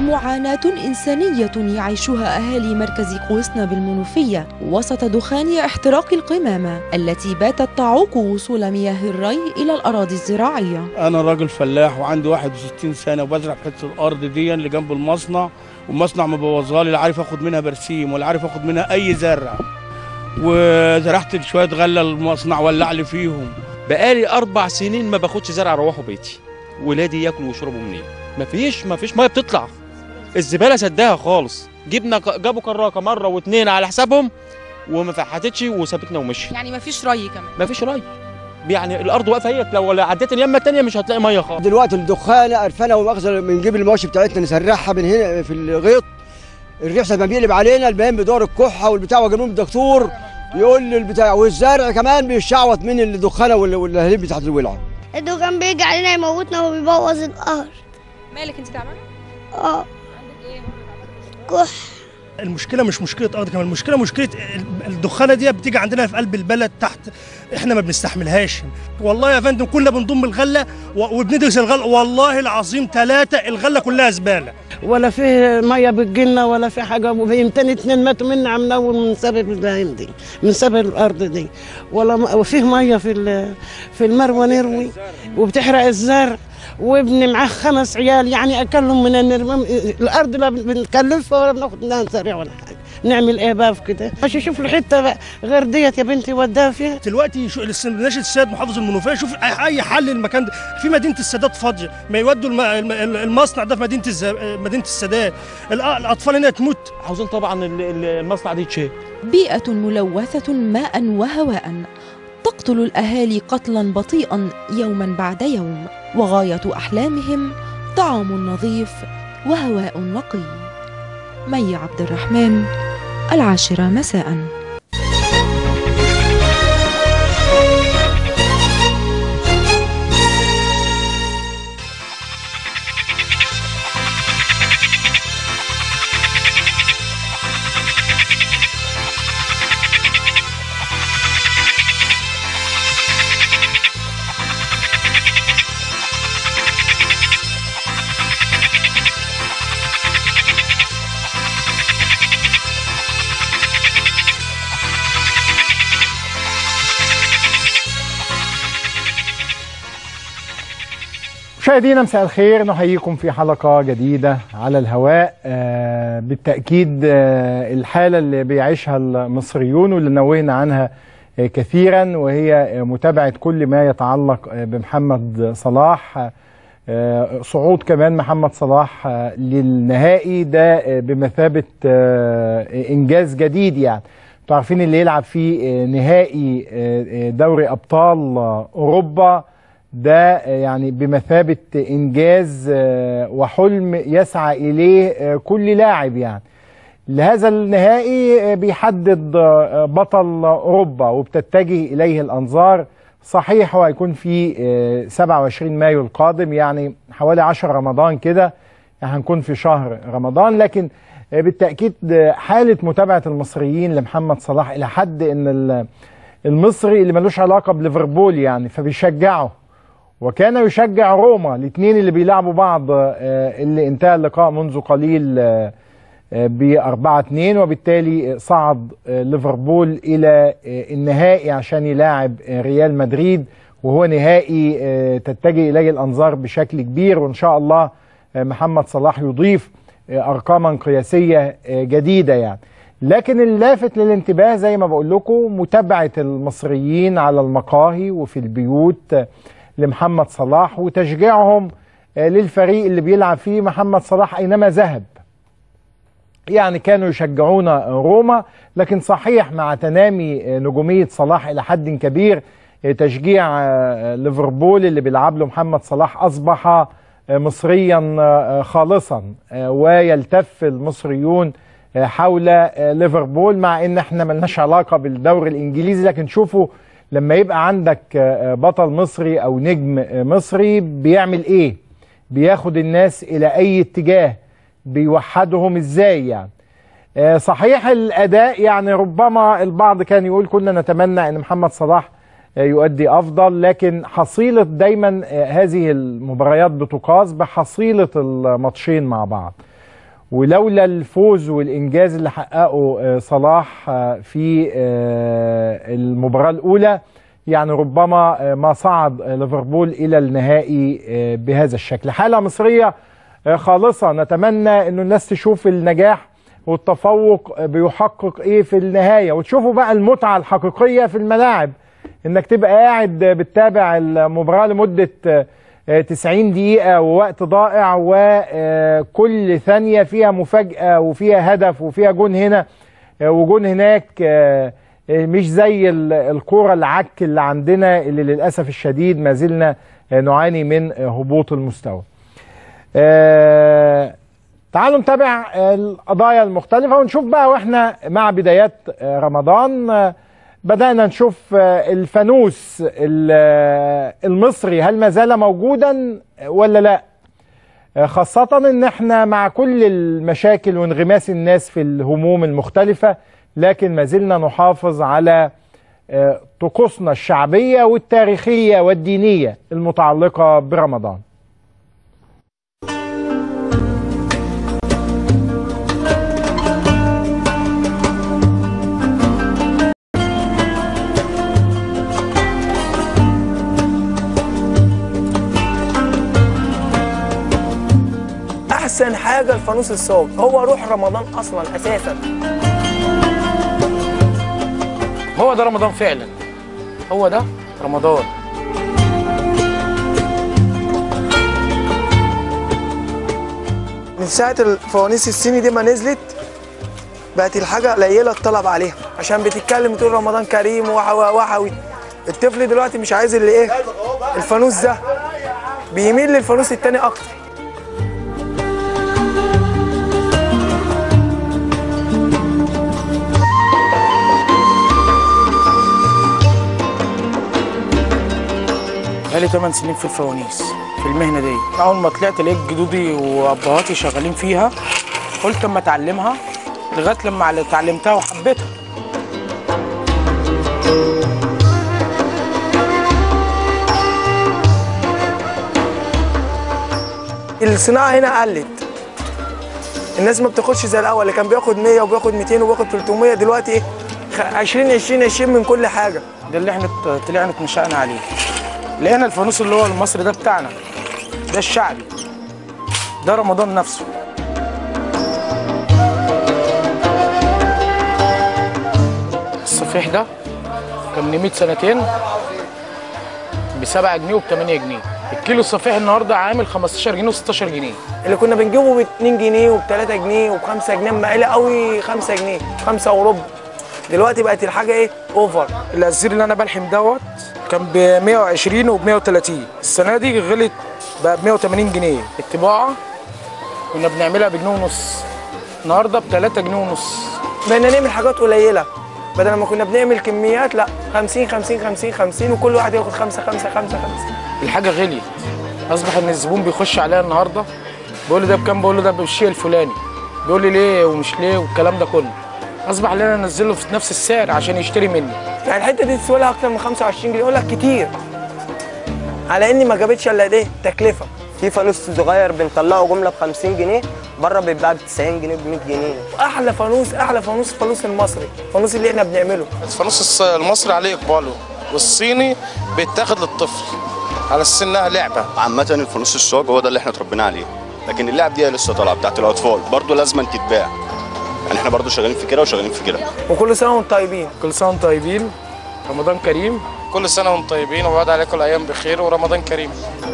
معاناة إنسانية يعيشها أهالي مركز قوسنا بالمنوفية وسط دخان احتراق القمامة التي باتت تعوق وصول مياه الري إلى الأراضي الزراعية. أنا راجل فلاح وعندي 61 سنة وبزرع حتة الأرض دي اللي جنب المصنع، والمصنع مبوظها لي، لا عارف آخد منها برسيم ولا عارف آخد منها أي زرع، وزرعت شوية غلة المصنع ولع لي فيهم. بقالي 4 سنين ما باخدش زرع اروحه بيتي، ولادي ياكلوا ويشربوا منين؟ مفيش ميه بتطلع، الزباله سداها خالص. جابوا كراكه مره واتنين على حسابهم وما فحتتش وسابتنا ومشي. يعني مفيش ري كمان؟ مفيش ري، يعني الارض واقفه هي، لو عديت اليمه الثانيه مش هتلاقي ميه خالص. دلوقتي الدخانه قرفانه ومؤاخذه، بنجيب المواشي بتاعتنا نسرحها من هنا في الغيط، الريح لما بيقلب علينا البهيم بدور الكحه والبتاع، وجنوب الدكتور يقول لي البتاع، والزرع كمان بيشعوط من الدخانه والهليب بتاعت الولعه. الدخان بيجي علينا يموتنا وبيبوظ الارض. مالك انت تعبانه؟ عندك ايه؟ كح. المشكله مش مشكله ارض، كمان المشكله مشكله الدخانه دي بتيجي عندنا في قلب البلد تحت، احنا ما بنستحملهاش. والله يا فندم كنا بنضم الغله وبندرس الغله، والله العظيم 3 الغله كلها زباله، ولا في ميه بتجيلنا ولا في حاجه. وبهيمتين 2 ماتوا منا عم نول من سبب البهايم دي، من سبب الارض دي، وفيه ميه في المروه نروي وبتحرق الزرع، وابني معاه 5 عيال، يعني اكلهم من الارض لا بنكلفها ولا بناخد منها زرع ولا حاجه. نعمل ايه بقى في كده؟ مش اشوف له حته غير ديت يا بنتي وداها فيها. دلوقتي ناشد السيد محافظ المنوفيه شوف اي حل المكان ده. في مدينه السادات فاضيه، ما يودوا المصنع ده في مدينه السادات، الاطفال هنا تموت. عاوزين طبعا المصنع ده يتشال. بيئة ملوثة ماء وهواء تقتل الأهالي قتلا بطيئا يوما بعد يوم، وغاية أحلامهم طعام نظيف وهواء نقي. مي عبد الرحمن، 10 مساء. مشاهدينا مساء الخير، نحييكم في حلقة جديدة على الهواء. بالتأكيد الحالة اللي بيعيشها المصريون واللي نوهنا عنها كثيرا، وهي متابعة كل ما يتعلق بمحمد صلاح، صعود كمان محمد صلاح للنهائي ده بمثابة إنجاز جديد. يعني انتوا عارفين اللي يلعب في نهائي دوري أبطال أوروبا ده يعني بمثابة إنجاز وحلم يسعى إليه كل لاعب. يعني لهذا النهائي بيحدد بطل أوروبا وبتتجه إليه الأنظار. صحيح هو هيكون في 27 مايو القادم، يعني حوالي 10 رمضان كده، يعني هنكون في شهر رمضان. لكن بالتأكيد حالة متابعة المصريين لمحمد صلاح إلى حد إن المصري اللي ملوش علاقة بليفربول يعني فبيشجعه، وكان يشجع روما، الاثنين اللي بيلعبوا بعض اللي انتهى اللقاء منذ قليل ب4-2، وبالتالي صعد ليفربول إلى النهائي عشان يلاعب ريال مدريد، وهو نهائي تتجه إليه الأنظار بشكل كبير. وإن شاء الله محمد صلاح يضيف أرقاما قياسية جديدة يعني. لكن اللافت للانتباه زي ما بقول لكم متابعة المصريين على المقاهي وفي البيوت لمحمد صلاح، وتشجيعهم للفريق اللي بيلعب فيه محمد صلاح أينما ذهب. يعني كانوا يشجعون روما، لكن صحيح مع تنامي نجومية صلاح إلى حد كبير تشجيع ليفربول اللي بيلعب له محمد صلاح أصبح مصريا خالصا، ويلتف المصريون حول ليفربول، مع ان احنا ملناش علاقة بالدوري الانجليزي. لكن شوفوا لما يبقى عندك بطل مصري او نجم مصري بيعمل ايه، بياخد الناس الى اي اتجاه، بيوحدهم ازاي. يعني صحيح الاداء يعني ربما البعض كان يقول كنا نتمنى ان محمد صلاح يؤدي افضل، لكن حصيلة دايما هذه المباريات بتقاس بحصيلة الماتشين مع بعض. ولولا الفوز والإنجاز اللي حققه صلاح في المباراة الأولى يعني ربما ما صعد ليفربول إلى النهائي بهذا الشكل. حالة مصرية خالصة، نتمنى أنه الناس تشوف النجاح والتفوق بيحقق إيه في النهاية، وتشوفوا بقى المتعة الحقيقية في الملاعب، إنك تبقى قاعد بتتابع المباراة لمدة 90 دقيقة ووقت ضائع، وكل ثانية فيها مفاجأة وفيها هدف وفيها جون هنا وجون هناك، مش زي الكورة العك اللي عندنا اللي للأسف الشديد ما زلنا نعاني من هبوط المستوى. تعالوا نتابع القضايا المختلفة ونشوف بقى، واحنا مع بدايات رمضان بدأنا نشوف الفانوس المصري هل ما زال موجودا ولا لا، خاصة ان احنا مع كل المشاكل وانغماس الناس في الهموم المختلفة لكن ما زلنا نحافظ على طقوسنا الشعبية والتاريخية والدينية المتعلقة برمضان. احسن حاجه الفانوس الصاج، هو روح رمضان اصلا اساسا. هو ده رمضان فعلا، هو ده رمضان. من ساعه الفوانيس الصيني دي ما نزلت بقت الحاجه قليله الطلب عليها، عشان بتتكلم تقول رمضان كريم وحوي. الطفل دلوقتي مش عايز اللي ايه الفانوس ده، بيميل للفانوس التاني اكتر. بقالي 8 سنين في الفوانيس في المهنه دي. اول ما طلعت لقيت جدودي وابهاتي شغالين فيها، قلت اما اتعلمها لغايه لما اتعلمتها وحبيتها. الصناعه هنا قلت، الناس ما بتاخدش زي الاول اللي كان بياخد 100 وبياخد 200 وبياخد 300. دلوقتي ايه 20 20 20 من كل حاجه. ده اللي احنا طلعنا اتنشأنا عليه. لقينا الفانوس اللي هو المصري ده بتاعنا، ده الشعبي، ده رمضان نفسه. الصفيح ده كان من 100 سنتين ب7 جنيه وب8 جنيه. الكيلو الصفيح النهارده عامل 15 جنيه و16 جنيه. اللي كنا بنجيبه ب2 جنيه وب3 جنيه وب5 جنيه مقالة قوي 5 جنيه 5 وربع. دلوقتي بقت الحاجه ايه اوفر. الازير اللي انا بلحم دوت كان ب 120 وب 130، السنه دي غلت بقى ب 180 جنيه. الطباعه كنا بنعملها بجنيه ونص، النهارده ب3 جنيه ونص. بقينا نعمل حاجات قليله بدل ما كنا بنعمل كميات، لا 50 50 50 50 وكل واحد ياخد 5 5 5 5. الحاجه غليت، اصبح ان الزبون بيخش عليا النهارده بيقول لي ده بكام، بقول له ده بالشيء الفلاني، بيقول لي ليه ومش ليه والكلام ده كله. اصبح ان انا انزله في نفس السعر عشان يشتري مني. يعني الحته دي تسوى لها اكتر من 25 جنيه، يقول لك كتير على اني ما جابتش الا ايه تكلفه. في فانوس صغير بنطلعه جمله ب 50 جنيه، بره بيتباع ب 90 جنيه ب 100 جنيه. احلى فانوس الفانوس المصري، الفانوس اللي احنا بنعمله. الفانوس المصري عليه اقباله، والصيني بيتاخد للطفل على اساس انها لعبه. عامه الفانوس الصاج هو ده اللي احنا اتربينا عليه، لكن اللعب دي لسه طالعه بتاعت الاطفال، برضه لازم تتباع. يعني احنا برضه شغالين في كده وشغالين في كده. وكل سنه وانتم طيبين. كل سنه وانتم طيبين، رمضان كريم. كل سنه وانتم طيبين وبعد عليكم الايام بخير ورمضان كريم.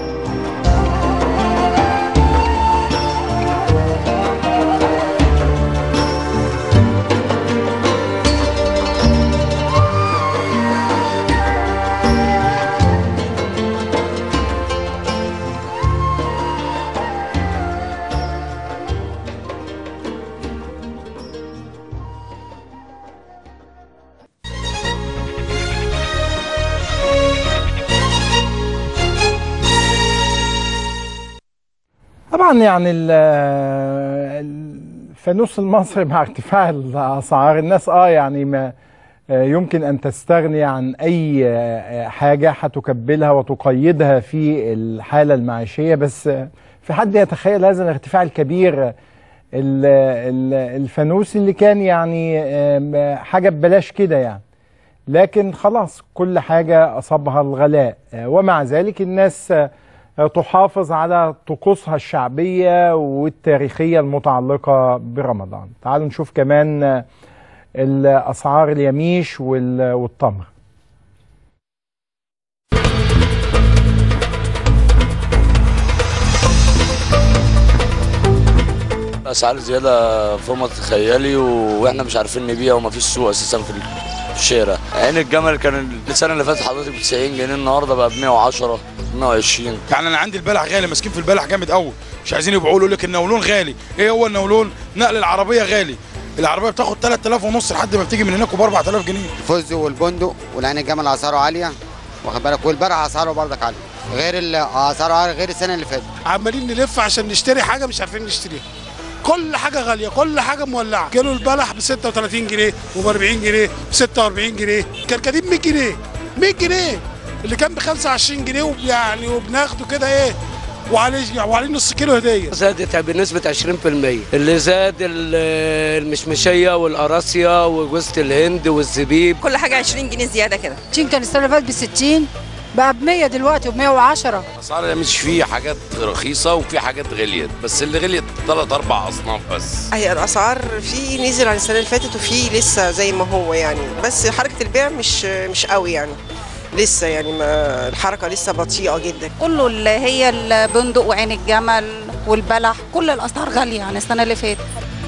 طبعا يعني الفانوس المصري مع ارتفاع الاسعار الناس يعني ما يمكن ان تستغني عن اي حاجه هتكبلها وتقيدها في الحاله المعيشيه، بس في حد يتخيل هذا الارتفاع الكبير الفانوس اللي كان يعني حاجة ببلاش كده يعني، لكن خلاص كل حاجة أصابها الغلاء، ومع ذلك الناس تحافظ على طقوسها الشعبية والتاريخية المتعلقة برمضان. تعالوا نشوف كمان الأسعار اليميش والتمر. اسعار زياده فوق ما تتخيلي، واحنا مش عارفين نبيع ومفيش سوق اساسا في الشارع. عين الجمل كان السنه اللي فاتت حضرتك ب 90 جنيه، النهارده بقى ب 110 120. يعني انا عندي البلح غالي، ماسكين في البلح جامد قوي، مش عايزين يبيعوا له. لك النولون غالي. ايه هو النولون؟ نقل العربيه غالي. العربيه بتاخد 3000 ونص لحد ما بتيجي من هناك ب 4000 جنيه. الفستق والبندق والعين الجمل اسعاره عاليه، واخد بالك، والبرع اسعاره برضك عاليه، غير اسعاره عاليه غير السنه اللي فاتت. عمالين نلف عشان نشتري حاجه مش عارفين نشتريها. كل حاجه غاليه، كل حاجه مولعه. كيلو البلح ب 36 جنيه وب 40 جنيه ب 46 جنيه، كركديه ب 100 جنيه 100 جنيه اللي كان ب 25 جنيه يعني وبناخده كده ايه وعليه نص كيلو هديه. زادت بنسبه 20%. اللي زاد المشمشيه والقراصيه وجوزة الهند والزبيب، كل حاجه 20 جنيه زياده كده. كان السنه اللي فاتت ب 60 بقى ب 100 دلوقتي وب 110. اسعار مش في حاجات رخيصه وفي حاجات غليت، بس اللي غليت 3-4 اصناف بس. هي الاسعار في نزل عن السنه اللي فاتت وفي لسه زي ما هو يعني، بس حركه البيع مش قوي يعني، لسه يعني ما الحركه لسه بطيئه جدا. كله اللي هي البندق وعين الجمل والبلح، كل الاسعار غاليه عن السنه اللي فاتت.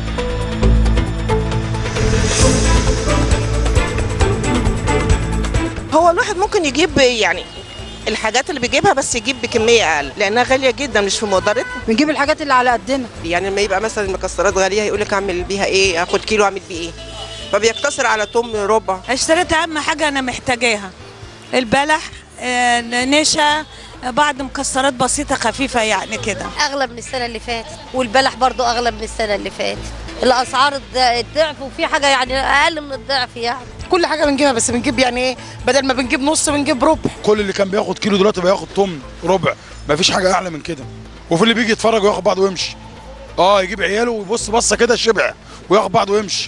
هو الواحد ممكن يجيب يعني الحاجات اللي بيجيبها، بس يجيب بكميه اقل لانها غاليه جدا مش في مقدرتنا. بنجيب الحاجات اللي على قدنا. يعني لما يبقى مثلا المكسرات غاليه يقول لك اعمل بيها ايه، اخد كيلو اعمل بيه ايه، فبيقتصر على توم ربع. اشتريت اهم حاجه انا محتاجاها، البلح، نشا، بعض مكسرات بسيطه خفيفه يعني كده. اغلى من السنه اللي فاتت، والبلح برضو اغلى من السنه اللي فاتت. الاسعار الضعف، وفي حاجه يعني اقل من الضعف يعني. كل حاجه بنجيبها، بس بنجيب يعني ايه، بدل ما بنجيب نص بنجيب ربع. كل اللي كان بياخد كيلو دلوقتي بياخد توم ربع، مفيش حاجه اعلى من كده. وفي اللي بيجي يتفرج وياخد بعضه ويمشي، يجيب عياله ويبص بصه كده شبع وياخد بعضه ويمشي.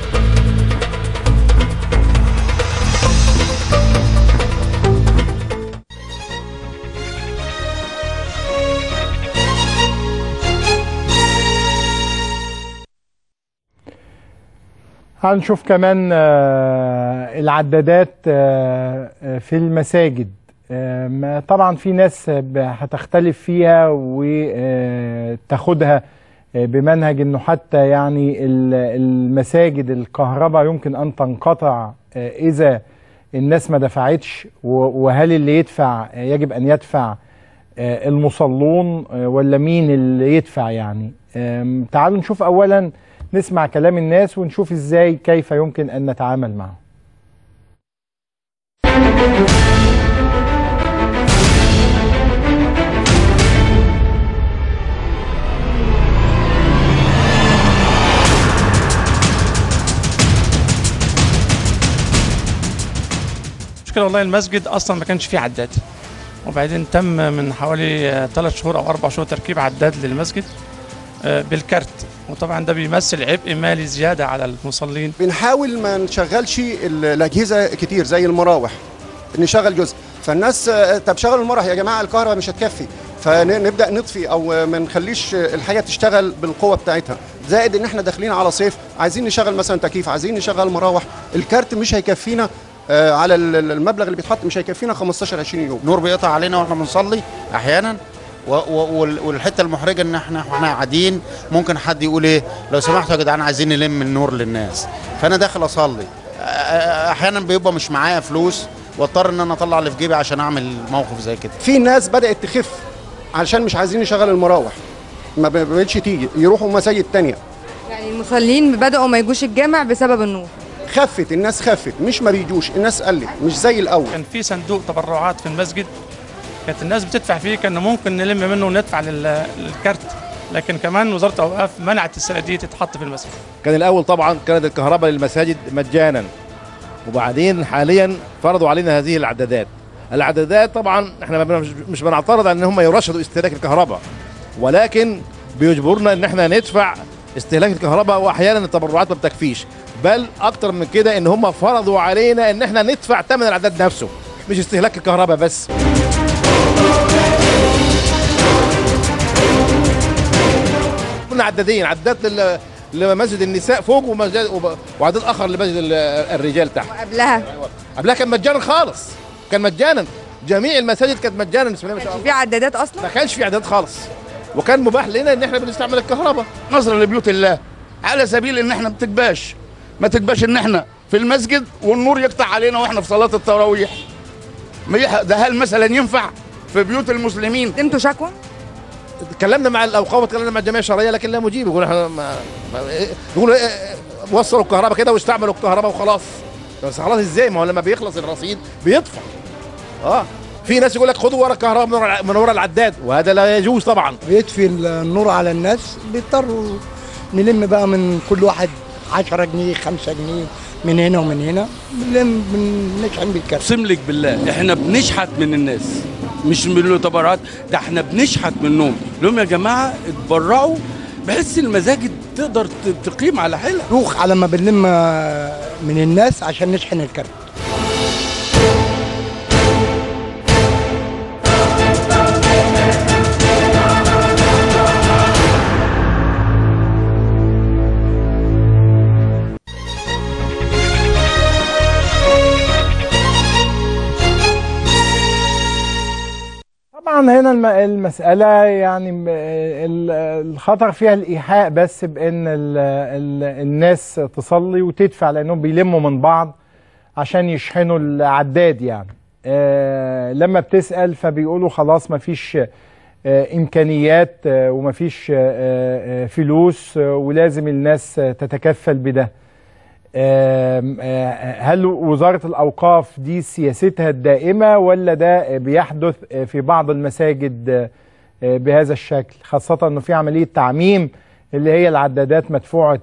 هنشوف كمان العدادات في المساجد. طبعا في ناس هتختلف فيها وتاخدها بمنهج انه حتى يعني المساجد الكهرباء يمكن ان تنقطع اذا الناس ما دفعتش، وهل اللي يدفع يجب ان يدفع المصلون ولا مين اللي يدفع يعني. تعالوا نشوف اولا، نسمع كلام الناس ونشوف ازاي كيف يمكن ان نتعامل معه. المشكلة والله المسجد اصلا ما كانش فيه عداد، وبعدين تم من حوالي 3 شهور او 4 شهور تركيب عداد للمسجد بالكارت، وطبعا ده بيمثل عبء مالي زياده على المصلين. بنحاول ما نشغلش الاجهزه كتير زي المراوح، نشغل جزء، فالناس طب شغلوا المراوح يا جماعه، الكهرباء مش هتكفي، فنبدا نطفي او ما نخليش الحاجه تشتغل بالقوه بتاعتها. زائد ان احنا داخلين على صيف، عايزين نشغل مثلا تكييف، عايزين نشغل مراوح، الكارت مش هيكفينا على المبلغ اللي بيتحط، مش هيكفينا 15 20 يوم. نور بيقطع علينا واحنا بنصلي احيانا، والحته المحرجه ان احنا قاعدين ممكن حد يقول ايه، لو سمحتوا يا جدعان عايزين نلم النور للناس، فانا داخل اصلي، احيانا بيبقى مش معايا فلوس واضطر ان انا اطلع اللي في جيبي عشان اعمل موقف زي كده. في ناس بدات تخف علشان مش عايزين يشغل المراوح، ما بقتش تيجي، يروحوا مساجد تانية. يعني المصلين بداوا ما يجوش الجامع بسبب النور. خفت الناس، خفت، مش ما بيجوش، الناس قلت، مش زي الاول. كان في صندوق تبرعات في المسجد كانت الناس بتدفع فيه، كان ممكن نلم منه وندفع للكارت، لكن كمان وزاره الاوقاف منعت السنه دي تتحط في المسجد. كان الاول طبعا كانت الكهرباء للمساجد مجانا، وبعدين حاليا فرضوا علينا هذه العدادات طبعا احنا مش بنعترض ان هم يرشدوا استهلاك الكهرباء، ولكن بيجبرنا ان احنا ندفع استهلاك الكهرباء، واحيانا التبرعات ما بتكفيش، بل اكتر من كده ان هم فرضوا علينا ان احنا ندفع ثمن العداد نفسه، مش استهلاك الكهرباء بس. كنا عدادين، عداد لمسجد النساء فوق وعداد اخر لمسجد الرجال تحت. قبلها كان مجانا خالص، كان مجانا، جميع المساجد كانت مجانا. بسم الله ما شاء الله. في عدادات اصلا؟ ما كانش في عدادات خالص، وكان مباح لنا ان احنا بنستعمل الكهرباء نظرا لبيوت الله، على سبيل ان احنا ما تكباش ان احنا في المسجد والنور يقطع علينا واحنا في صلاه التراويح. ده هل مثلا ينفع في بيوت المسلمين؟ قدمتوا شكوى؟ تكلمنا مع الاوقاف وتكلمنا مع الجمعيه الشرعيه لكن لا مجيب. يقول احنا يقولوا وصلوا الكهرباء كده واستعملوا الكهرباء وخلاص. بس خلاص ازاي؟ ما هو لما بيخلص الرصيد بيطفى. في ناس يقول لك خدوا ورا الكهرباء من ورا العداد، وهذا لا يجوز طبعا. بيطفي النور على الناس، بيضطروا نلم بقى من كل واحد 10 جنيه 5 جنيه من هنا ومن هنا، بنشحن بالكارت. اقسم لك بالله احنا بنشحت من الناس، مش من التبرعات، ده احنا بنشحت منهم. لهم يا جماعه اتبرعوا بحيث المساجد تقدر تقيم على حيلها. روح على ما بنلم من الناس عشان نشحن الكارت. طبعا هنا المسألة يعني الخطر فيها الإيحاء بس بأن الناس تصلي وتدفع، لأنهم بيلموا من بعض عشان يشحنوا العداد يعني. لما بتسأل فبيقولوا خلاص مفيش إمكانيات ومفيش فلوس ولازم الناس تتكفل بده. هل وزارة الأوقاف دي سياستها الدائمة ولا ده بيحدث في بعض المساجد بهذا الشكل، خاصة أنه في عملية تعميم اللي هي العدادات مدفوعة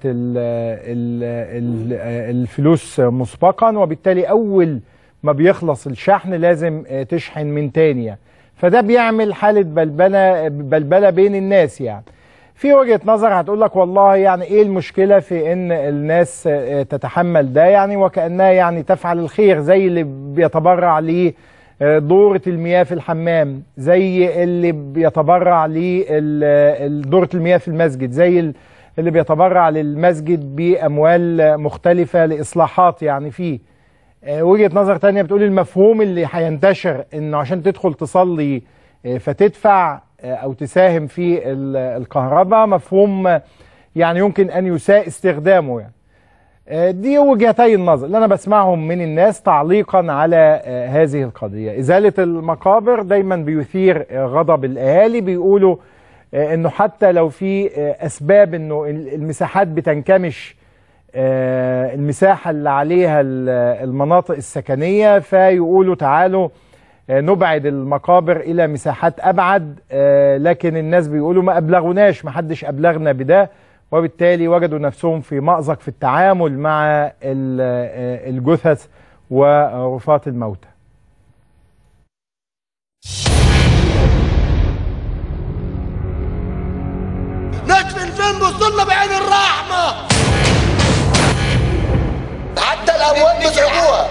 الفلوس مسبقا، وبالتالي أول ما بيخلص الشحن لازم تشحن من تانية، فده بيعمل حالة بلبلة بين الناس يعني. في وجهة نظر هتقول لك والله يعني ايه المشكلة في ان الناس تتحمل ده يعني، وكأنها يعني تفعل الخير، زي اللي بيتبرع لدورة المياه في الحمام، زي اللي بيتبرع لدورة المياه في المسجد، زي اللي بيتبرع للمسجد بأموال مختلفة لإصلاحات يعني فيه. وجهة نظر تانية بتقول المفهوم اللي هينتشر انه عشان تدخل تصلي فتدفع أو تساهم في الكهرباء مفهوم يعني يمكن أن يساء استخدامه يعني. دي وجهتي النظر اللي أنا بسمعهم من الناس تعليقا على هذه القضية. إزالة المقابر دايما بيثير غضب الأهالي، بيقولوا أنه حتى لو في أسباب أنه المساحات بتنكمش، المساحة اللي عليها المناطق السكنية، فيقولوا تعالوا نبعد المقابر إلى مساحات أبعد، لكن الناس بيقولوا ما أبلغوناش، ما حدش أبلغنا بده، وبالتالي وجدوا نفسهم في مأزق في التعامل مع الجثث ورفات الموتى. نجم الفيلم وصلنا بعين الرحمة، حتى الأموات بيصعبوها.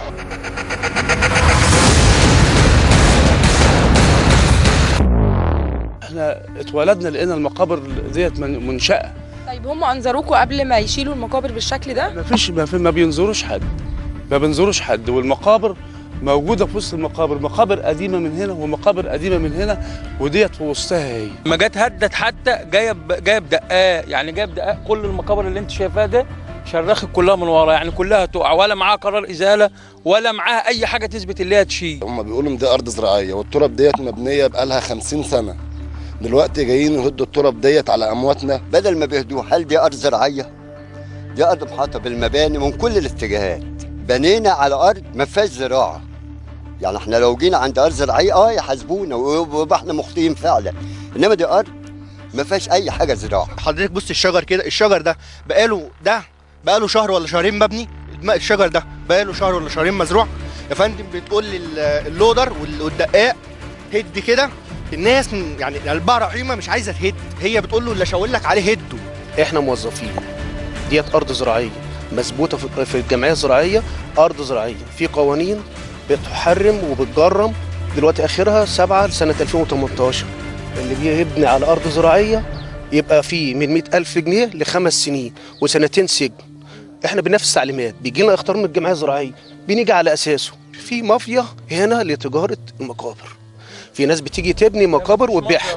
احنا اتولدنا لقينا المقابر ديت منشأة. طيب هم انذروكوا قبل ما يشيلوا المقابر بالشكل ده؟ ما بينظروش حد، والمقابر موجوده في وسط المقابر، مقابر قديمه من هنا ومقابر قديمه من هنا، وديت في وسطها هي. ما جت هدت حتى جايب دقاق، يعني جايب دقاق كل المقابر اللي انت شايفاها ده شرخت كلها من ورا، يعني كلها تقع، ولا معاها قرار ازاله ولا معاها اي حاجه تثبت اللي هي تشيل. هم بيقولوا ان دي ارض زراعيه والتراب ديت مبنيه بقالها 50 سنه، دلوقتي جايين يهدوا التراب ديت على امواتنا. بدل ما بيهدوها، هل دي ارض زراعيه؟ دي ارض محاطه بالمباني من كل الاتجاهات، بنينا على ارض ما فيهاش زراعه. يعني احنا لو جينا عند ارض زراعيه يحاسبونا ويبقى احنا مخطئين فعلا، انما دي ارض ما فيهاش اي حاجه زراعه. حضرتك بص الشجر كده، الشجر ده بقاله شهر ولا شهرين مبني، الشجر ده بقاله شهر ولا شهرين مزروع يا فندم. بتقول لي اللودر والدقاق هد كده، الناس يعني قلبها رحيمه مش عايزه تهد، هي بتقول له اللي شاور لك عليه هده، احنا موظفين، ديت ارض زراعيه مثبوته في الجمعيه الزراعيه، ارض زراعيه في قوانين بتحرم وبتجرم. دلوقتي اخرها 7 لسنه 2018 اللي بيبني على ارض زراعيه يبقى فيه من 100,000 جنيه ل5 سنين و2 سجن. احنا بنفس تعليمات، بيجي لنا اختار من الجمعيه الزراعيه بنيجي على اساسه. في مافيا هنا لتجاره المقابر، في ناس بتيجي تبني مقابر وتبيعها.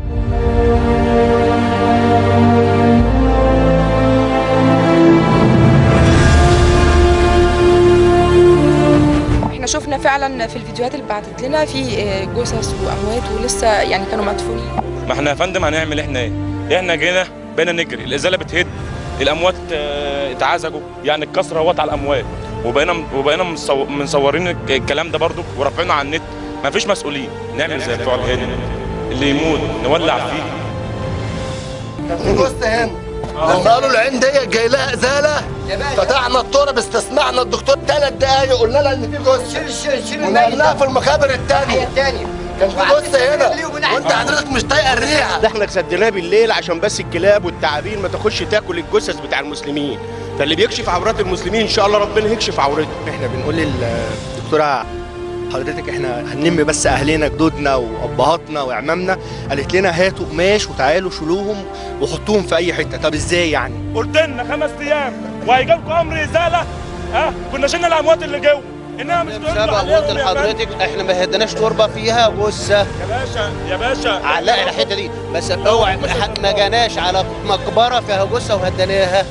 احنا شفنا فعلا في الفيديوهات اللي بعتت لنا في جثث واموات ولسه يعني كانوا مدفونين. ما احنا يا فندم هنعمل احنا ايه؟ احنا جينا بقينا نجري، الازاله بتهد، الاموات اتعزجوا، يعني الكسر اهوت على الاموات، وبقينا مصورين الكلام ده برضو ورافعينه على النت. ما فيش مسؤولين، نعمل زي بتوع الهند اللي يموت نولع فيه. كان في جثه هنا لما قالوا العين ديت جاي لها ازاله، فتحنا التراب استسمعنا الدكتور 3 دقايق قلنا لها ان في جثه ونقلناها في المقابر الثانيه. كان في جثه هنا وانت حضرتك مش طايقه الريحه. ده احنا سديناه بالليل عشان بس الكلاب والتعابين ما تخش تاكل الجثث بتاع المسلمين، فاللي بيكشف عورات المسلمين ان شاء الله ربنا يكشف عورته. احنا بنقول للدكتوره حضرتك احنا هنلم بس اهلنا جدودنا وابهاتنا واعمامنا، قالت لنا هاتوا قماش وتعالوا شيلوهم وحطوهم في اي حته. طب ازاي يعني؟ قلت لنا 5 ايام وهيجي لكم امر ازاله، كنا شلنا الاموات اللي جوه، انها مش بسبب اموات لحضرتك احنا ما هدناش تربه فيها جثه يا باشا علقنا الحته دي بس اوعى ما جاناش على مقبره فيها جثه وهدناها.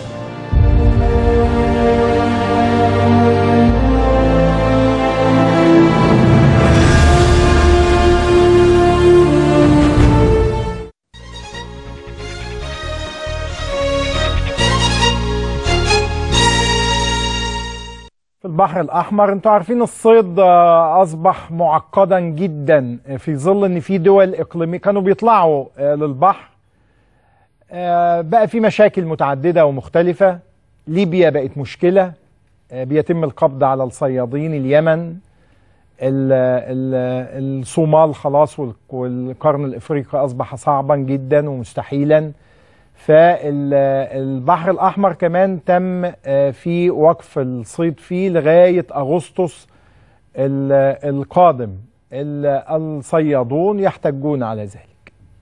في البحر الأحمر انتوا عارفين الصيد أصبح معقدا جدا في ظل ان في دول إقليمية كانوا بيطلعوا للبحر، بقى في مشاكل متعددة ومختلفة. ليبيا بقت مشكلة، بيتم القبض على الصيادين. اليمن، الصومال خلاص، والقرن الإفريقي أصبح صعبا جدا ومستحيلا. فالبحر الأحمر كمان تم في وقف الصيد فيه لغاية أغسطس القادم. الصيادون يحتجون على ذلك.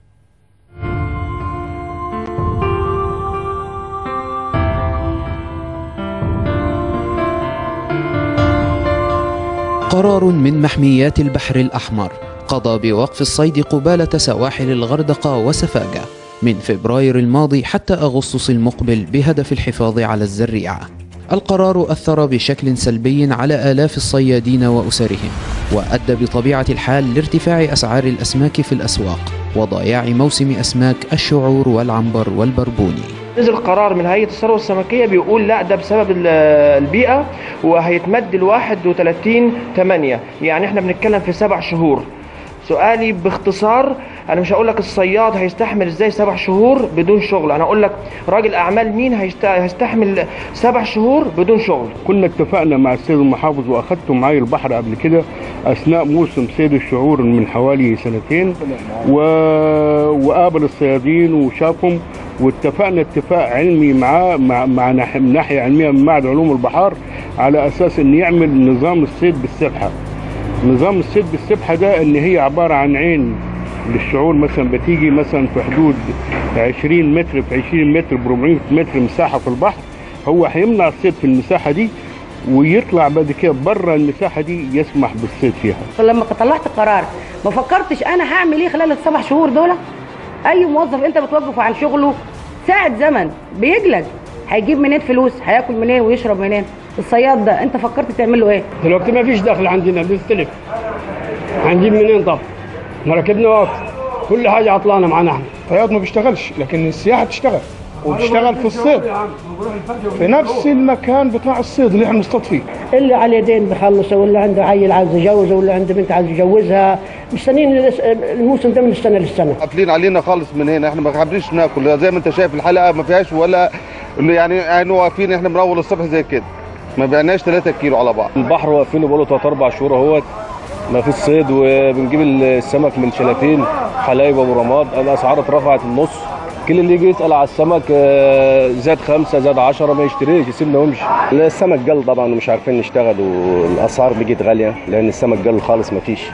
قرار من محميات البحر الأحمر قضى بوقف الصيد قبالة سواحل الغردقة وسفاجة من فبراير الماضي حتى أغسطس المقبل بهدف الحفاظ على الزريعة. القرار أثر بشكل سلبي على آلاف الصيادين وأسرهم، وأدى بطبيعة الحال لارتفاع أسعار الأسماك في الأسواق وضياع موسم أسماك الشعور والعنبر والبربوني. نزل قرار من هيئة الثروة السمكية بيقول لا ده بسبب البيئة وهيتمد ل 31/8، يعني احنا بنتكلم في 7 شهور. سؤالي باختصار، انا مش هقول لك الصياد هيستحمل ازاي 7 شهور بدون شغل، انا اقول لك راجل اعمال مين هيستحمل 7 شهور بدون شغل. كنا اتفقنا مع السيد المحافظ واخدته معايا البحر قبل كده اثناء موسم صيد الشعور من حوالي 2 وقابل الصيادين وشافهم، واتفقنا اتفاق علمي معاه مع ناحيه علميه من معهد علوم البحار على اساس ان يعمل نظام الصيد بالسبحه. نظام الصيد بالسبحه ده ان هي عباره عن عين للشعور مثلا بتيجي مثلا في حدود 20 متر في 20 متر ب 400 متر مساحه في البحر. هو هيمنع الصيد في المساحه دي ويطلع بعد كده بره المساحه دي يسمح بالصيد فيها. فلما طلعت قرار ما فكرتش انا هعمل ايه خلال ال7 شهور دول. اي موظف انت بتوقفه عن شغله ساعه زمن بيجلد، هيجيب منين فلوس؟ هياكل منين ويشرب منين؟ الصياد ده انت فكرت تعمل له ايه؟ دلوقتي ما فيش دخل عندنا، بنستلف. هنجيب منين طب؟ مركبنا وقت، كل حاجه عطلانه معانا احنا. الصياد ما بيشتغلش لكن السياحه بتشتغل، وبتشتغل في الصيد في نفس المكان بتاع الصيد اللي احنا بنصطاد فيه. اللي على يدين بخلص، واللي عنده عيل عايز يجوزه، واللي عنده بنت عايز يجوزها، مستنيين الموسم ده من السنه للسنه. قافلين علينا خالص من هنا، احنا ما حابين ناكل زي ما انت شايف الحلقه ما فيهاش ولا يعني واقفين احنا من اول الصبح زي كده ما بعناش 3 كيلو على بعض. البحر واقفين بقاله 3-4 شهور اهوت ما فيش صيد، وبنجيب السمك من شلاتين حلايب ابو رماد. الاسعار اترفعت النص كل اللي يجي يسال على السمك زاد 5 زاد 10 ما يشتريش، يسيبنا ويمشي. السمك قل طبعا ومش عارفين نشتغل، والاسعار بقت غاليه لان السمك قل خالص ما فيش.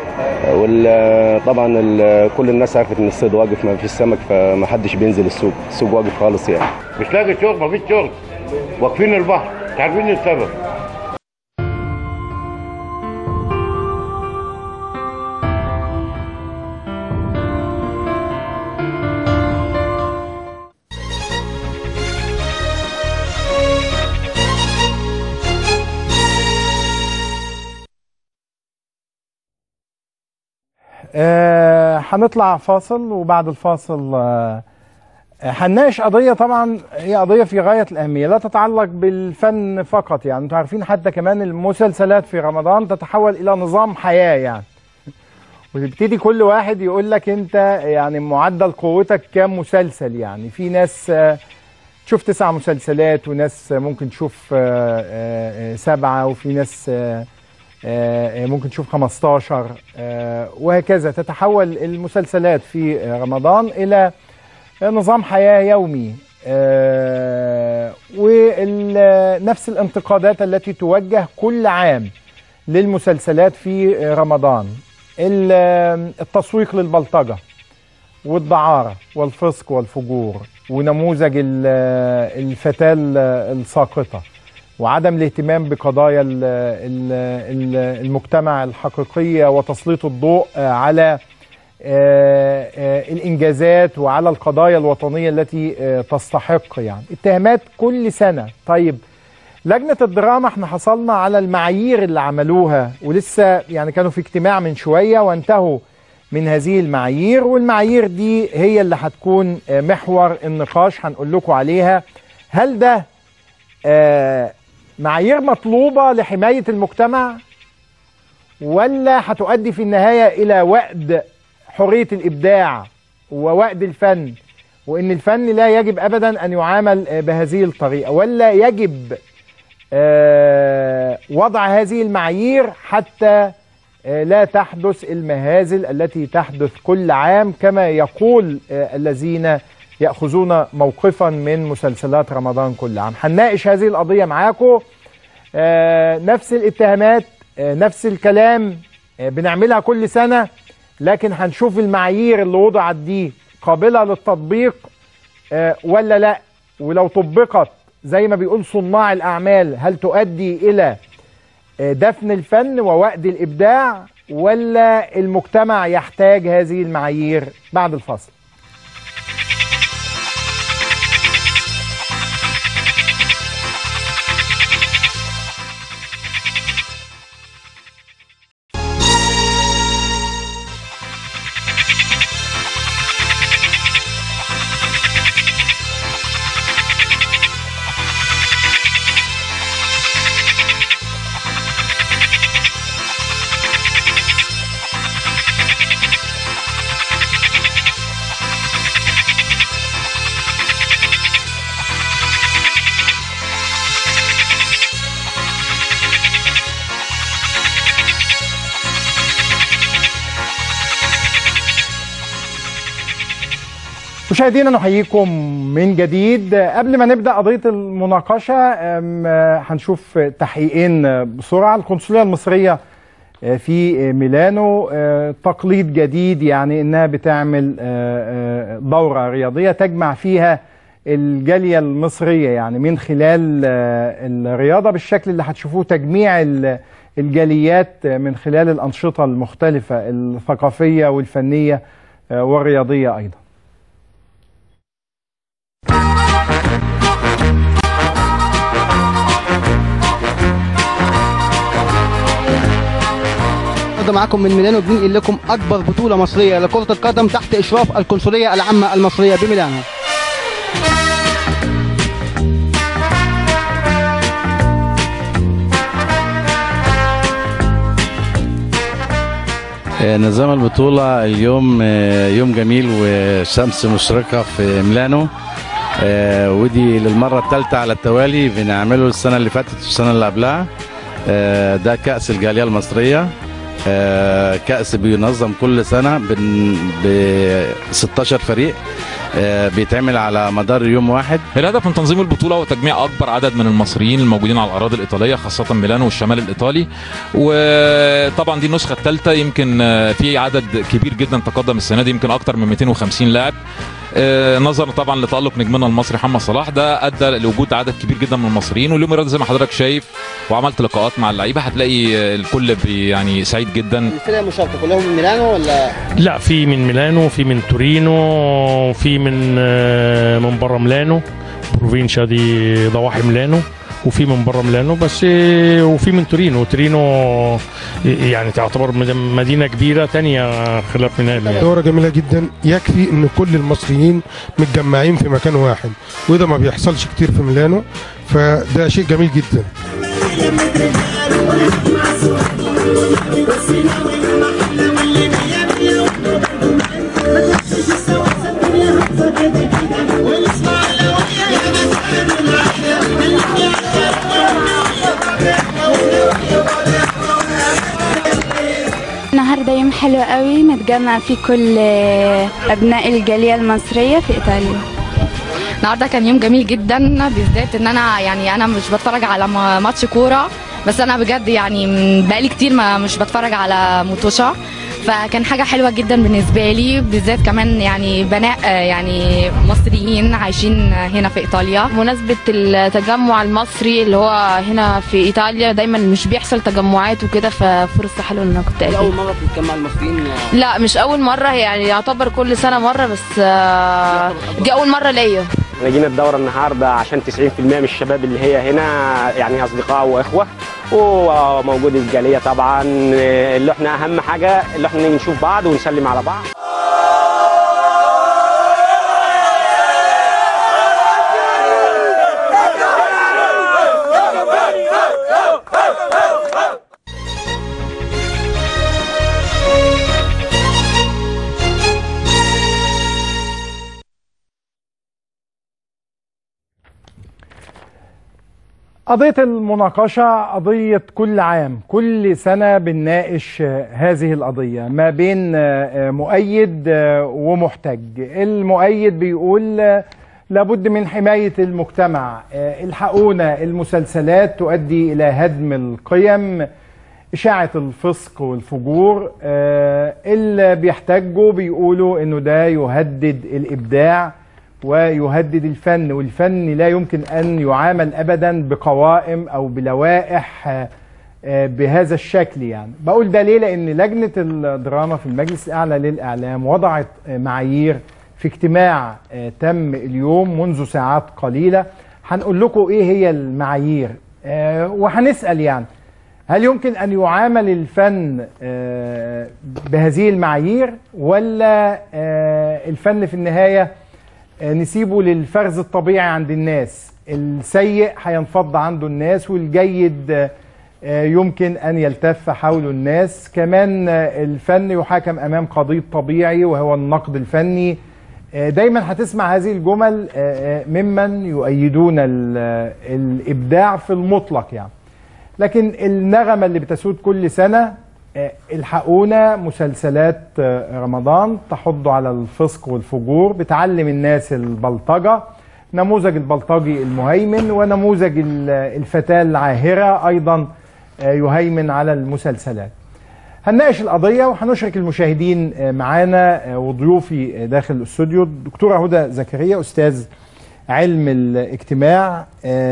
طبعا كل الناس عرفت ان الصيد واقف ما فيش سمك، فما حدش بينزل السوق واقف خالص يعني. مش لاقي شغل، ما فيش شغل، واقفين البحر مش عارفين السبب. هنطلع فاصل، وبعد الفاصل هنناقش قضية طبعا هي قضية في غاية الأهمية، لا تتعلق بالفن فقط. يعني انتوا عارفين حتى كمان المسلسلات في رمضان تتحول إلى نظام حياة يعني، وتبتدي كل واحد يقول لك انت يعني معدل قوتك كام مسلسل. يعني في ناس تشوف 9 مسلسلات، وناس ممكن تشوف 7، وفي ناس ممكن تشوف 15، وهكذا تتحول المسلسلات في رمضان إلى نظام حياة يومي. ونفس الانتقادات التي توجه كل عام للمسلسلات في رمضان، التسويق للبلطجة والدعارة والفسق والفجور، ونموذج الفتاة الساقطة، وعدم الاهتمام بقضايا المجتمع الحقيقية، وتسليط الضوء على الإنجازات وعلى القضايا الوطنية التي تستحق يعني اتهامات كل سنة. طيب لجنة الدراما احنا حصلنا على المعايير اللي عملوها، ولسه يعني كانوا في اجتماع من شوية وانتهوا من هذه المعايير، والمعايير دي هي اللي هتكون محور النقاش. هنقول لكم عليها. هل ده معايير مطلوبة لحماية المجتمع، ولا هتؤدي في النهاية إلى وأد حرية الإبداع ووأد الفن، وإن الفن لا يجب أبدا أن يعامل بهذه الطريقة، ولا يجب وضع هذه المعايير حتى لا تحدث المهازل التي تحدث كل عام كما يقول الذين يأخذون موقفا من مسلسلات رمضان كل عام. هنناقش هذه القضية معاكم. نفس الاتهامات، نفس الكلام بنعملها كل سنة، لكن هنشوف المعايير اللي وضعت دي قابلة للتطبيق ولا لا، ولو طبقت زي ما بيقول صناع الأعمال هل تؤدي إلى دفن الفن ووأد الإبداع، ولا المجتمع يحتاج هذه المعايير؟ بعد الفاصل. مشاهدينا نحييكم من جديد. قبل ما نبدأ قضية المناقشة هنشوف تحقيقين بسرعة. القنصلية المصرية في ميلانو تقليد جديد، يعني انها بتعمل دورة رياضية تجمع فيها الجالية المصرية، يعني من خلال الرياضة بالشكل اللي هتشوفوه، تجميع الجاليات من خلال الأنشطة المختلفة الثقافية والفنية والرياضية أيضا. معكم من ميلانو بننقل لكم أكبر بطولة مصرية لكرة القدم تحت إشراف القنصلية العامة المصرية بميلانو. نظام البطولة اليوم يوم جميل وشمس مشرقة في ميلانو، ودي للمرة الثالثة على التوالي بنعمله. السنة اللي فاتت والسنة اللي قبلها. ده كأس الجالية المصرية، كأس بينظم كل سنة ب 16 فريق، بيتعمل على مدار يوم واحد. الهدف من تنظيم البطولة هو تجميع أكبر عدد من المصريين الموجودين على الأراضي الإيطالية، خاصة ميلانو والشمال الإيطالي. وطبعا دي النسخة الثالثة، يمكن في عدد كبير جدا تقدم السنة دي، يمكن أكتر من 250 لاعب. نظرا طبعا لتألق نجمنا المصري محمد صلاح، ده ادى لوجود عدد كبير جدا من المصريين. واليوم الرياضي زي ما حضرتك شايف وعملت لقاءات مع اللعيبه، هتلاقي الكل يعني سعيد جدا. الفرق المشاركه كلهم من ميلانو ولا؟ لا، في من ميلانو، في من تورينو، في من بره ميلانو، بروفينشا دي ضواحي ميلانو، وفي من بره ميلانو بس، وفي من تورينو. تورينو يعني تعتبر مدينه كبيره ثانيه خلاف ميلانو. يعني دوره جميله جدا، يكفي ان كل المصريين متجمعين في مكان واحد، وده ما بيحصلش كتير في ميلانو، فده شيء جميل جدا. النهارده يوم حلو قوي، نتجمع فيه كل ابناء الجاليه المصريه في ايطاليا. النهارده كان يوم جميل جدا، بالذات ان انا مش بتفرج على ماتش كوره، بس انا بجد يعني بقالي كتير مش بتفرج على موتوشا، فكان حاجه حلوه جدا بالنسبه لي، بالذات كمان يعني بناء يعني مصريين عايشين هنا في ايطاليا. بمناسبه التجمع المصري اللي هو هنا في ايطاليا، دايما مش بيحصل تجمعات وكده، ففرصه حلوه ان انا كنت دي اول مره بتتجمع المصريين؟ لا مش اول مره، يعني يعتبر كل سنه مره، بس دي اول مره ليا. احنا جينا الدوره النهارده عشان 90% من الشباب اللي هي هنا يعني اصدقاء واخوه، وموجود الجاليه طبعا، اللي احنا اهم حاجه اللي احنا نشوف بعض ونسلم على بعض. قضية المناقشة قضية كل عام، كل سنة بنناقش هذه القضية ما بين مؤيد ومحتج. المؤيد بيقول لابد من حماية المجتمع، الحقونا، المسلسلات تؤدي إلى هدم القيم، إشاعة الفسق والفجور. اللي بيحتجوا بيقولوا إنه ده يهدد الإبداع ويهدد الفن، والفن لا يمكن أن يعامل أبدا بقوائم أو بلوائح بهذا الشكل. يعني بقول ده ليه؟ لأن لجنة الدراما في المجلس الأعلى للإعلام وضعت معايير في اجتماع تم اليوم منذ ساعات قليلة. هنقول لكم إيه هي المعايير، وهنسأل يعني هل يمكن أن يعامل الفن بهذه المعايير، ولا الفن في النهاية نسيبه للفرز الطبيعي عند الناس؟ السيء هينفض عنده الناس، والجيد يمكن أن يلتف حول الناس. كمان الفن يحاكم أمام قضيب طبيعي وهو النقد الفني. دايما هتسمع هذه الجمل ممن يؤيدون الإبداع في المطلق يعني. لكن النغمة اللي بتسود كل سنة الحقونا، مسلسلات رمضان تحض على الفسق والفجور، بتعلم الناس البلطجة، نموذج البلطجي المهيمن ونموذج الفتاة العاهرة أيضا يهيمن على المسلسلات. هنناقش القضية وهنشرك المشاهدين معانا، وضيوفي داخل الاستوديو الدكتورة هدى زكريا، أستاذ علم الاجتماع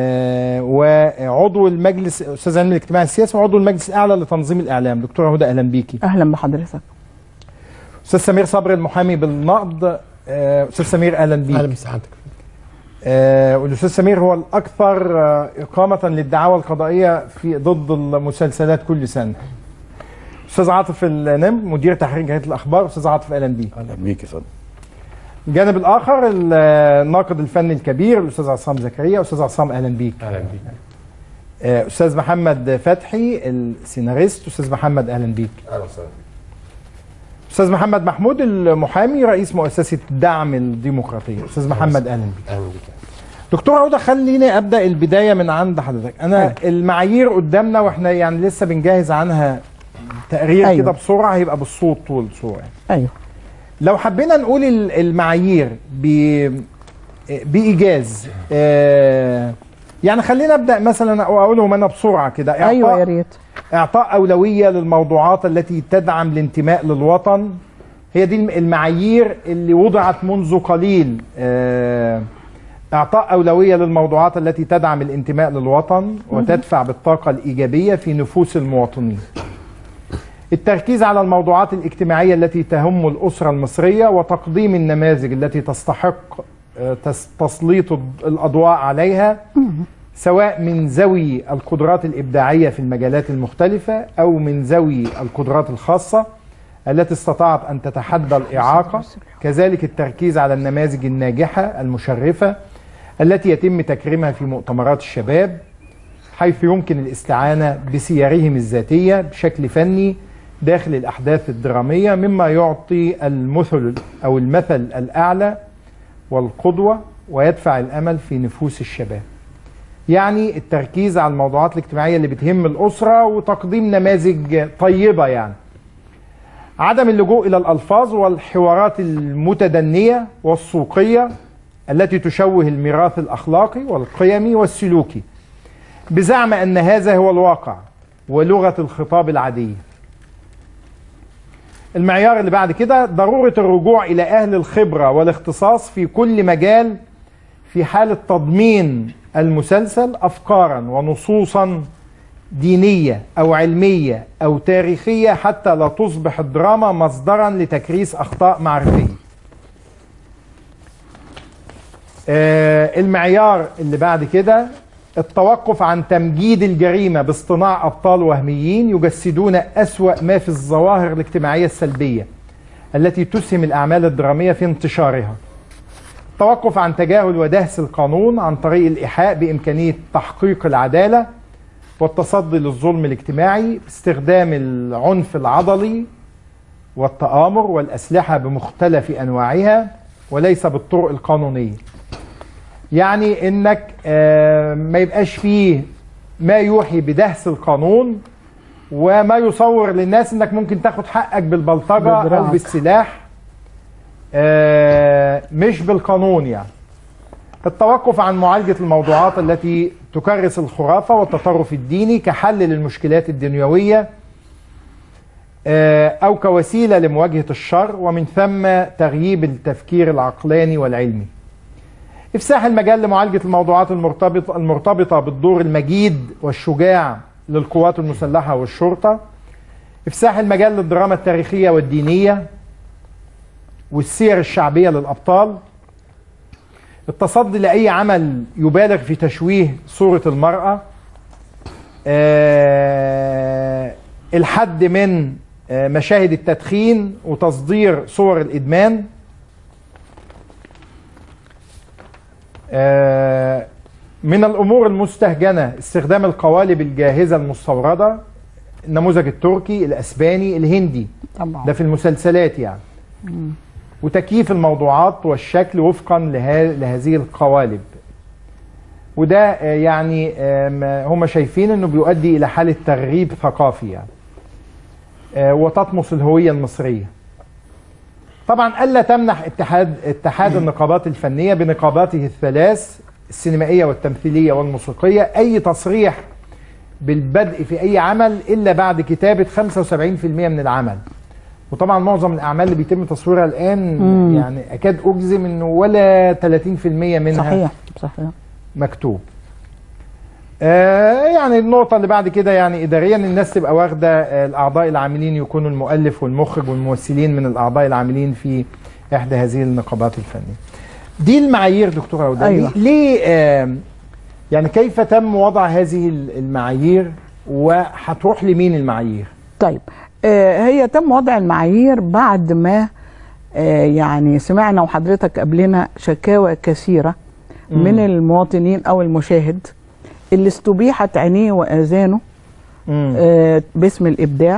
وعضو المجلس، أستاذ علم الاجتماع السياسي وعضو المجلس الأعلى لتنظيم الإعلام. دكتورة هدى أهلا بيكي. أهلا بحضرتك. أستاذ سمير صبري المحامي بالنقد. أستاذ سمير أهلا بيك. أهلا بسعادتك. والأستاذ سمير هو الأكثر إقامة للدعاوى القضائية في ضد المسلسلات كل سنة. أستاذ عاطف النم مدير تحرير جريدة الأخبار. أستاذ عاطف أهلا بيك. أهلا بيك يا فندم. الجانب الآخر الناقد الفني الكبير الأستاذ عصام زكريا. أستاذ عصام أهلا بيك. أهلا بيك. أستاذ محمد فتحي السيناريست. أستاذ محمد أهلا بيك. أهلا وسهلا. أستاذ محمد محمود المحامي رئيس مؤسسة دعم الديمقراطية. أستاذ محمد أهلا بيك. أهلا بيك. دكتور هدى خليني أبدأ البداية من عند حضرتك. أنا المعايير قدامنا وإحنا يعني لسه بنجهز عنها تقرير كده بسرعه هيبقى بالصوت طول الصوره يعني. ايوه. لو حبينا نقول المعايير بايجاز، يعني خلينا ابدا مثلا اقولهم انا بسرعه كده. ايوه يا ريت. اعطاء اولويه للموضوعات التي تدعم الانتماء للوطن، هي دي المعايير اللي وضعت منذ قليل. اعطاء اولويه للموضوعات التي تدعم الانتماء للوطن وتدفع بالطاقه الايجابيه في نفوس المواطنين. التركيز على الموضوعات الاجتماعيه التي تهم الاسره المصريه وتقديم النماذج التي تستحق تسليط الاضواء عليها، سواء من ذوي القدرات الابداعيه في المجالات المختلفه او من ذوي القدرات الخاصه التي استطاعت ان تتحدى الاعاقه. كذلك التركيز على النماذج الناجحه المشرفه التي يتم تكريمها في مؤتمرات الشباب، حيث يمكن الاستعانه بسيرهم الذاتيه بشكل فني داخل الاحداث الدراميه، مما يعطي المثل او المثل الاعلى والقدوه ويدفع الامل في نفوس الشباب. يعني التركيز على الموضوعات الاجتماعيه اللي بتهم الاسره وتقديم نماذج طيبه يعني. عدم اللجوء الى الالفاظ والحوارات المتدنيه والسوقيه التي تشوه الميراث الاخلاقي والقيمي والسلوكي بزعم ان هذا هو الواقع ولغه الخطاب العاديه. المعيار اللي بعد كده ضروره الرجوع الى اهل الخبره والاختصاص في كل مجال في حاله تضمين المسلسل افكارا ونصوصا دينيه او علميه او تاريخيه حتى لا تصبح الدراما مصدرا لتكريس اخطاء معرفيه. المعيار اللي بعد كده التوقف عن تمجيد الجريمه باصطناع ابطال وهميين يجسدون اسوأ ما في الظواهر الاجتماعيه السلبيه التي تسهم الاعمال الدراميه في انتشارها. التوقف عن تجاهل ودهس القانون عن طريق الايحاء بامكانيه تحقيق العداله والتصدي للظلم الاجتماعي باستخدام العنف العضلي والتآمر والأسلحة بمختلف أنواعها وليس بالطرق القانونية. يعني إنك ما يبقاش فيه ما يوحي بدهس القانون وما يصور للناس إنك ممكن تاخد حقك بالبلطجة أو بالسلاح، مش بالقانون يعني. التوقف عن معالجة الموضوعات التي تكرس الخرافة والتطرف الديني كحل للمشكلات الدنيوية أو كوسيلة لمواجهة الشر، ومن ثم تغييب التفكير العقلاني والعلمي. إفساح المجال لمعالجة الموضوعات المرتبطة بالدور المجيد والشجاع للقوات المسلحة والشرطة. إفساح المجال للدراما التاريخية والدينية والسير الشعبية للأبطال. التصدي لأي عمل يبالغ في تشويه صورة المرأة. الحد من مشاهد التدخين وتصدير صور الإدمان. من الأمور المستهجنة استخدام القوالب الجاهزة المستوردة، النموذج التركي، الأسباني، الهندي طبعا. ده في المسلسلات يعني. وتكييف الموضوعات والشكل وفقا لهذه القوالب، وده يعني هم شايفين انه بيؤدي الى حالة تغريب ثقافي يعني. وتطمس الهوية المصرية. طبعا ألا تمنح اتحاد النقابات الفنية بنقاباته الثلاث السينمائية والتمثيلية والموسيقية أي تصريح بالبدء في أي عمل إلا بعد كتابة 75% من العمل. وطبعا معظم الأعمال اللي بيتم تصويرها الآن يعني أكاد أجزم إنه ولا 30% منها صحيح مكتوب. يعني النقطة اللي بعد كده يعني إداريا الناس تبقى واخدة الأعضاء العاملين يكونوا المؤلف والمخرج والممثلين من الأعضاء العاملين في إحدى هذه النقابات الفنية. دي المعايير دكتورة هدى. أيوة. ليه يعني كيف تم وضع هذه المعايير وهتروح لمين المعايير؟ طيب هي تم وضع المعايير بعد ما يعني سمعنا وحضرتك قبلنا شكاوى كثيرة من المواطنين أو المشاهد اللي استبيحت عينيه وآذانه باسم الإبداع.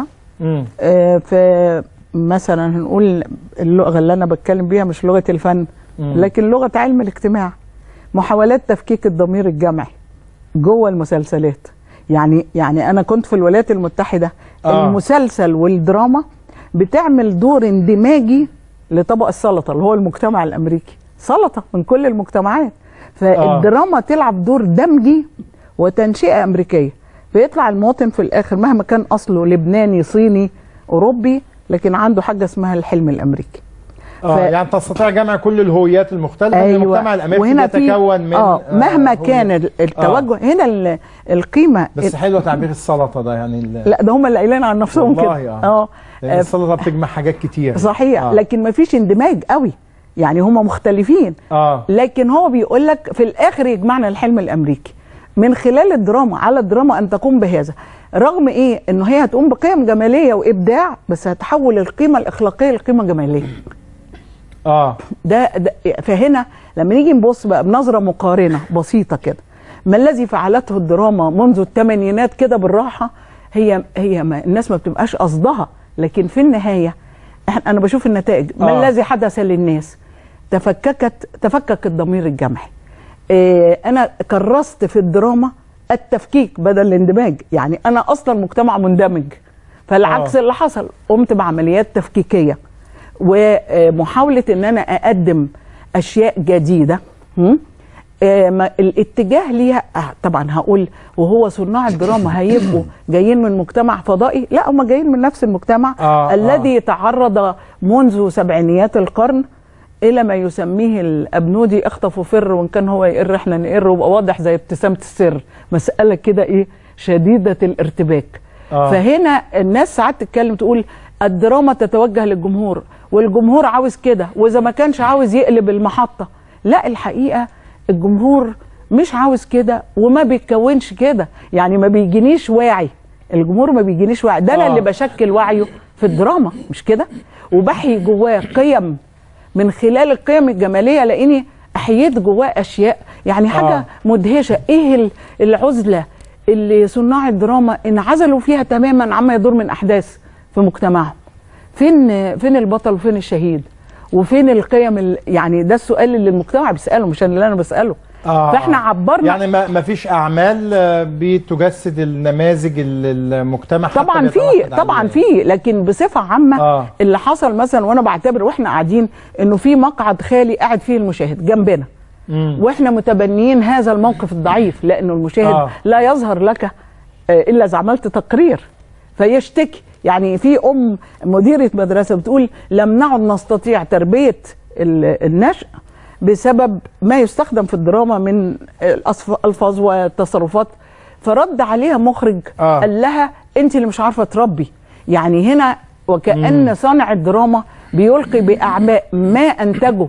فمثلا هنقول اللغة اللي أنا بتكلم بيها مش لغة الفن لكن لغة علم الاجتماع، محاولات تفكيك الضمير الجمعي جوه المسلسلات. يعني انا كنت في الولايات المتحده. المسلسل والدراما بتعمل دور اندماجي لطبق السلطه اللي هو المجتمع الامريكي، سلطه من كل المجتمعات، فالدراما تلعب دور دمجي وتنشئه امريكيه، فيطلع المواطن في الاخر مهما كان اصله لبناني صيني اوروبي لكن عنده حاجه اسمها الحلم الامريكي. يعني تستطيع جمع كل الهويات المختلفه. أيوة. المجتمع الامريكي يتكون من مهما كان التوجه. هنا القيمه. بس حلو تعبير السلطه ده يعني لا ده هم اللي قايلين عن نفسهم كده. السلطه بتجمع حاجات كتير. صحيح. لكن ما فيش اندماج قوي، يعني هم مختلفين. لكن هو بيقول لك في الاخر يجمعنا الحلم الامريكي من خلال الدراما. على الدراما ان تقوم بهذا، رغم ايه انه هي هتقوم بقيم جماليه وابداع، بس هتحول القيمه الاخلاقيه لقيمه جماليه. ده فهنا لما نيجي نبص بقى بنظره مقارنه بسيطه كده، ما الذي فعلته الدراما منذ الثمانينات كده بالراحه، هي ما الناس ما بتبقاش قصدها، لكن في النهايه انا بشوف النتائج. ما الذي حدث للناس؟ تفكك الضمير الجمعي. انا كرست في الدراما التفكيك بدل الاندماج، يعني انا اصلا مجتمع مندمج، فالعكس اللي حصل، قمت بعمليات تفكيكيه ومحاولة ان انا اقدم اشياء جديدة. الاتجاه ليها طبعا هقول وهو صناع الدراما هيبقوا جايين من مجتمع فضائي؟ لا، هم جايين من نفس المجتمع الذي تعرض منذ سبعينيات القرن الى ما يسميه الابنودي اخطف وفر، وان كان هو يقر احنا نقر، ويبقى واضح زي ابتسامة السر، مسألة كده ايه شديدة الارتباك. فهنا الناس ساعات تتكلم تقول الدراما تتوجه للجمهور والجمهور عاوز كده، واذا ما كانش عاوز يقلب المحطة. لا، الحقيقة الجمهور مش عاوز كده وما بيتكونش كده، يعني ما بيجينيش واعي، الجمهور ما بيجينيش واعي، ده انا اللي بشكل وعيه في الدراما، مش كده؟ وبحيي جواه قيم من خلال القيم الجمالية، لاني احييت جواه اشياء يعني حاجة مدهشة. ايه العزلة اللي صناع الدراما انعزلوا فيها تماما عما يدور من احداث في مجتمعهم؟ فين البطل وفين الشهيد وفين القيم؟ يعني ده السؤال اللي المجتمع بيسأله، مش اللي انا بسأله. فاحنا عبرنا، يعني ما فيش اعمال بتجسد النماذج المجتمع طبعا في لكن بصفه عامه اللي حصل مثلا، وانا بعتبر واحنا قاعدين انه في مقعد خالي قاعد فيه المشاهد جنبنا، واحنا متبنيين هذا الموقف الضعيف، لانه المشاهد لا يظهر لك الا اذا عملت تقرير فيشتكي. يعني في مديرة مدرسة بتقول لم نعد نستطيع تربية النشء بسبب ما يستخدم في الدراما من الألفاظ والتصرفات، فرد عليها مخرج قال لها انت اللي مش عارفة تربي. يعني هنا وكأن صانع الدراما بيلقي بأعباء ما أنتجه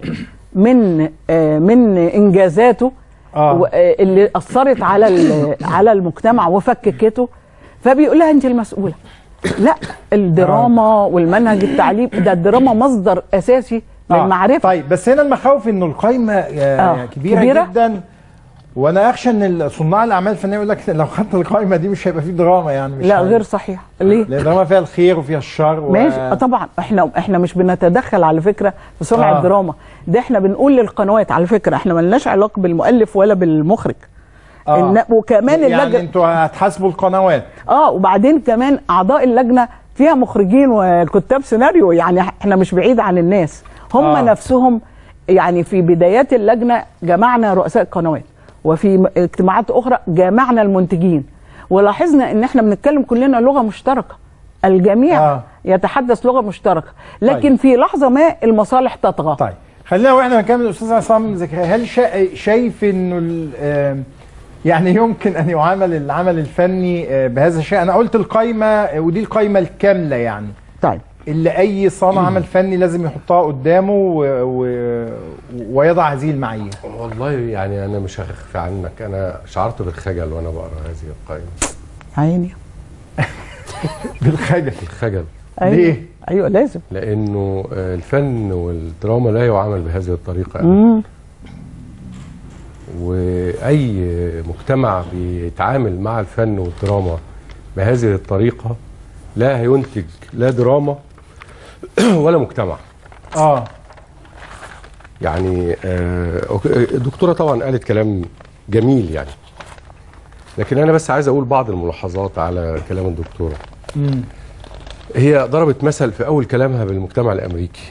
من إنجازاته اللي أثرت على المجتمع وفككته، فبيقول لها انت المسؤولة. لا، الدراما والمنهج التعليم ده، الدراما مصدر اساسي للمعرفه. طيب، بس هنا المخاوف انه القايمه كبيرة جدا، وانا اخشى ان صناع الاعمال الفنيه يقول لك لو خدت القايمه دي مش هيبقى فيه دراما. يعني مش لا، غير صحيح. ليه؟ لان الدراما فيها الخير وفيها الشر ماشي. طبعا احنا مش بنتدخل على فكره في صنع الدراما ده، احنا بنقول للقنوات على فكره احنا مالناش علاقه بالمؤلف ولا بالمخرج. وكمان يعني انتوا هتحاسبوا القنوات. وبعدين كمان اعضاء اللجنه فيها مخرجين وكتاب سيناريو، يعني احنا مش بعيد عن الناس. هم نفسهم يعني في بدايات اللجنه جمعنا رؤساء القنوات، وفي اجتماعات اخرى جمعنا المنتجين، ولاحظنا ان احنا بنتكلم كلنا لغه مشتركه، الجميع يتحدث لغه مشتركه، لكن في لحظه ما المصالح تطغى. طيب، خلينا واحنا بنكمل. استاذ عصام زكريا، هل شايف انه يعني يمكن ان يعامل العمل الفني بهذا الشيء؟ انا قلت القايمه، ودي القايمه الكامله يعني. طيب، اللي اي صانع عمل فني لازم يحطها قدامه ويضع هذه المعايير. والله يعني انا مش هخفي عنك، انا شعرت بالخجل وانا بقرا هذه القايمه. عيني. بالخجل. ليه؟ ايوه لازم، لانه الفن والدراما لا يعامل بهذه الطريقه. واي مجتمع بيتعامل مع الفن والدراما بهذه الطريقه لا هينتج لا دراما ولا مجتمع. يعني الدكتوره طبعا قالت كلام جميل يعني، لكن انا بس عايز اقول بعض الملاحظات على كلام الدكتوره. هي ضربت مثل في اول كلامها بالمجتمع الامريكي.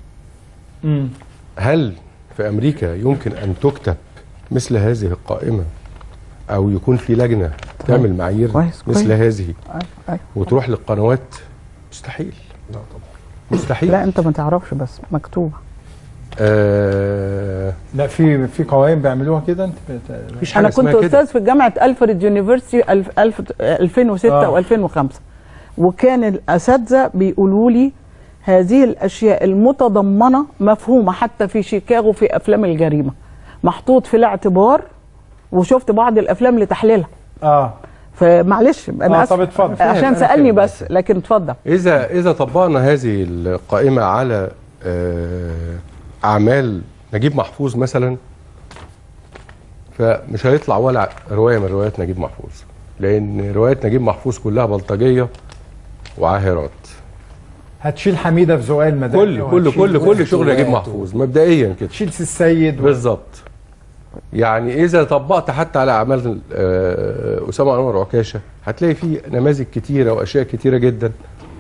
هل في امريكا يمكن ان تكتب مثل هذه القائمه او يكون في لجنه تعمل معايير مثل هذه وتروح للقنوات؟ مستحيل. لا طبعا مستحيل. لا انت ما تعرفش بس مكتوبه. لا في قوائم بيعملوها كده. انت مفيش حاجه انا كنت استاذ في جامعه الفريد يونيفرسيتي 2006 و2005 وكان الاساتذه بيقولوا لي هذه الاشياء المتضمنه مفهومه حتى في شيكاغو في افلام الجريمه محطوط في الاعتبار، وشفت بعض الافلام لتحليلها. فمعلش انا طب اتفضل عشان سالني بس، لكن اتفضل. اذا طبقنا هذه القائمه على اعمال نجيب محفوظ مثلا، فمش هيطلع ولا روايه من روايات نجيب محفوظ، لان روايات نجيب محفوظ كلها بلطجيه وعاهرات. هتشيل حميده في ذوقها المدني، كل شغل نجيب محفوظ مبدئيا كده، تشيل السيد بالظبط. يعني اذا طبقت حتى على اعمال اسامه انور عكاشه هتلاقي فيه نماذج كتيره واشياء كتيره جدا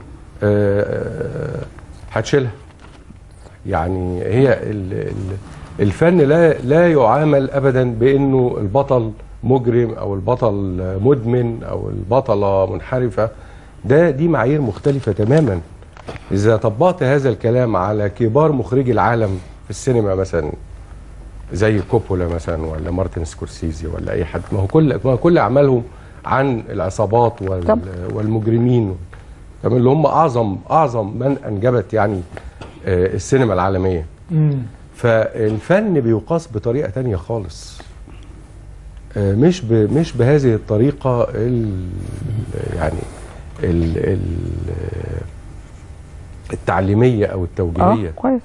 هتشيلها. يعني هي الفن لا يعامل ابدا بانه البطل مجرم او البطل مدمن او البطله منحرفه. دي معايير مختلفه تماما. اذا طبقت هذا الكلام على كبار مخرجي العالم في السينما مثلا زي كوبولا مثلا ولا مارتن سكورسيزي ولا اي حد، ما هو كل اعمالهم عن العصابات والمجرمين اللي هم اعظم من انجبت يعني السينما العالميه. فالفن بيقاس بطريقه تانية خالص، مش بهذه الطريقه يعني التعليميه او التوجيهيه. كويس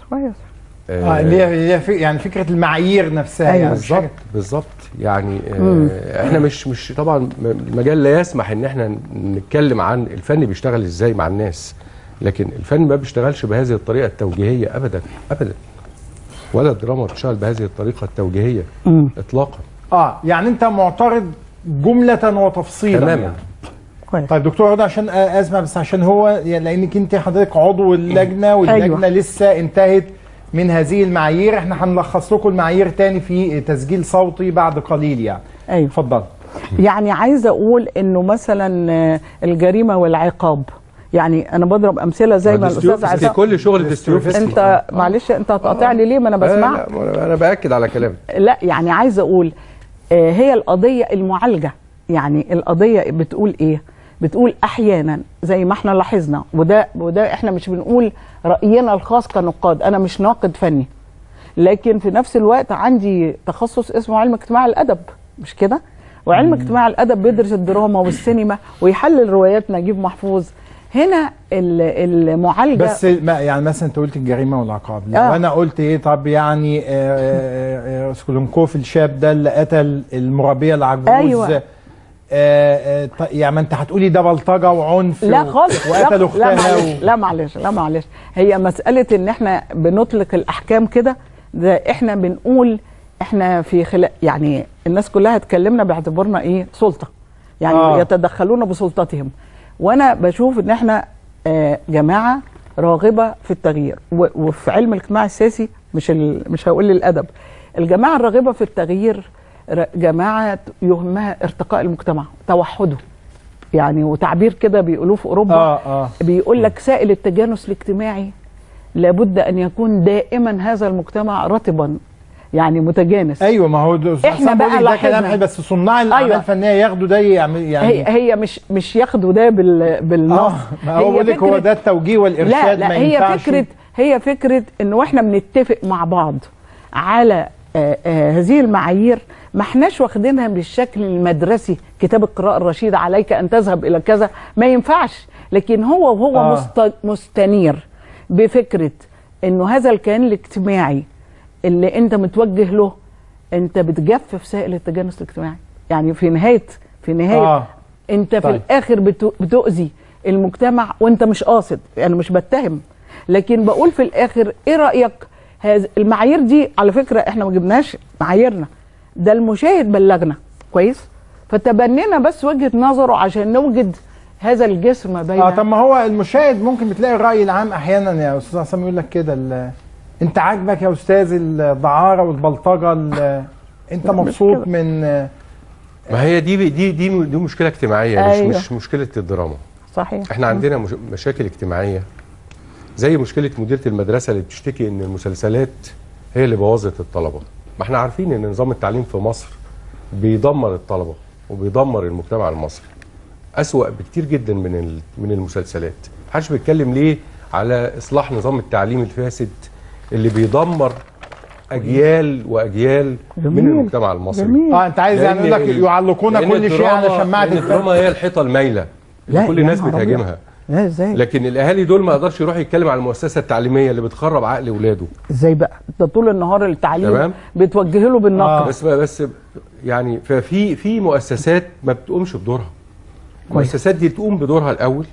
اللي هي يعني فكره المعايير نفسها. أيوة. يعني بالظبط يعني احنا مش طبعا المجال لا يسمح ان احنا نتكلم عن الفن بيشتغل ازاي مع الناس، لكن الفن ما بيشتغلش بهذه الطريقه التوجيهيه ابدا ابدا، ولا الدراما بتشتغل بهذه الطريقه التوجيهيه اطلاقا. يعني انت معترض جمله وتفصيلا تماما يعني. طيب دكتور هدى، عشان اسمع بس، عشان هو لانك انت حضرتك عضو اللجنه واللجنه لسه انتهت من هذه المعايير. احنا هنلخص لكم المعايير تاني في تسجيل صوتي بعد قليل يعني. ايوه اتفضل. يعني عايزه اقول انه مثلا الجريمه والعقاب، يعني انا بضرب امثله زي ما الاستاذ عايز كل شغل ديستيوفسكي. انت معلش انت هتقاطع لي ليه؟ ما انا بسمع. لا انا باكد على كلامك. لا يعني عايزه اقول هي القضيه المعالجه، يعني القضيه بتقول ايه؟ بتقول احيانا زي ما احنا لاحظنا، وده احنا مش بنقول راينا الخاص كنقاد، انا مش ناقد فني، لكن في نفس الوقت عندي تخصص اسمه علم اجتماع الادب، مش كده؟ وعلم اجتماع الادب بيدرس الدراما والسينما ويحلل روايات نجيب محفوظ. هنا المعالجه بس يعني مثلا انت قلت الجريمه والعقاب، لو انا قلت ايه؟ طب يعني راسكولنكوف الشاب ده اللي قتل المربيه العجوز. أيوة. يعني ما انت هتقولي ده بلطجه وعنف لا خالص، وقتلوا اختها لا معلش هي مساله ان احنا بنطلق الاحكام كده، ده احنا بنقول احنا في يعني الناس كلها اتكلمنا باعتبارنا ايه؟ سلطه، يعني يتدخلون بسلطتهم. وانا بشوف ان احنا جماعه راغبه في التغيير، وفي علم الاجتماع السياسي مش هقول الادب، الجماعه الراغبه في التغيير جماعه يهمها ارتقاء المجتمع، توحده، يعني وتعبير كده بيقولوه في اوروبا. بيقول لك سائل التجانس الاجتماعي لابد ان يكون دائما هذا المجتمع رطبا، يعني متجانس. ايوه، ما هو احنا بقى ده كلام حلو، بس صناع الاعمال الفنيه ياخدوا ده يعني هي مش ياخدوا ده بالنص. ما هو بقول لك هو ده التوجيه والارشاد. لا هي فكره انه احنا بنتفق مع بعض على هذه المعايير، ما احناش واخدينها بالشكل المدرسي، كتاب القراءة الرشيد عليك أن تذهب إلى كذا، ما ينفعش. لكن هو مستنير بفكرة إنه هذا الكيان الاجتماعي اللي أنت متوجه له، أنت بتجفف سائل التجانس الاجتماعي. يعني في نهاية أنت في الآخر بتؤذي المجتمع وأنت مش قاصد، يعني مش بتهم، لكن بقول في الآخر إيه رأيك؟ المعايير دي على فكرة احنا ما جبناش معاييرنا، ده المشاهد بلغنا كويس، فتبنينا بس وجهه نظره عشان نوجد هذا الجسر ما بين طب ما هو المشاهد ممكن بتلاقي الراي العام احيانا يا استاذ عصام يقول لك كده انت عاجبك يا استاذ الدعاره والبلطجه، انت مبسوط من ما هي دي مشكله اجتماعيه. أيوة. مش مشكله الدراما. صحيح. احنا عندنا مشاكل اجتماعيه زي مشكله مديره المدرسه اللي بتشتكي ان المسلسلات هي اللي بوظت الطلبه. ما احنا عارفين ان نظام التعليم في مصر بيدمر الطلبه وبيدمر المجتمع المصري أسوأ بكتير جدا من المسلسلات. محدش بيتكلم ليه على اصلاح نظام التعليم الفاسد اللي بيدمر اجيال واجيال من المجتمع المصري. جميل. انت عايز يعني يقول لك يعلقون كل شيء على شماعه الدراما هي الحيطه المايله اللي كل الناس بتهاجمها. لا ازاي؟ لكن الاهالي دول ما يقدرش يروح يتكلم على المؤسسه التعليميه اللي بتخرب عقل اولاده. ازاي بقى؟ ده طول النهار التعليم بتوجه له بالنقد. بس يعني في مؤسسات ما بتقومش بدورها. المؤسسات دي تقوم بدورها الاول.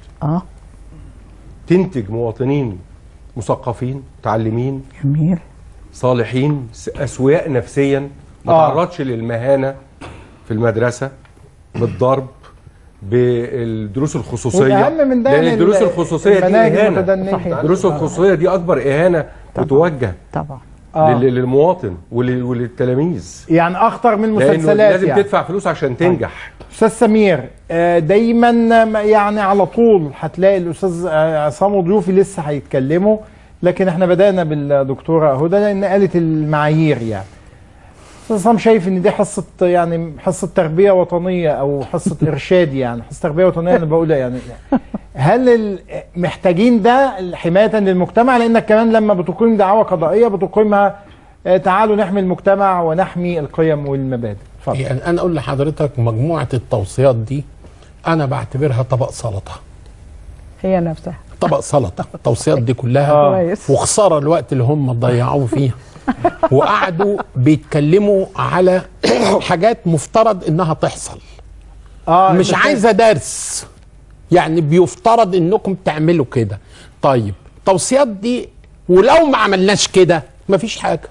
تنتج مواطنين مثقفين متعلمين جميل صالحين اسوياء نفسيا ما تعرضش للمهانه في المدرسه بالضرب بالدروس الخصوصيه. والاهم من ده لان الدروس الخصوصيه دي اهانه. الدروس الخصوصيه دي اكبر اهانه بتوجه طبعا للمواطن وللتلاميذ. يعني اخطر من المسلسلات. لازم يعني تدفع فلوس عشان تنجح. استاذ سمير دايما يعني على طول هتلاقي الاستاذ عصام وضيوفي لسه هيتكلموا، لكن احنا بدانا بالدكتوره هدى لان قالت المعايير. يعني استاذ عصام شايف ان دي حصه يعني حصه تربيه وطنيه او حصه ارشاد، يعني حصه تربيه وطنيه انا بقولها يعني هل محتاجين ده حمايه للمجتمع؟ لانك كمان لما بتقيم دعوه قضائيه بتقيمها تعالوا نحمي المجتمع ونحمي القيم والمبادئ. اتفضل. يعني انا اقول لحضرتك مجموعه التوصيات دي انا بعتبرها طبق سلطه. هي نفسها طبق سلطه التوصيات دي كلها. وخساره الوقت اللي هم ضيعوه فيها وقعدوا بيتكلموا على حاجات مفترض انها تحصل. مش عايزه درس، يعني بيفترض انكم تعملوا كده. طيب التوصيات دي ولو ما عملناش كده مفيش حاجه،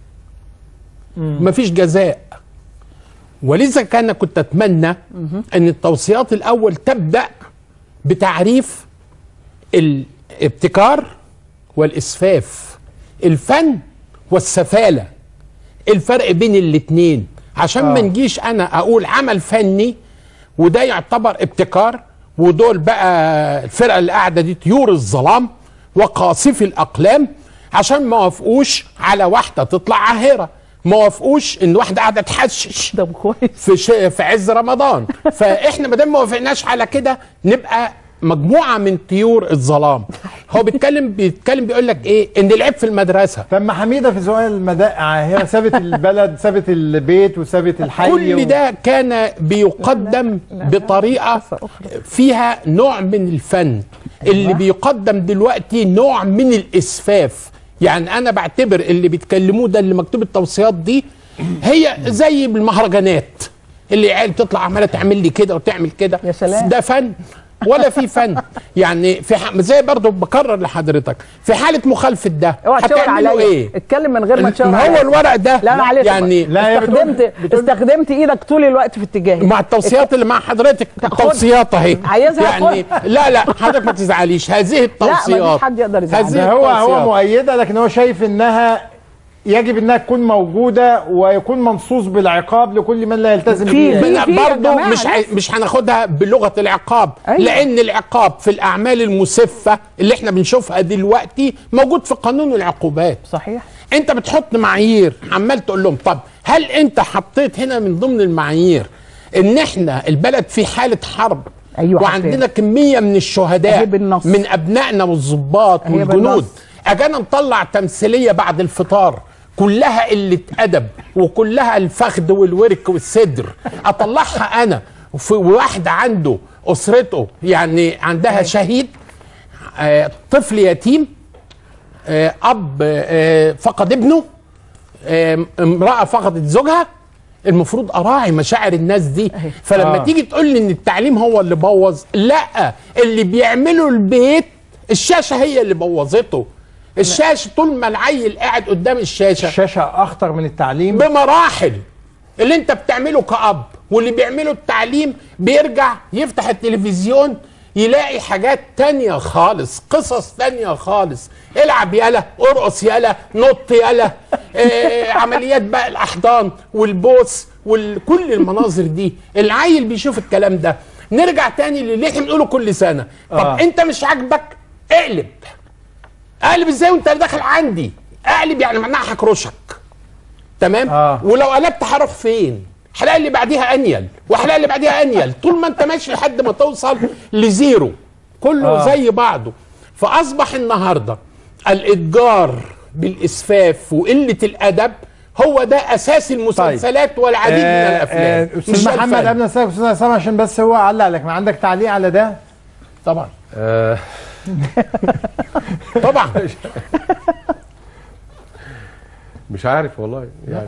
مفيش جزاء. ولذا كنت اتمنى ان التوصيات الاول تبدا بتعريف الابتكار والاسفاف، الفن والسفاله، الفرق بين الاتنين، عشان ما نجيش انا اقول عمل فني وده يعتبر ابتكار، ودول بقى الفرقه اللي قاعده دي طيور الظلام وقاصفي الاقلام، عشان ما وافقوش على واحده تطلع عاهره، ما وافقوش ان واحده قاعده تحشش في عز رمضان. فاحنا ما دام ما وافقناش على كده نبقى مجموعه من طيور الظلام. هو بيتكلم بيقول لك ايه؟ ان العيب في المدرسه. طب ما حميده في سؤال المدائع سابت البلد، سابت البيت وسابت الحي. كل ده كان بيقدم بطريقه فيها نوع من الفن. اللي بيقدم دلوقتي نوع من الاسفاف. يعني انا بعتبر اللي بيتكلموه ده اللي مكتوب التوصيات دي هي زي بالمهرجانات اللي عيال تطلع عماله تعمل لي كده وتعمل كده. يا سلام. ده فن ولا في فن؟ يعني زي برضه بكرر لحضرتك في حاله مخالفه ده هتعملوا ايه؟ اتكلم من غير ما تشاور عليا. هو الورق ده لا معلش يعني استخدمت ايدك طول الوقت في اتجاهي مع التوصيات اللي مع حضرتك. التوصيات اهي عايزها يعني لا حضرتك ما تزعليش. هذه التوصيات لا ما فيش حد يقدر يزعل. هو مؤيده، لكن هو شايف انها يجب انها تكون موجوده ويكون منصوص بالعقاب لكل من لا يلتزم بيها. برضه مش هناخدها بلغه العقاب. أيوة. لان العقاب في الاعمال المسفه اللي احنا بنشوفها دلوقتي موجود في قانون العقوبات. صحيح. انت بتحط معايير عمال تقول لهم طب هل انت حطيت هنا من ضمن المعايير ان احنا البلد في حاله حرب؟ أيوة. وعندنا كميه من الشهداء من ابنائنا والضباط والجنود. اجانا نطلع تمثيليه بعد الفطار كلها قله ادب وكلها الفخذ والورك والصدر، اطلعها انا وواحد عنده اسرته يعني عندها شهيد، طفل يتيم، اب فقد ابنه، امراه فقدت زوجها. المفروض اراعي مشاعر الناس دي. فلما تيجي تقول لي ان التعليم هو اللي بوظ، لا، اللي بيعمله البيت الشاشه هي اللي بوظته. الشاشه طول ما العيل قاعد قدام الشاشه اخطر من التعليم بمراحل. اللي انت بتعمله كأب واللي بيعملوا التعليم بيرجع يفتح التلفزيون يلاقي حاجات تانية خالص، قصص تانية خالص، العب يلا، ارقص يلا، نط يلا، عمليات بقى الاحضان والبوس وكل المناظر دي. العيل بيشوف الكلام ده. نرجع تاني للي احنا بنقوله كل سنه. طب انت مش عاجبك اقلب. اقلب ازاي وانت داخل عندي؟ اقلب يعني معناها هكرشك. تمام؟ ولو قلبت هروح فين؟ الحلقه اللي بعديها انيل والحلقه اللي بعديها انيل، طول ما انت ماشي لحد ما توصل لزيرو. كله زي بعضه. فاصبح النهارده الاتجار بالاسفاف وقله الادب هو ده اساس المسلسلات والعديد من الافلام. استاذ محمد قبل ما اسالك استاذ عصام عشان بس هو علق لك، ما عندك تعليق على ده؟ طبعا. طبعا. مش عارف والله يعني.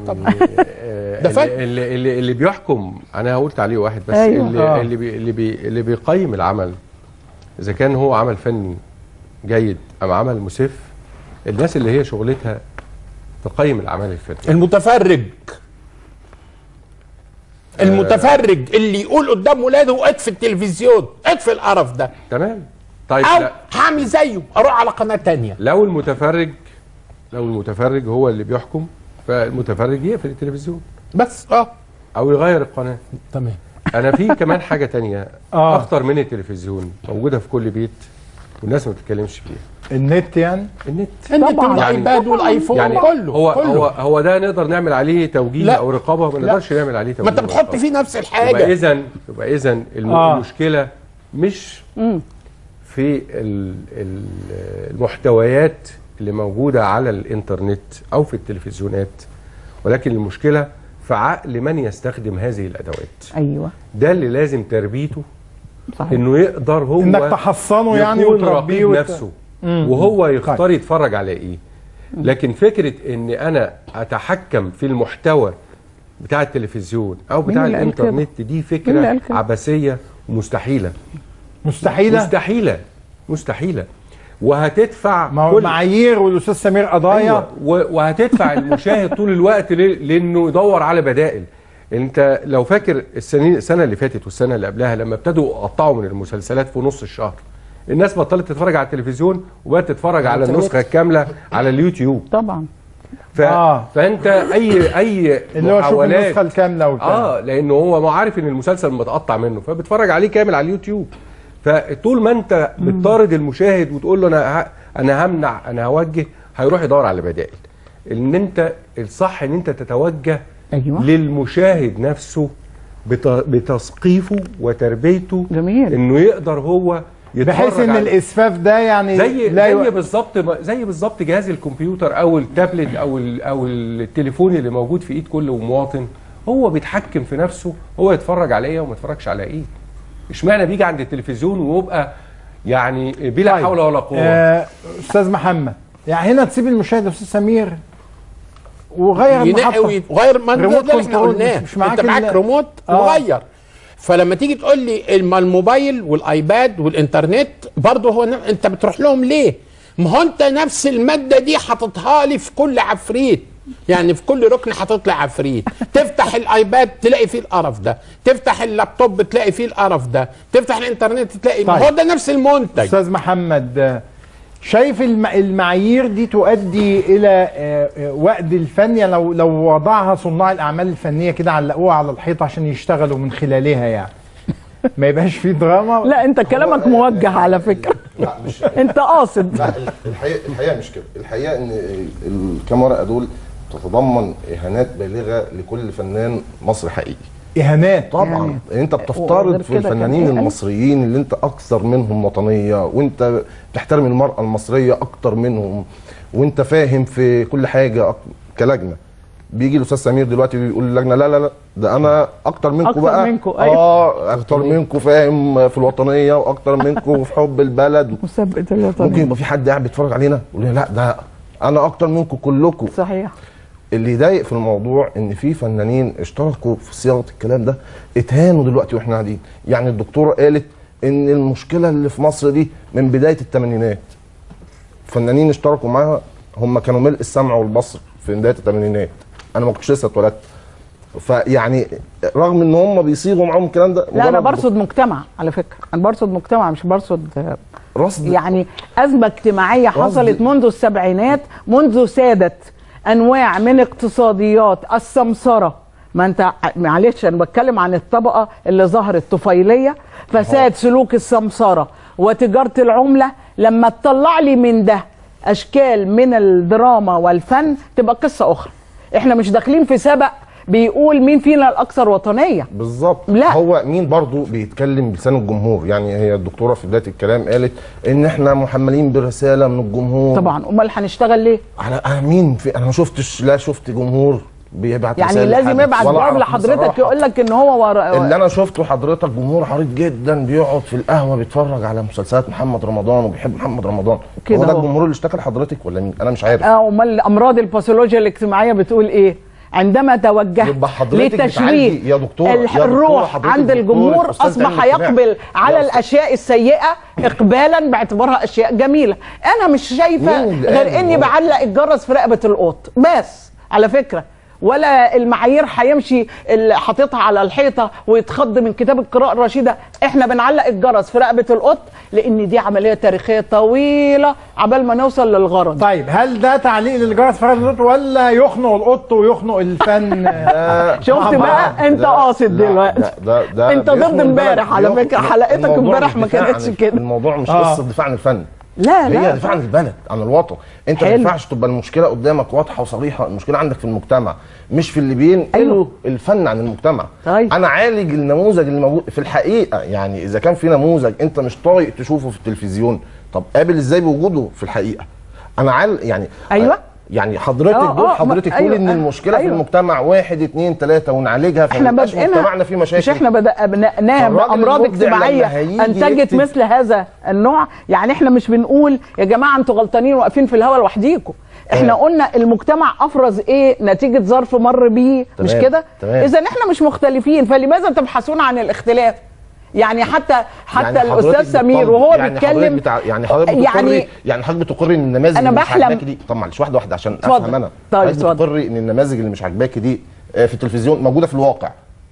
اللي بيحكم، انا هقول تعليق واحد بس. أيوة. اللي بيقيم العمل اذا كان هو عمل فني جيد ام عمل مسف، الناس اللي هي شغلتها تقيم الاعمال الفنيه. المتفرج اللي يقول قدام ولاده اطفي التلفزيون، اطفي القرف ده. تمام. طيب او هعمل زيه، اروح على قناه ثانيه. لو المتفرج هو اللي بيحكم، فالمتفرج يقفل التلفزيون بس او يغير القناه. تمام. انا في كمان حاجه تانية اخطر من التلفزيون موجوده في كل بيت والناس ما بتتكلمش فيها. النت يعني؟ النت والايباد والايفون يعني كله. هو ده نقدر نعمل عليه توجيه او رقابه؟ ما نقدرش نعمل عليه توجيه. ما انت بتحط فيه نفس الحاجه. يبقى اذا المشكله مش في المحتويات اللي موجوده على الانترنت او في التلفزيونات، ولكن المشكله في عقل من يستخدم هذه الادوات. ايوه، ده اللي لازم تربيته. صحيح. انه يقدر هو انك تحصنه يعني وتربيه نفسه وهو يختار يتفرج على ايه. لكن فكره ان انا اتحكم في المحتوى بتاع التلفزيون او بتاع الانترنت دي فكره عبثيه ومستحيله. مستحيله وهتدفع معايير والاستاذ سمير قضايا. أيوة. وهتدفع المشاهد طول الوقت لانه يدور على بدائل. انت لو فاكر السنه اللي فاتت والسنه اللي قبلها لما ابتدوا يقطعوا من المسلسلات في نص الشهر، الناس بطلت تتفرج على التلفزيون وبقت تتفرج على النسخه الكامله على اليوتيوب. طبعا. فانت اي اللي هو شوف النسخه الكامله وبتاع. لانه هو عارف ان المسلسل متقطع منه فبتفرج عليه كامل على اليوتيوب. فطول ما انت بتطارد المشاهد وتقول له انا همنع، انا هوجه، هيروح يدور على بدائل. ان انت الصح ان انت تتوجه للمشاهد نفسه بتثقيفه وتربيته. جميل. انه يقدر هو يتفرج بحيث ان الاسفاف ده يعني زي بالظبط جهاز الكمبيوتر او التابلت او التليفون اللي موجود في ايد كل مواطن. هو بيتحكم في نفسه، هو يتفرج على ايه وما يتفرجش على ايه. اشمعنى بيجي عند التلفزيون ويبقى يعني بلا حول ولا قوه. استاذ محمد، يعني هنا تسيب المشاهد يا استاذ سمير وغير المحطه، غير ما احنا قلناه. انت معاك ريموت وغير. فلما تيجي تقول لي الموبايل والايباد والانترنت برضه هو انت بتروح لهم ليه؟ ما هو انت نفس الماده دي حاططها لي في كل عفريت، يعني في كل ركن حاطط لي عفريت. تفتح الايباد تلاقي فيه القرف ده، تفتح اللابتوب تلاقي فيه القرف ده، تفتح الانترنت تلاقي ما هو ده نفس المنتج. استاذ محمد، شايف المعايير دي تؤدي الى وقد الفن؟ يعني لو وضعها صناع الاعمال الفنيه كده علقوها على الحيط عشان يشتغلوا من خلالها، يعني ما يبقاش فيه دراما؟ لا انت كلامك موجه على فكره. لا مش انت قاصد. لا الحقيقه مش كده. الحقيقه ان الكام ورقه دول تتضمن اهانات بالغه لكل فنان مصري حقيقي. اهانات طبعا. يعني انت بتفترض في الفنانين المصريين اللي انت اكثر منهم وطنيه، وانت بتحترم المراه المصريه اكتر منهم، وانت فاهم في كل حاجه كلجنه. بيجي الاستاذ سمير دلوقتي بيقول للجنه لا ده انا اكتر منكم بقى. أيوة. اكتر منكم فاهم في الوطنيه واكتر منكم في حب البلد. مسابقه الوطنيه. ممكن يبقى في حد قاعد بيتفرج علينا يقول لا ده انا اكتر منكم كلكم. صحيح. اللي يضايق في الموضوع ان في فنانين اشتركوا في صياغه الكلام ده اتهانوا دلوقتي واحنا قاعدين. يعني الدكتوره قالت ان المشكله اللي في مصر دي من بدايه الثمانينات. فنانين اشتركوا معاها هم كانوا ملء السمع والبصر في بدايه الثمانينات. انا ما كنتش لسه اتولدت. فيعني رغم ان هم بيصيغوا معاهم الكلام ده، لا انا برصد مجتمع على فكره، انا برصد مجتمع مش برصد رصد. يعني ازمه اجتماعيه حصلت منذ السبعينات، منذ سادت انواع من اقتصاديات السمسره. ما انت معلش انا بتكلم عن الطبقه اللي ظهرت طفيليه، فساد سلوك السمسره وتجاره العمله. لما تطلع لي من ده اشكال من الدراما والفن تبقى قصه اخرى. احنا مش داخلين في سبق بيقول مين فينا الاكثر وطنيه بالظبط. لا، هو مين برضو بيتكلم بلسان الجمهور. يعني هي الدكتوره في بدايه الكلام قالت ان احنا محملين برساله من الجمهور. طبعا، امال هنشتغل ليه؟ على مين؟ انا ما شفتش، لا شفت جمهور بيبعت يعني رسالة لازم يبعت جواب لحضرتك يقول لك ان هو اللي انا شفته حضرتك جمهور حريص جدا بيقعد في القهوه بيتفرج على مسلسلات محمد رمضان وبيحب محمد رمضان. هو ده الجمهور اللي اشتكى لحضرتك ولا مين؟ انا مش عارف. امال امراض الباثولوجيا الاجتماعيه بتقول ايه؟ عندما توجهت لتشويه يا دكتور الروح عند الجمهور اصبح يقبل على الاشياء السيئه اقبالا باعتبارها اشياء جميله. انا مش شايفه غير اني بعلق الجرس في رقبه القط بس على فكره، ولا المعايير هيمشي اللي حاططها على الحيطه ويتخض من كتاب القراءه الرشيده. احنا بنعلق الجرس في رقبه القط لان دي عمليه تاريخيه طويله عبال ما نوصل للغرض. طيب هل ده تعليق للجرس في رقبه القط ولا يخنق القط ويخنق الفن؟ شفت بقى انت قاصد دلوقتي. انت ضد امبارح على فكره، حلقتك امبارح ما كانتش كده. الموضوع مش قصه دفاع عن الفن، لا هي دفاع عن البلد، عن الوطن. انت ما ينفعش تبقى المشكله قدامك واضحه وصريحه. المشكله عندك في المجتمع مش في اللي بينقلوا الفن عن المجتمع. انا عالج النموذج اللي موجود في الحقيقه. يعني اذا كان في نموذج انت مش طايق تشوفه في التلفزيون، طب قابل ازاي بوجوده في الحقيقه. انا يعني يعني حضرتك تقول ان المشكله في المجتمع 1 2 3 ونعالجها، فمبقاش مجتمعنا فيه مشاكل. مش احنا بدأناها بأمراض اجتماعيه انتجت مثل هذا النوع. يعني احنا مش بنقول يا جماعه انتوا غلطانين واقفين في الهوا لوحديكم. احنا قلنا المجتمع افرز ايه نتيجه ظرف مر بيه، مش كده؟ اذا احنا مش مختلفين، فلماذا تبحثون عن الاختلاف؟ يعني حتى يعني الاستاذ سمير وهو بيتكلم يعني حضرتك بتقري ان النماذج اللي مش عاجباكي دي، طب معلش واحده عشان افهم انا. طيب بتقري ان النماذج اللي مش عاجباكي دي في التلفزيون موجوده في الواقع.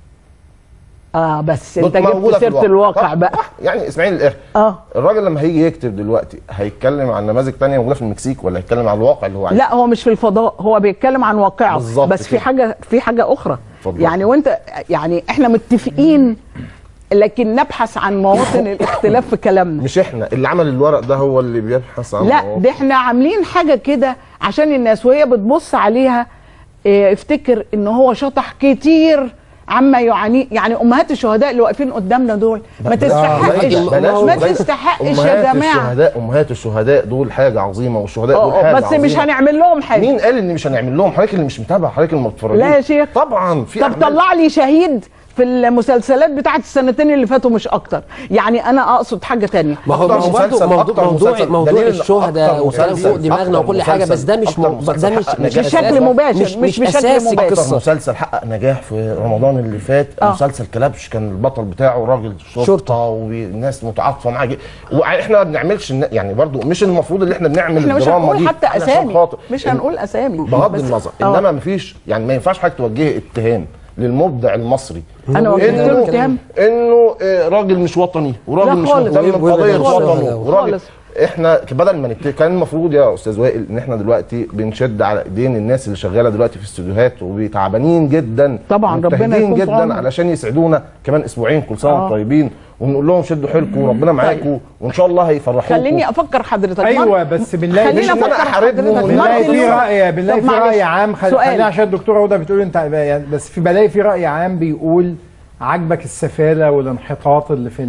بس انت جبت سيره الواقع بقى. يعني اسماعيل القرش الراجل لما هيجي يكتب دلوقتي هيتكلم عن نماذج ثانيه موجوده في المكسيك ولا هيتكلم عن الواقع اللي هو عايزه؟ لا، هو مش في الفضاء، هو بيتكلم عن واقعه. بس في حاجه اخرى. يعني وانت يعني احنا متفقين لكن نبحث عن مواطن الاختلاف في كلامنا. مش احنا اللي عمل الورق ده هو اللي بيبحث عن لا، ده احنا عاملين حاجه كده عشان الناس وهي بتبص عليها افتكر ان هو شطح كتير عما يعانيه. يعني امهات الشهداء اللي واقفين قدامنا دول ما تستحقش، ما تستحقش يا جماعه. امهات الشهداء دول حاجه عظيمه، والشهداء دول حاجه بس عظيمة. مش هنعمل لهم حاجه. مين قال ان مش هنعمل لهم؟ حضرتك اللي مش متابع، حضرتك اللي ما بتتفرجيش. لا يا شيخ طبعا في. طب طلع لي شهيد في المسلسلات بتاعت السنتين اللي فاتوا مش اكتر. يعني انا اقصد حاجه تانية. ما هو موضوع الشهداء وكلام فوق دماغنا وكل حاجه، بس ده مش بشكل مباشر، مش بشكل مباشر. اكتر مسلسل حقق نجاح في رمضان اللي فات مسلسل كلبش، كان البطل بتاعه راجل شرطه والناس متعاطفه معاه. واحنا ما بنعملش يعني برضو مش المفروض اللي احنا بنعمل الدراما دي. مش هنقول حتى اسامي، مش هنقول اسامي بغض النظر. انما مفيش يعني ما ينفعش حضرتك توجهي اتهام للمبدع المصري انا وجهت له اتهام انه راجل مش وطني وراجل مش مهتم بقضيه وطنه وراجل. احنا بدل ما كان المفروض يا استاذ وائل ان احنا دلوقتي بنشد على ايدين الناس اللي شغاله دلوقتي في الاستوديوهات وبيتعبانين جدا طبعا، ربنا يكون جدا علشان يسعدونا كمان اسبوعين كل سنه وانتم طيبين، ونقول لهم شدوا حيلكم وربنا معاكم وان شاء الله هيفرحوكم. خليني افكر حضرتك. ايوه بس بنلاقي مش انا احاربهم، بنلاقي في راي عام. خلينا عشان الدكتوره هدى بتقول انت يعني، بس في بلاقي في راي عام بيقول عاجبك السفاله والانحطاط اللي في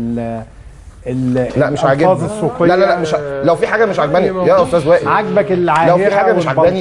لا مش عاجبني. لا مش لو في حاجه مش عاجباني يا استاذ وائل، عاجبك العاهره لو في حاجه مش عاجباني،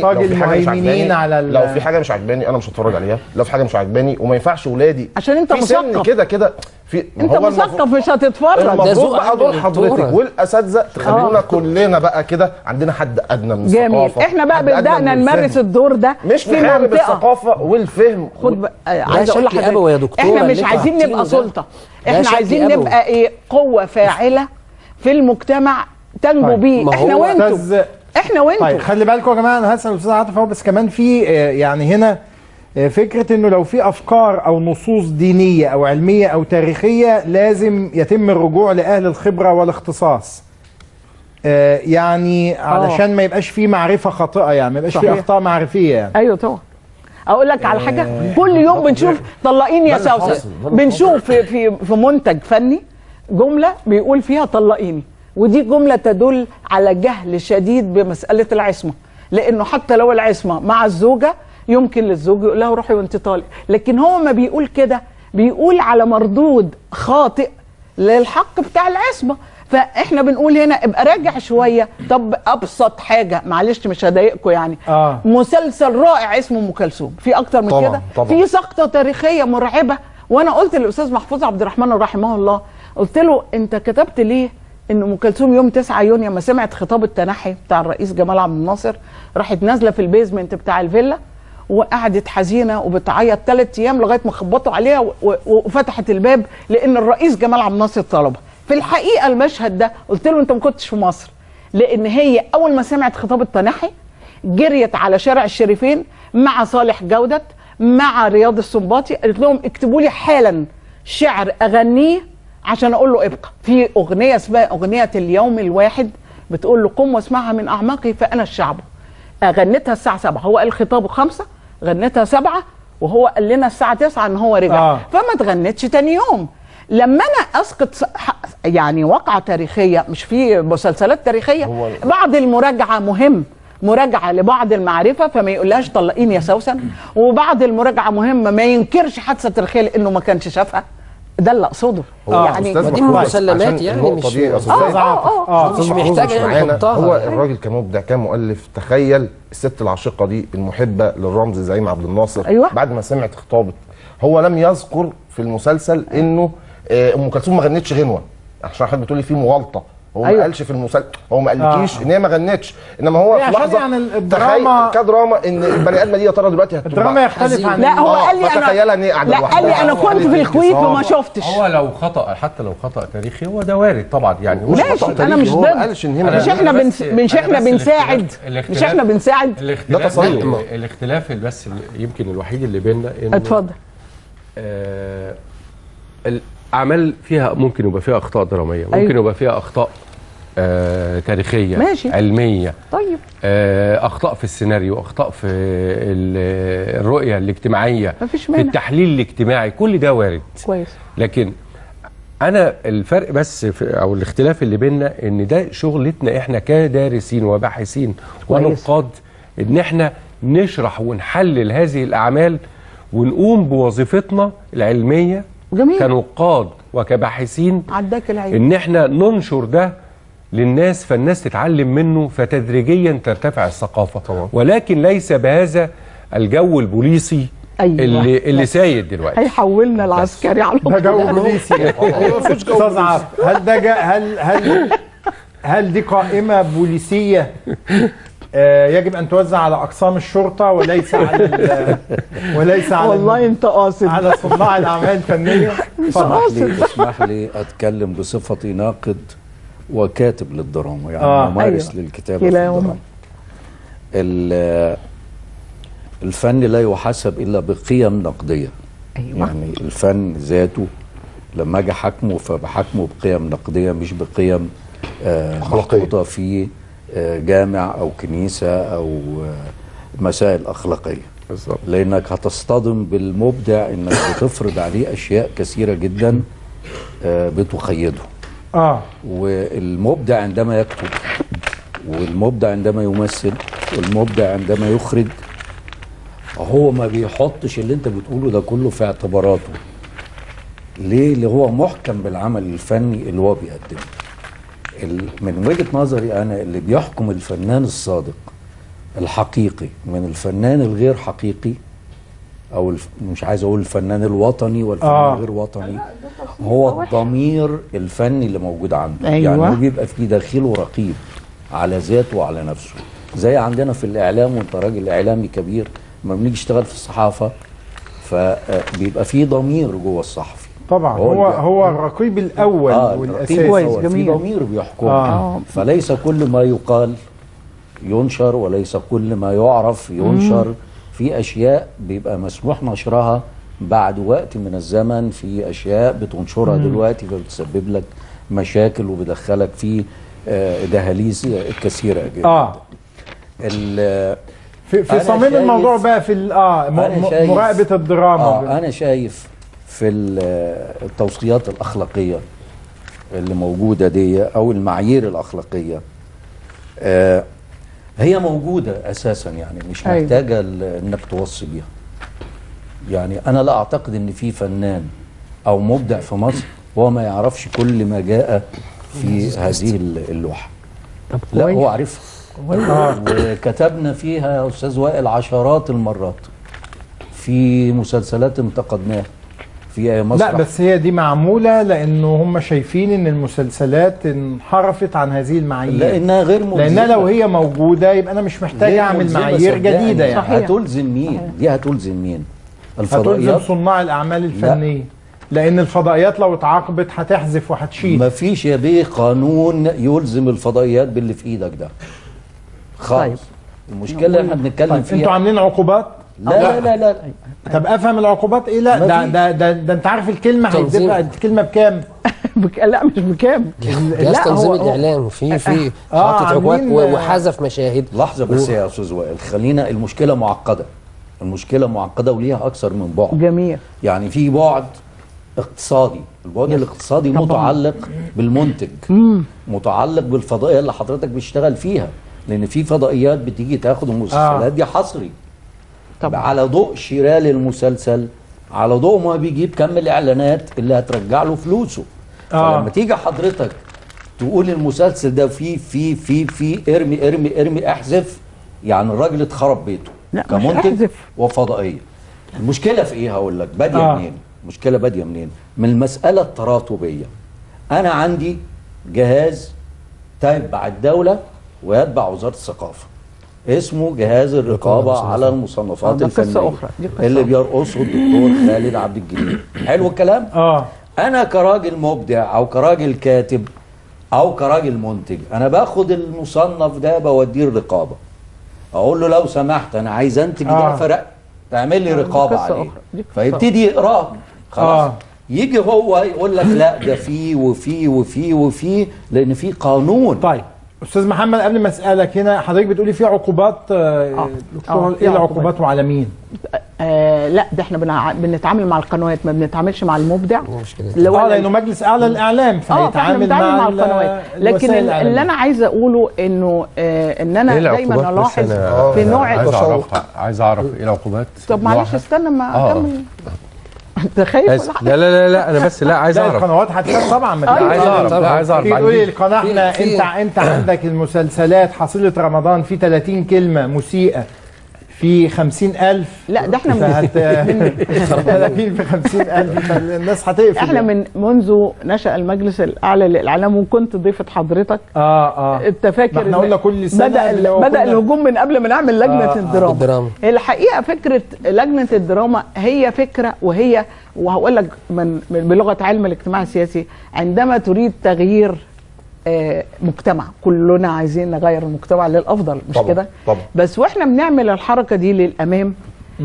لو في حاجه مش عاجباني انا مش هتفرج عليها. لو في حاجه مش عاجباني وما ينفعش ولادي عشان انت مثقف كده انت مثقف مش هتتفرج. المفروض بقى دول حضرتك والاساتذه تخلونا كلنا بقى كده عندنا حد ادنى من الثقافه. جميل. احنا بقى بدانا نمارس الدور ده مش في منطقه الثقافه والفهم. خد عايز اقول لحضرتك احنا مش عايزين نبقى سلطه، احنا عايزين نبقى ايه؟ قوه فاعله في المجتمع تنجو بيه. احنا وانتوا. طيب خلي بالكم يا جماعه، انا هسال الاستاذ عاطف اهو، بس كمان في يعني هنا فكرة انه لو في افكار او نصوص دينية او علمية او تاريخية لازم يتم الرجوع لاهل الخبرة والاختصاص، يعني علشان ما يبقاش فيه معرفة خاطئة، يعني ما يبقاش فيه اخطاء معرفية يعني. ايوه طبعا. اقول لك على حاجة، كل يوم بنشوف طلقيني يا سوسن، بنشوف في منتج فني جملة بيقول فيها طلقيني، ودي جملة تدل على جهل شديد بمسألة العصمة، لانه حتى لو العصمة مع الزوجة يمكن للزوج يقول لها روحي وانت طالق، لكن هو ما بيقول كده، بيقول على مردود خاطئ للحق بتاع العصمة. فاحنا بنقول هنا ابقى راجع شويه. طب ابسط حاجه، معلش مش هضايقكم يعني، مسلسل رائع اسمه ام كلثوم، في اكتر من كده؟ في سقطه تاريخيه مرعبه. وانا قلت للاستاذ محفوظ عبد الرحمن رحمه الله، قلت له انت كتبت ليه ان ام كلثوم يوم 9 يونيو ما سمعت خطاب التنحي بتاع الرئيس جمال عبد الناصر راحت نازله في البيزمنت بتاع الفيلا وقعدت حزينه وبتعيط 3 ايام لغايه ما خبطوا عليها وفتحت الباب لان الرئيس جمال عبد الناصر طلبها. في الحقيقه المشهد ده قلت له انت ما كنتش في مصر، لان هي اول ما سمعت خطاب التنحي جريت على شارع الشريفين مع صالح جودت مع رياض السنباطي، قالت لهم اكتبوا لي حالا شعر اغنيه عشان اقول له ابقى. في اغنيه اسمها اغنيه اليوم الواحد بتقول له قم واسمعها من اعماقي فانا الشعب. غنتها الساعه 7، هو قال خطابه 5، غنتها 7 وهو قال لنا الساعه 9 ان هو رجع. فما اتغنتش تاني يوم. لما انا اسقط يعني واقعه تاريخيه، مش في مسلسلات تاريخيه بعض المراجعه مهم، مراجعه لبعض المعرفه، فما يقولهاش طلقيني يا سوسن، وبعض المراجعه مهمه ما ينكرش حادثه تاريخيه لانه ما كانش شافها. ده اللي اقصده. يعني دي مسلمات يعني مش مش محتاجه يعني نحطها. هو الراجل كمبدع كان مؤلف. تخيل الست العاشقه دي المحبه للرمز زعيم عبد الناصر، بعد ما سمعت خطابه هو لم يذكر في المسلسل انه ام كلثوم ما غنتش غنوه، عشان حضرتك بتقولي في مغالطه. هو ما قالش في المسلسل، هو ما قالكيش ان هي ما غنتش، انما هو في لحظه يعني الدراما كدراما ان البني ادمه دي يا ترى دلوقتي هتبقى الدراما يختلف عن لا هو قال لي تخيلها ان هي قاعده لا قال لي انا كنت في الكويت وما شفتش. هو لو خطا، حتى لو خطا تاريخي هو ده وارد طبعا يعني. ماشي انا مش ضد، مش احنا بنساعد، مش احنا بنساعد. الاختلاف بس يمكن الوحيد اللي بيننا انه اتفضل. الاعمال فيها ممكن يبقى فيها اخطاء دراميه، ممكن يبقى فيها اخطاء تاريخيه ماشي. علميه، طيب اخطاء في السيناريو، اخطاء في الرؤيه الاجتماعيه، في التحليل الاجتماعي، كل ده وارد كويس. لكن انا الفرق بس او الاختلاف اللي بيننا ان ده شغلتنا احنا كدارسين وباحثين ونقاد، ان احنا نشرح ونحلل هذه الاعمال ونقوم بوظيفتنا العلميه جميل. كنقاد وكباحثين، عداك العين، ان احنا ننشر ده للناس فالناس تتعلم منه فتدريجيا ترتفع الثقافه طبعا. ولكن ليس بهذا الجو البوليسي اللي سايد دلوقتي. هيحولنا العسكري على ده جو بوليسي. استاذ عاطف، هل ده هل دي قائمه بوليسيه يجب ان توزع على اقسام الشرطه وليس على والله انت قاصد على صناع الاعمال الفنيه؟ اسمح لي اتكلم بصفتي ناقد وكاتب للدراما، يعني ممارس للكتابه في الدراما. الفن لا يحاسب الا بقيم نقديه. يعني الفن ذاته لما اجي احاكمه فبحاكمه بقيم نقديه مش بقيم محطوطه في جامع او كنيسه او مسائل اخلاقيه. بالظبط. لانك هتصطدم بالمبدع انك بتفرض عليه اشياء كثيره جدا بتقيده. والمبدع عندما يكتب، والمبدع عندما يمثل، والمبدع عندما يخرج، هو ما بيحطش اللي انت بتقوله ده كله في اعتباراته. ليه؟ اللي هو محكم بالعمل الفني اللي هو بيقدمه. من وجهة نظري أنا اللي بيحكم الفنان الصادق الحقيقي من الفنان الغير حقيقي، أو مش عايز أقول الفنان الوطني والفنان الغير وطني، هو الضمير الفني اللي موجود عنده. يعني هو بيبقى في داخله رقيب على ذاته وعلى نفسه. زي عندنا في الإعلام، وأنت راجل إعلامي كبير، لما بنيجي نشتغل في الصحافة فبيبقى في ضمير جوه الصحفي. طبعا هو الرقيب الاول والاساسي. كويس جميل. في ضمير بيحكم. فليس كل ما يقال ينشر، وليس كل ما يعرف ينشر، في اشياء بيبقى مسموح نشرها بعد وقت من الزمن، في اشياء بتنشرها دلوقتي فبتسبب لك مشاكل وبدخلك في دهاليز كثيره جدا. في صميم الموضوع بقى في مراقبه الدراما. انا شايف في التوصيات الاخلاقيه اللي موجوده دي او المعايير الاخلاقيه هي موجوده اساسا، يعني مش محتاجه انك توصي بيها. يعني انا لا اعتقد ان في فنان او مبدع في مصر هو ما يعرفش كل ما جاء في هذه اللوحه. لا هو عارفها وكتبنا فيها يا استاذ وائل عشرات المرات في مسلسلات انتقدناها في مسرح. لا بس هي دي معموله لانه هم شايفين ان المسلسلات انحرفت عن هذه المعايير، لانها غير ملزمه. لانها لو هي موجوده يبقى انا مش محتاج اعمل معايير جديده. يعني هتلزم مين؟ دي هتلزم مين؟ الفضائيات. هتلزم صناع الاعمال الفنيه. لا. لان الفضائيات لو اتعاقبت هتحذف وهتشيل. مفيش يا بيه قانون يلزم الفضائيات باللي في ايدك ده خالص. طيب. المشكله اللي احنا بنتكلم فيها انتوا عاملين عقوبات؟ لا لا لا لا. طب افهم العقوبات ايه؟ لا ده انت عارف الكلمه هيدفع الكلمه بكام؟ لا مش بكام. جهاز تنظيم الاعلام في حاطط عقوبات وحذف مشاهد. لحظه بس يا استاذ وائل، خلينا المشكله معقده. المشكله معقده وليها اكثر من بعد. جميل. يعني في بعد اقتصادي، البعد الاقتصادي متعلق بالمنتج، متعلق بالفضائيه اللي حضرتك بتشتغل فيها، لان في فضائيات بتيجي تاخد المسلسلات دي حصري طبعا على ضوء شراء للمسلسل، على ضوء ما بيجيب كم الاعلانات اللي هترجع له فلوسه. فلما تيجي حضرتك تقول المسلسل ده في ارمي احذف، يعني الراجل اتخرب بيته كمنتج وفضائيه. المشكله في ايه؟ هقول لك باديه منين. المشكله باديه منين؟ من المساله التراتبيه. انا عندي جهاز تابع الدوله ويتبع وزاره الثقافه اسمه جهاز الرقابه على المصنفات الفنيه اللي بيرقصه الدكتور خالد عبد الجليل. حلو الكلام؟ انا كراجل مبدع او كراجل كاتب او كراجل منتج، انا باخد المصنف ده بوديه الرقابه، اقول له لو سمحت انا عايز انتج ده فرق تعمل لي رقابه عليه، فيبتدي يقراه خلاص. يجي هو يقول لك لا ده فيه وفيه وفيه وفيه لان في قانون. طيب استاذ محمد، قبل ما اسالك هنا، حضرتك بتقولي في عقوبات. ايه العقوبات وعلى مين؟ لا ده احنا بنتعامل مع القنوات، ما بنتعاملش مع المبدع. لانه مجلس اعلى الاعلام فهيتعامل مع القنوات. لكن اللي انا عايزه اقوله انه ان انا دايما الاحظ في نوع عايز اعرف ايه العقوبات. طب معلش استنى ما اكمل. انت خايف؟ لا لا لا انا بس عايز اعرف. القنوات هتخاف طبعا. عايز اعرف تقولي القناه انت عندك المسلسلات حصيله رمضان في 30 كلمه مسيئه في 50,000. لا ده احنا 30 في 50,000 الناس هتقفل. احنا منذ نشأ المجلس الاعلى للاعلام وكنت ضيفه حضرتك. انت فاكر احنا قلنا كل سنه بدأ الهجوم من قبل ما نعمل لجنه الدراما. الحقيقه فكره لجنه الدراما هي فكره، وهقول لك بلغه علم الاجتماع السياسي، عندما تريد تغيير مجتمع، كلنا عايزين نغير المجتمع للافضل مش كده؟ بس واحنا بنعمل الحركه دي للامام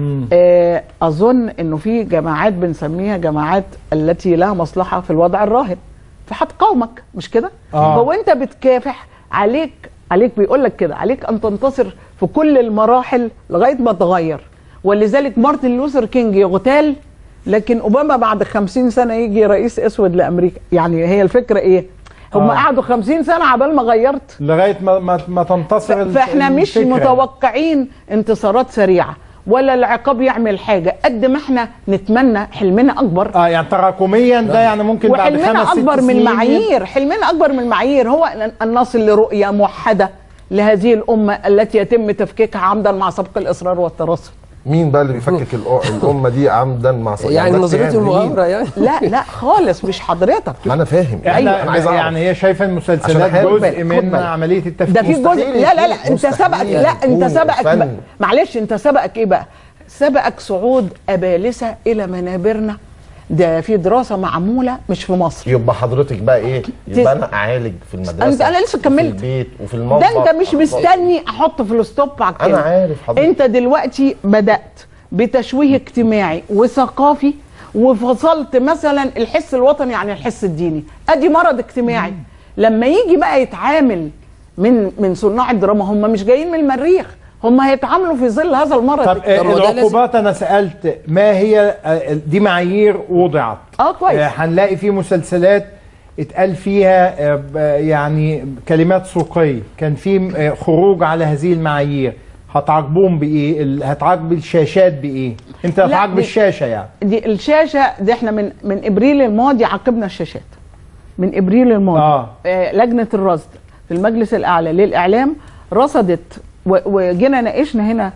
اظن انه في جماعات بنسميها جماعات التي لها مصلحه في الوضع الراهن فهتقاومك مش كده؟ هو انت بتكافح، عليك بيقول لك كده، عليك ان تنتصر في كل المراحل لغايه ما تغير. ولذلك مارتن لوثر كينج يغتال، لكن اوباما بعد 50 سنه يجي رئيس اسود لامريكا. يعني هي الفكره ايه؟ هم قعدوا 50 سنه عبال ما غيرت لغايه ما تنتصر. فاحنا مش متوقعين انتصارات سريعه ولا العقاب يعمل حاجه قد ما احنا نتمنى. حلمنا اكبر. يعني تراكميا ده يعني ممكن بعد 5 6 سنين. وحلمنا اكبر من المعايير. حلمنا اكبر من المعايير هو ان نصل لرؤيه موحده لهذه الامه التي يتم تفكيكها عمدا مع سبق الاصرار والترصد. مين بقى اللي بيفكك الامه دي عمدا مع صديق؟ يعني نظريه المؤامره يعني. لا خالص مش حضرتك. ما انا فاهم. انا عايز اعرف. يعني هي شايفه المسلسلات جزء من عمليه التفكيك. ده في جزء. لا انت سبقك. لا انت سبقك. معلش انت سبقك ايه بقى؟ سبقك صعود ابالسه الى منابرنا ده في دراسه معموله مش في مصر. يبقى حضرتك بقى ايه؟ يبقى انا اعالج في المدرسه، انا لسه كملت، في البيت وفي المطبخ. ده انت مش مستني احط في الستوب على الكلام. انا عارف حضرتك. انت دلوقتي بدات بتشويه اجتماعي وثقافي، وفصلت مثلا الحس الوطني عن الحس الديني، ادي مرض اجتماعي. لما يجي بقى يتعامل من صناع الدراما، هم مش جايين من المريخ، هم هيتعاملوا في ظل هذا المرض. طب العقوبات انا سألت ما هي دي معايير وضعت. كويس. هنلاقي في مسلسلات اتقال فيها يعني كلمات سوقية، كان في خروج على هذه المعايير، هتعاقبوهم بايه؟ هتعاقب الشاشات بايه؟ انت هتعاقب الشاشة يعني؟ دي الشاشة دي احنا من ابريل الماضي عاقبنا الشاشات. من ابريل الماضي لجنة الرصد في المجلس الاعلى للاعلام رصدت وجينا ناقشنا هنا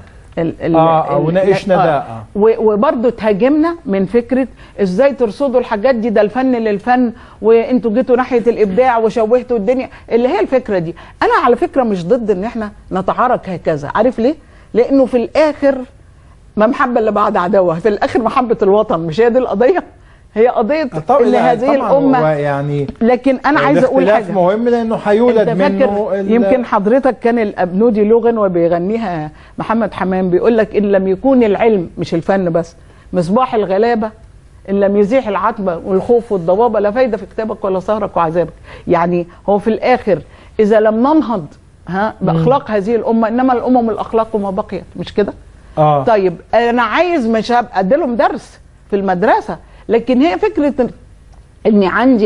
وناقشنا ده وبرضه اتهاجمنا من فكره ازاي ترصدوا الحاجات دي، ده الفن للفن وانتوا جيتوا ناحيه الابداع وشوهتوا الدنيا، اللي هي الفكره دي. انا على فكره مش ضد ان احنا نتعارك هكذا، عارف ليه؟ لانه في الاخر ما محبه الا بعد عداوه، في الاخر محبه الوطن، مش هي دي القضيه؟ هي قضيه ان هذه الامه يعني. لكن انا عايزه اقول حاجه مهم لانه هيولد منه يمكن حضرتك كان الابنودي له غنوه بيغنيها محمد حمام، بيقول لك ان لم يكون العلم مش الفن بس مصباح الغلابه، ان لم يزيح العتبه والخوف والضبابه لا فايده في كتابك ولا سهرك وعذابك. يعني هو في الاخر اذا لم ننهض باخلاق هذه الامه، انما الامم الاخلاق ما بقيت، مش كده؟ طيب انا عايز مش هبقى اديلهم درس في المدرسه، لكن هي فكرة اني عندي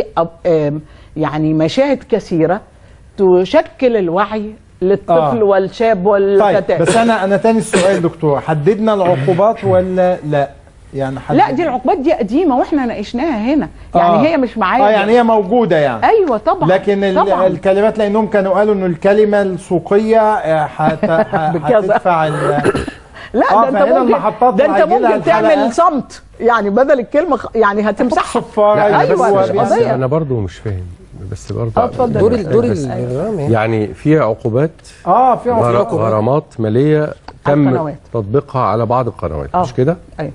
يعني مشاهد كثيرة تشكل الوعي للطفل والشاب والفتاة. طيب بس انا تاني السؤال دكتور، حددنا العقوبات ولا لا؟ يعني لا دي العقوبات دي قديمة واحنا ناقشناها هنا، يعني هي مش معايا. يعني هي موجودة يعني. ايوه طبعا. لكن طبعا. الكلمات لانهم كانوا قالوا انه الكلمة السوقية هتدفع لا ده انت ممكن تعمل صمت، يعني بدل الكلمه يعني هتمسحها. ايوه انا برضو مش فاهم، بس برضو دور يعني في عقوبات في غرامات ماليه تم تطبيقها على بعض القنوات، مش كده؟ ايوه.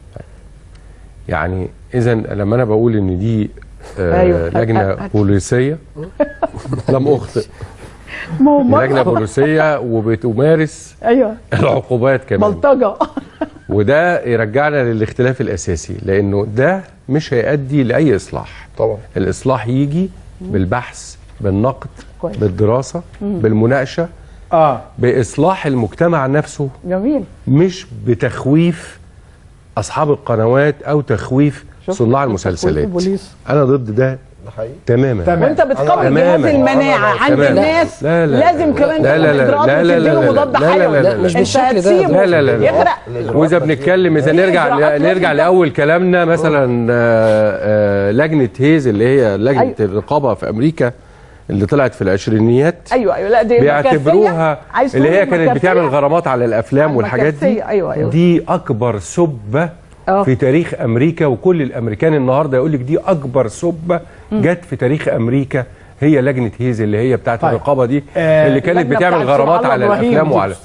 يعني اذا لما انا بقول ان دي لجنه بوليسيه لم اخطئ. لجنه بوليسيه وبتمارس العقوبات كمان بلطجه. وده يرجعنا للاختلاف الاساسي، لانه ده مش هيؤدي لاي اصلاح. طبعا الاصلاح يجي بالبحث، بالنقد، بالدراسه، بالمناقشه، باصلاح المجتمع نفسه. جميل. مش بتخويف اصحاب القنوات او تخويف صناع المسلسلات. انا ضد ده تماما. وانت بتقوي جهاز المناعه عند الناس. لا لازم كمان تديله مضاد حيوي. لا مش بالشكل ده. لا يغرق. واذا بنتكلم اذا نرجع لاول كلامنا مثلا لجنه هيز اللي هي لجنه الرقابه في امريكا اللي طلعت في العشرينيات. ايوه لا دي بيعتبروها اللي هي كانت بتعمل غرامات على الافلام والحاجات دي. أيوة. دي اكبر سبه في تاريخ امريكا، وكل الامريكان النهارده يقول لك دي اكبر سبه جت في تاريخ امريكا، هي لجنه هيز اللي هي بتاعت الرقابه دي اللي كانت بتعمل غرامات على الافلام وعلى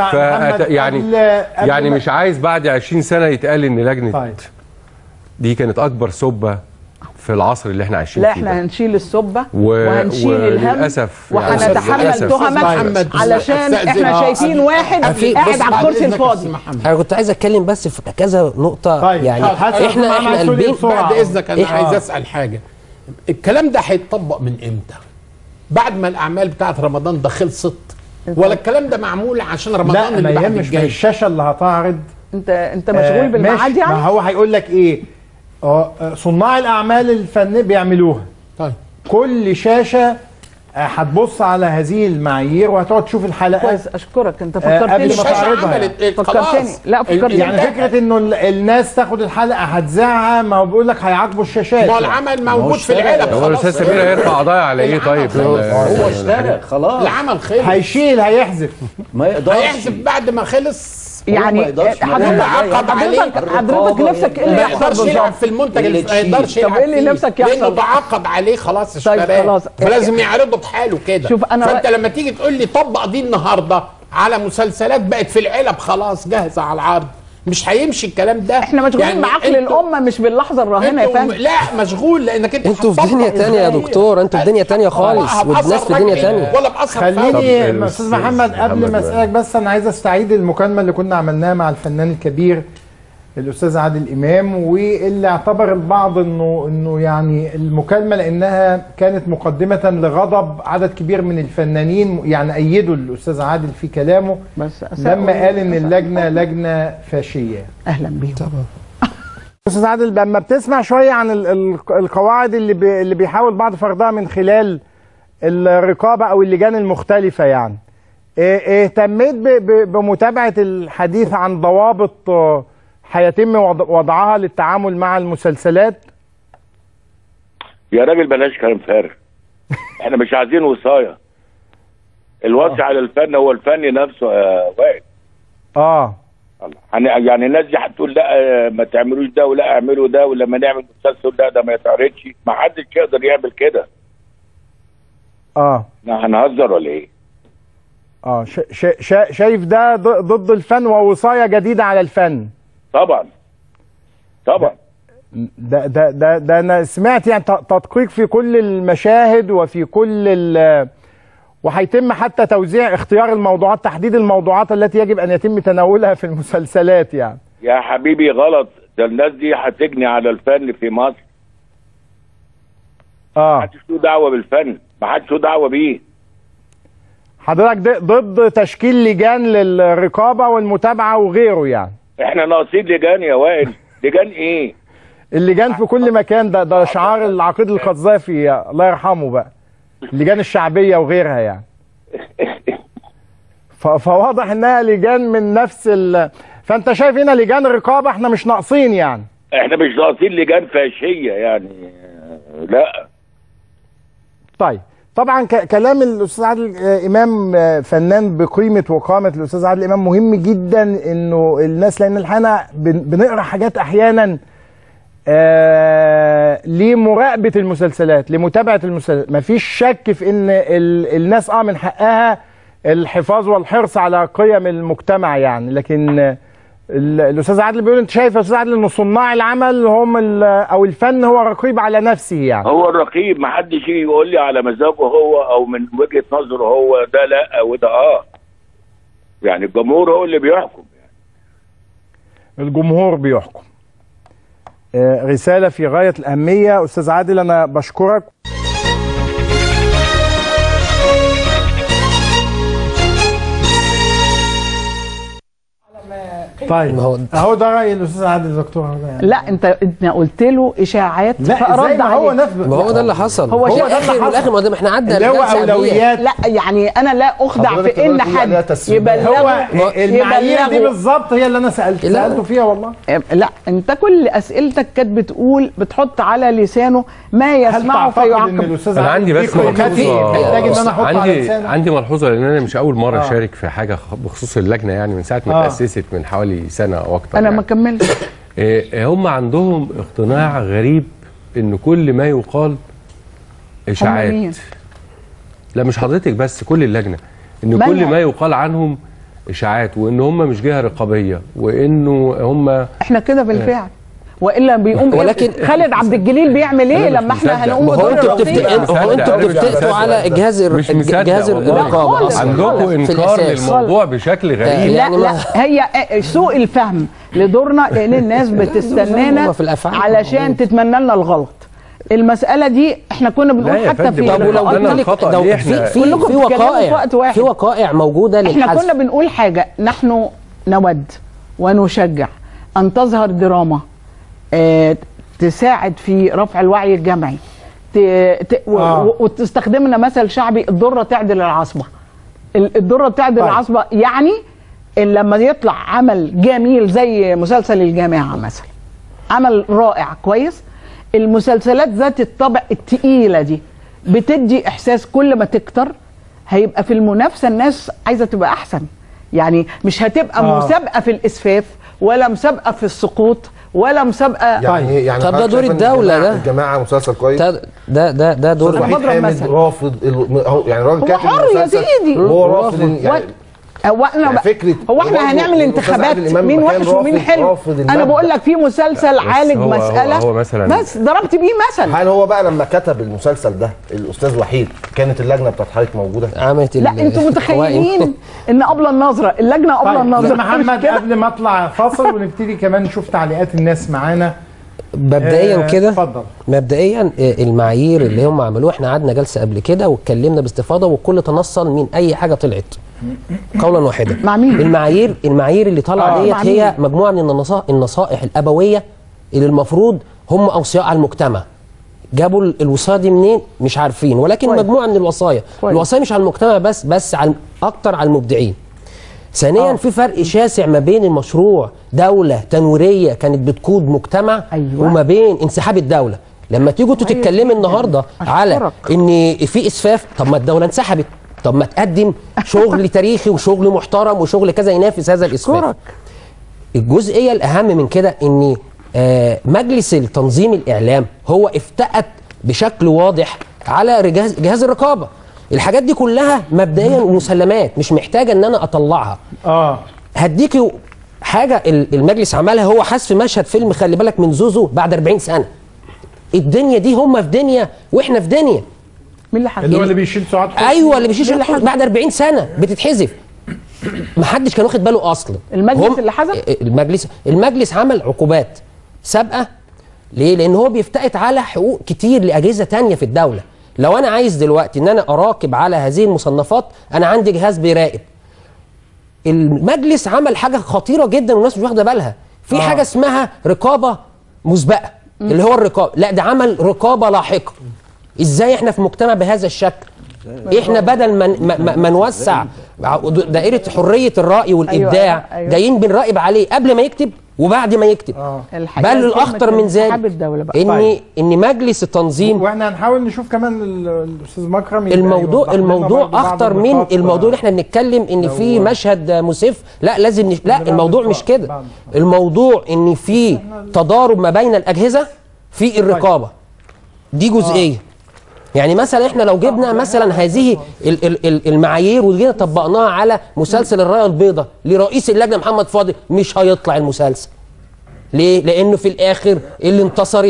يعني مش عايز بعد 20 سنه يتقال ان لجنه دي كانت اكبر سبه في العصر اللي احنا عايشين فيه. فيه. لا احنا هنشيل السبه وهنشيل الهم وهنتحمل تهمك علشان احنا شايفين واحد قاعد على الكرسي الفاضي. انا كنت عايز اتكلم بس في كذا نقطه. يعني احنا قلبين. بعد اذنك انا عايز اسال حاجه، الكلام ده هيتطبق من امتى؟ بعد ما الاعمال بتاعت رمضان ده خلصت، ولا الكلام ده معمول عشان رمضان اللي بعد الجاي؟ مش الشاشه اللي هتعرض. انت مشغول بالميعاد يعني. ما هو هيقول لك ايه؟ صناع الاعمال الفنيه بيعملوها. طيب كل شاشه هتبص على هذه المعايير وهتقعد تشوف الحلقات. كويس اشكرك انت فكرتني قبل ما تعرضها. فكرتني. لا فكرتني يعني فكره انه الناس تاخد الحلقه هتذاعها، ما هو بيقول لك هيعاقبوا الشاشات. ما هو العمل موجود في العلب. هو الاستاذ سمير هيرفع قضايا على ايه؟ طيب هو اشتغل خلاص، العمل خلص. هيشيل هيحذف، ما يقدرش هيحذف بعد ما خلص. يعني حضرتك نفسك ما يقدرش يلعب في المنتج، ما يقدرش يلعب. طب ايه اللي نفسك يحصل؟ لانه تعاقد عليه خلاص اشتراه، فلازم يعرضه بحاله كده. فانت لما تيجي تقول لي طبق دي النهارده على مسلسلات بقت في العلب خلاص جاهزه على العرض، مش هيمشي الكلام ده. احنا مشغولين يعني بعقل الامه مش باللحظه الراهنه يا فندم. لا مشغول لانك انتوا في دنيا ثانيه يا دكتور، انتوا في دنيا ثانيه خالص والناس في دنيا ثانيه. ولا بأثر. خليني استاذ محمد قبل ما اسالك بس انا عايز استعيد المكالمه اللي كنا عملناها مع الفنان الكبير الاستاذ عادل امام، واللي اعتبر البعض انه يعني المكالمه لانها كانت مقدمه لغضب عدد كبير من الفنانين، يعني ايدوا الاستاذ عادل في كلامه بس لما قال ان اللجنه لجنه فاشيه. اهلا بيهم طبعا. استاذ عادل لما بتسمع شويه عن القواعد اللي بيحاول بعض فرضها من خلال الرقابه او اللجان المختلفه، يعني اهتميت بمتابعه الحديث عن ضوابط هيتم وضعها للتعامل مع المسلسلات؟ يا راجل بلاش كلام فارغ. احنا مش عايزين وصايه. الوصي على الفن هو الفن نفسه يا وائل. يعني الناس دي هتقول لا ما تعملوش ده ولا اعملوا ده، ولما نعمل مسلسل ده ما يتعرضش، ما حدش يقدر يعمل كده. هنهزر ولا ايه؟ شايف ده ضد الفن ووصايه جديده على الفن؟ طبعا ده انا سمعت يعني تدقيق في كل المشاهد وفي كل وهيتم حتى توزيع اختيار الموضوعات، تحديد الموضوعات التي يجب ان يتم تناولها في المسلسلات. يعني يا حبيبي غلط، ده الناس دي هتجني على الفن في مصر. ما حدش له دعوه بالفن، ما حدش له دعوه بيه. حضرتك ضد تشكيل لجان للرقابه والمتابعه وغيره يعني؟ احنا ناقصين لجان يا وائل. لجان ايه؟ اللجان في كل مكان، ده شعار العقيد القذافي الله يرحمه بقى، اللجان الشعبيه وغيرها يعني. فواضح انها لجان من نفس فانت شايف هنا لجان رقابه احنا مش ناقصين يعني؟ احنا مش ناقصين لجان فاشيه يعني، لا. طيب طبعا كلام الاستاذ عادل امام فنان بقيمه وقامه الاستاذ عادل امام مهم جدا انه الناس، لان الحقيقه بنقرا حاجات احيانا لمراقبه المسلسلات، لمتابعه المسلسلات. مفيش شك في ان الناس من حقها الحفاظ والحرص على قيم المجتمع يعني، لكن الاستاذ عادل بيقول، انت شايف يا استاذ عادل ان صناع العمل هم او الفن هو رقيب على نفسه يعني؟ هو الرقيب، ما حدش يجي يقول لي على مزاجه هو او من وجهه نظره هو ده لا وده يعني الجمهور هو اللي بيحكم يعني. الجمهور بيحكم. رساله في غايه الاهميه. استاذ عادل انا بشكرك. طيب اهو ده راي الاستاذ عادل دكتور. لا انت قلت له اشاعات فرد عليه. ما هو ده اللي حصل. هو ده اللي حصل. ما احنا عدى اللي هو اولويات. لا يعني انا لا اخدع في ان حد يبلغه. هو المعايير دي بالظبط هي اللي انا سالته فيها والله. لا انت كل اسئلتك كانت بتحط على لسانه ما يسمعه فيعاقب. انا عندي بس عندي ملحوظه، لان انا مش اول مره اشارك في حاجه بخصوص اللجنه يعني، من ساعه ما تاسست من حوالي سنه او اكتر. انا ما كملتش. هم عندهم اقتناع غريب ان كل ما يقال اشاعات. لا مش حضرتك بس، كل اللجنه، ان كل ما يقال عنهم اشاعات، وان هم مش جهه رقابيه، وانه هم احنا كده بالفعل. والا بيقوم ولكن خالد عبد الجليل بيعمل ايه لما احنا هنقوم بدور انتوا بتفتقوا على جهاز الرقابه عندكم انكار للموضوع بشكل غريب. لا هي سوء الفهم لدورنا، لان الناس بتستنانا علشان تتمنى لنا الغلط. المساله دي احنا كنا بنقول حتى في في وقائع موجوده للحذف. احنا كنا بنقول حاجه، نحن نود ونشجع ان تظهر دراما تساعد في رفع الوعي الجمعي، وتستخدمنا مثل شعبي، الضره تعدل العصبه. الضره تعدل العصبه يعني إن لما يطلع عمل جميل زي مسلسل الجامعه مثلا، عمل رائع كويس، المسلسلات ذات الطبع التقيله دي بتدي احساس كل ما تكتر هيبقى في المنافسه الناس عايزه تبقى احسن، يعني مش هتبقى مسابقه في الاسفاف ولا مسابقه في السقوط ولا مسابقه. يعني طب ده دور الدوله، ده الجماعه مسلسل كويس، ده دور رافض يعني راجل كاتب المسلسل، هو رافض يعني هو احنا هنعمل انتخابات مين وحش ومين حلو؟ انا بقول لك في مسلسل عالج مساله هو مثلا بس ضربت بيه مثل. هل هو بقى لما كتب المسلسل ده الاستاذ وحيد كانت اللجنه بتاعت حضرتك موجوده؟ عملت لا انتوا متخيلين ان قبل النظره اللجنه قبل النظره. محمد قبل ما اطلع فاصل ونبتدي كمان نشوف تعليقات الناس معانا. مبدئيا كده مبدئيا المعايير اللي هم عملوها، احنا قعدنا جلسه قبل كده واتكلمنا باستفاضه والكل تنصل من اي حاجه طلعت قولا واحدا. مع مين؟ المعايير اللي طالعه ديت هي مجموعه من النصائح الابويه اللي المفروض هم اوصياء على المجتمع. جابوا الوصايه دي منين مش عارفين، ولكن مجموعه من الوصايا. الوصايا مش على المجتمع بس على اكتر على المبدعين. ثانيا في فرق شاسع ما بين المشروع دولة تنويرية كانت بتقود مجتمع وما بين انسحاب الدولة. لما تيجوا تتكلمي النهارده على ان في اسفاف، طب ما الدولة انسحبت، طب ما تقدم شغل تاريخي وشغل محترم وشغل كذا ينافس هذا الاسفاف. الجزئية الأهم من كده ان مجلس التنظيم الإعلام هو افتأت بشكل واضح على جهاز الرقابة. الحاجات دي كلها مبدئيا ومسلمات مش محتاجه ان انا اطلعها. هديكي حاجه المجلس عملها، هو حذف مشهد فيلم خلي بالك من زوزو بعد 40 سنه. الدنيا دي هم في دنيا واحنا في دنيا. مين اللي حذف؟ اللي هو اللي بيشيل سعاد حسني. ايوه اللي بيشيل سعاد حسني بعد 40 سنه بتتحذف. ما حدش كان واخد باله اصلا. المجلس اللي حذف؟ المجلس عمل عقوبات سابقه. ليه؟ لان هو بيفتئت على حقوق كتير لاجهزه ثانيه في الدوله. لو انا عايز دلوقتي ان انا اراقب على هذه المصنفات، انا عندي جهاز بيراقب. المجلس عمل حاجه خطيره جدا والناس مش واخده بالها. في حاجه اسمها رقابه مسبقه اللي هو الرقابه، لا ده عمل رقابه لاحقه. ازاي احنا في مجتمع بهذا الشكل؟ احنا بدل ما نوسع دائره حريه الراي والابداع، جايين بنراقب عليه قبل ما يكتب وبعد ما يكتب. بل الاخطر من ذلك ان مجلس التنظيم، واحنا هنحاول نشوف كمان الاستاذ مكرم. الموضوع اخطر من الموضوع اللي احنا بنتكلم ان في مشهد مسف. لا لازم لا الموضوع مش كده. الموضوع ان في تضارب ما بين الاجهزه في الرقابه. دي جزئيه. يعني مثلا احنا لو جبنا مثلا هذه المعايير وجينا طبقناها على مسلسل الرايه البيضاء لرئيس اللجنه محمد فاضل، مش هيطلع المسلسل. ليه؟ لانه في الاخر اللي انتصرت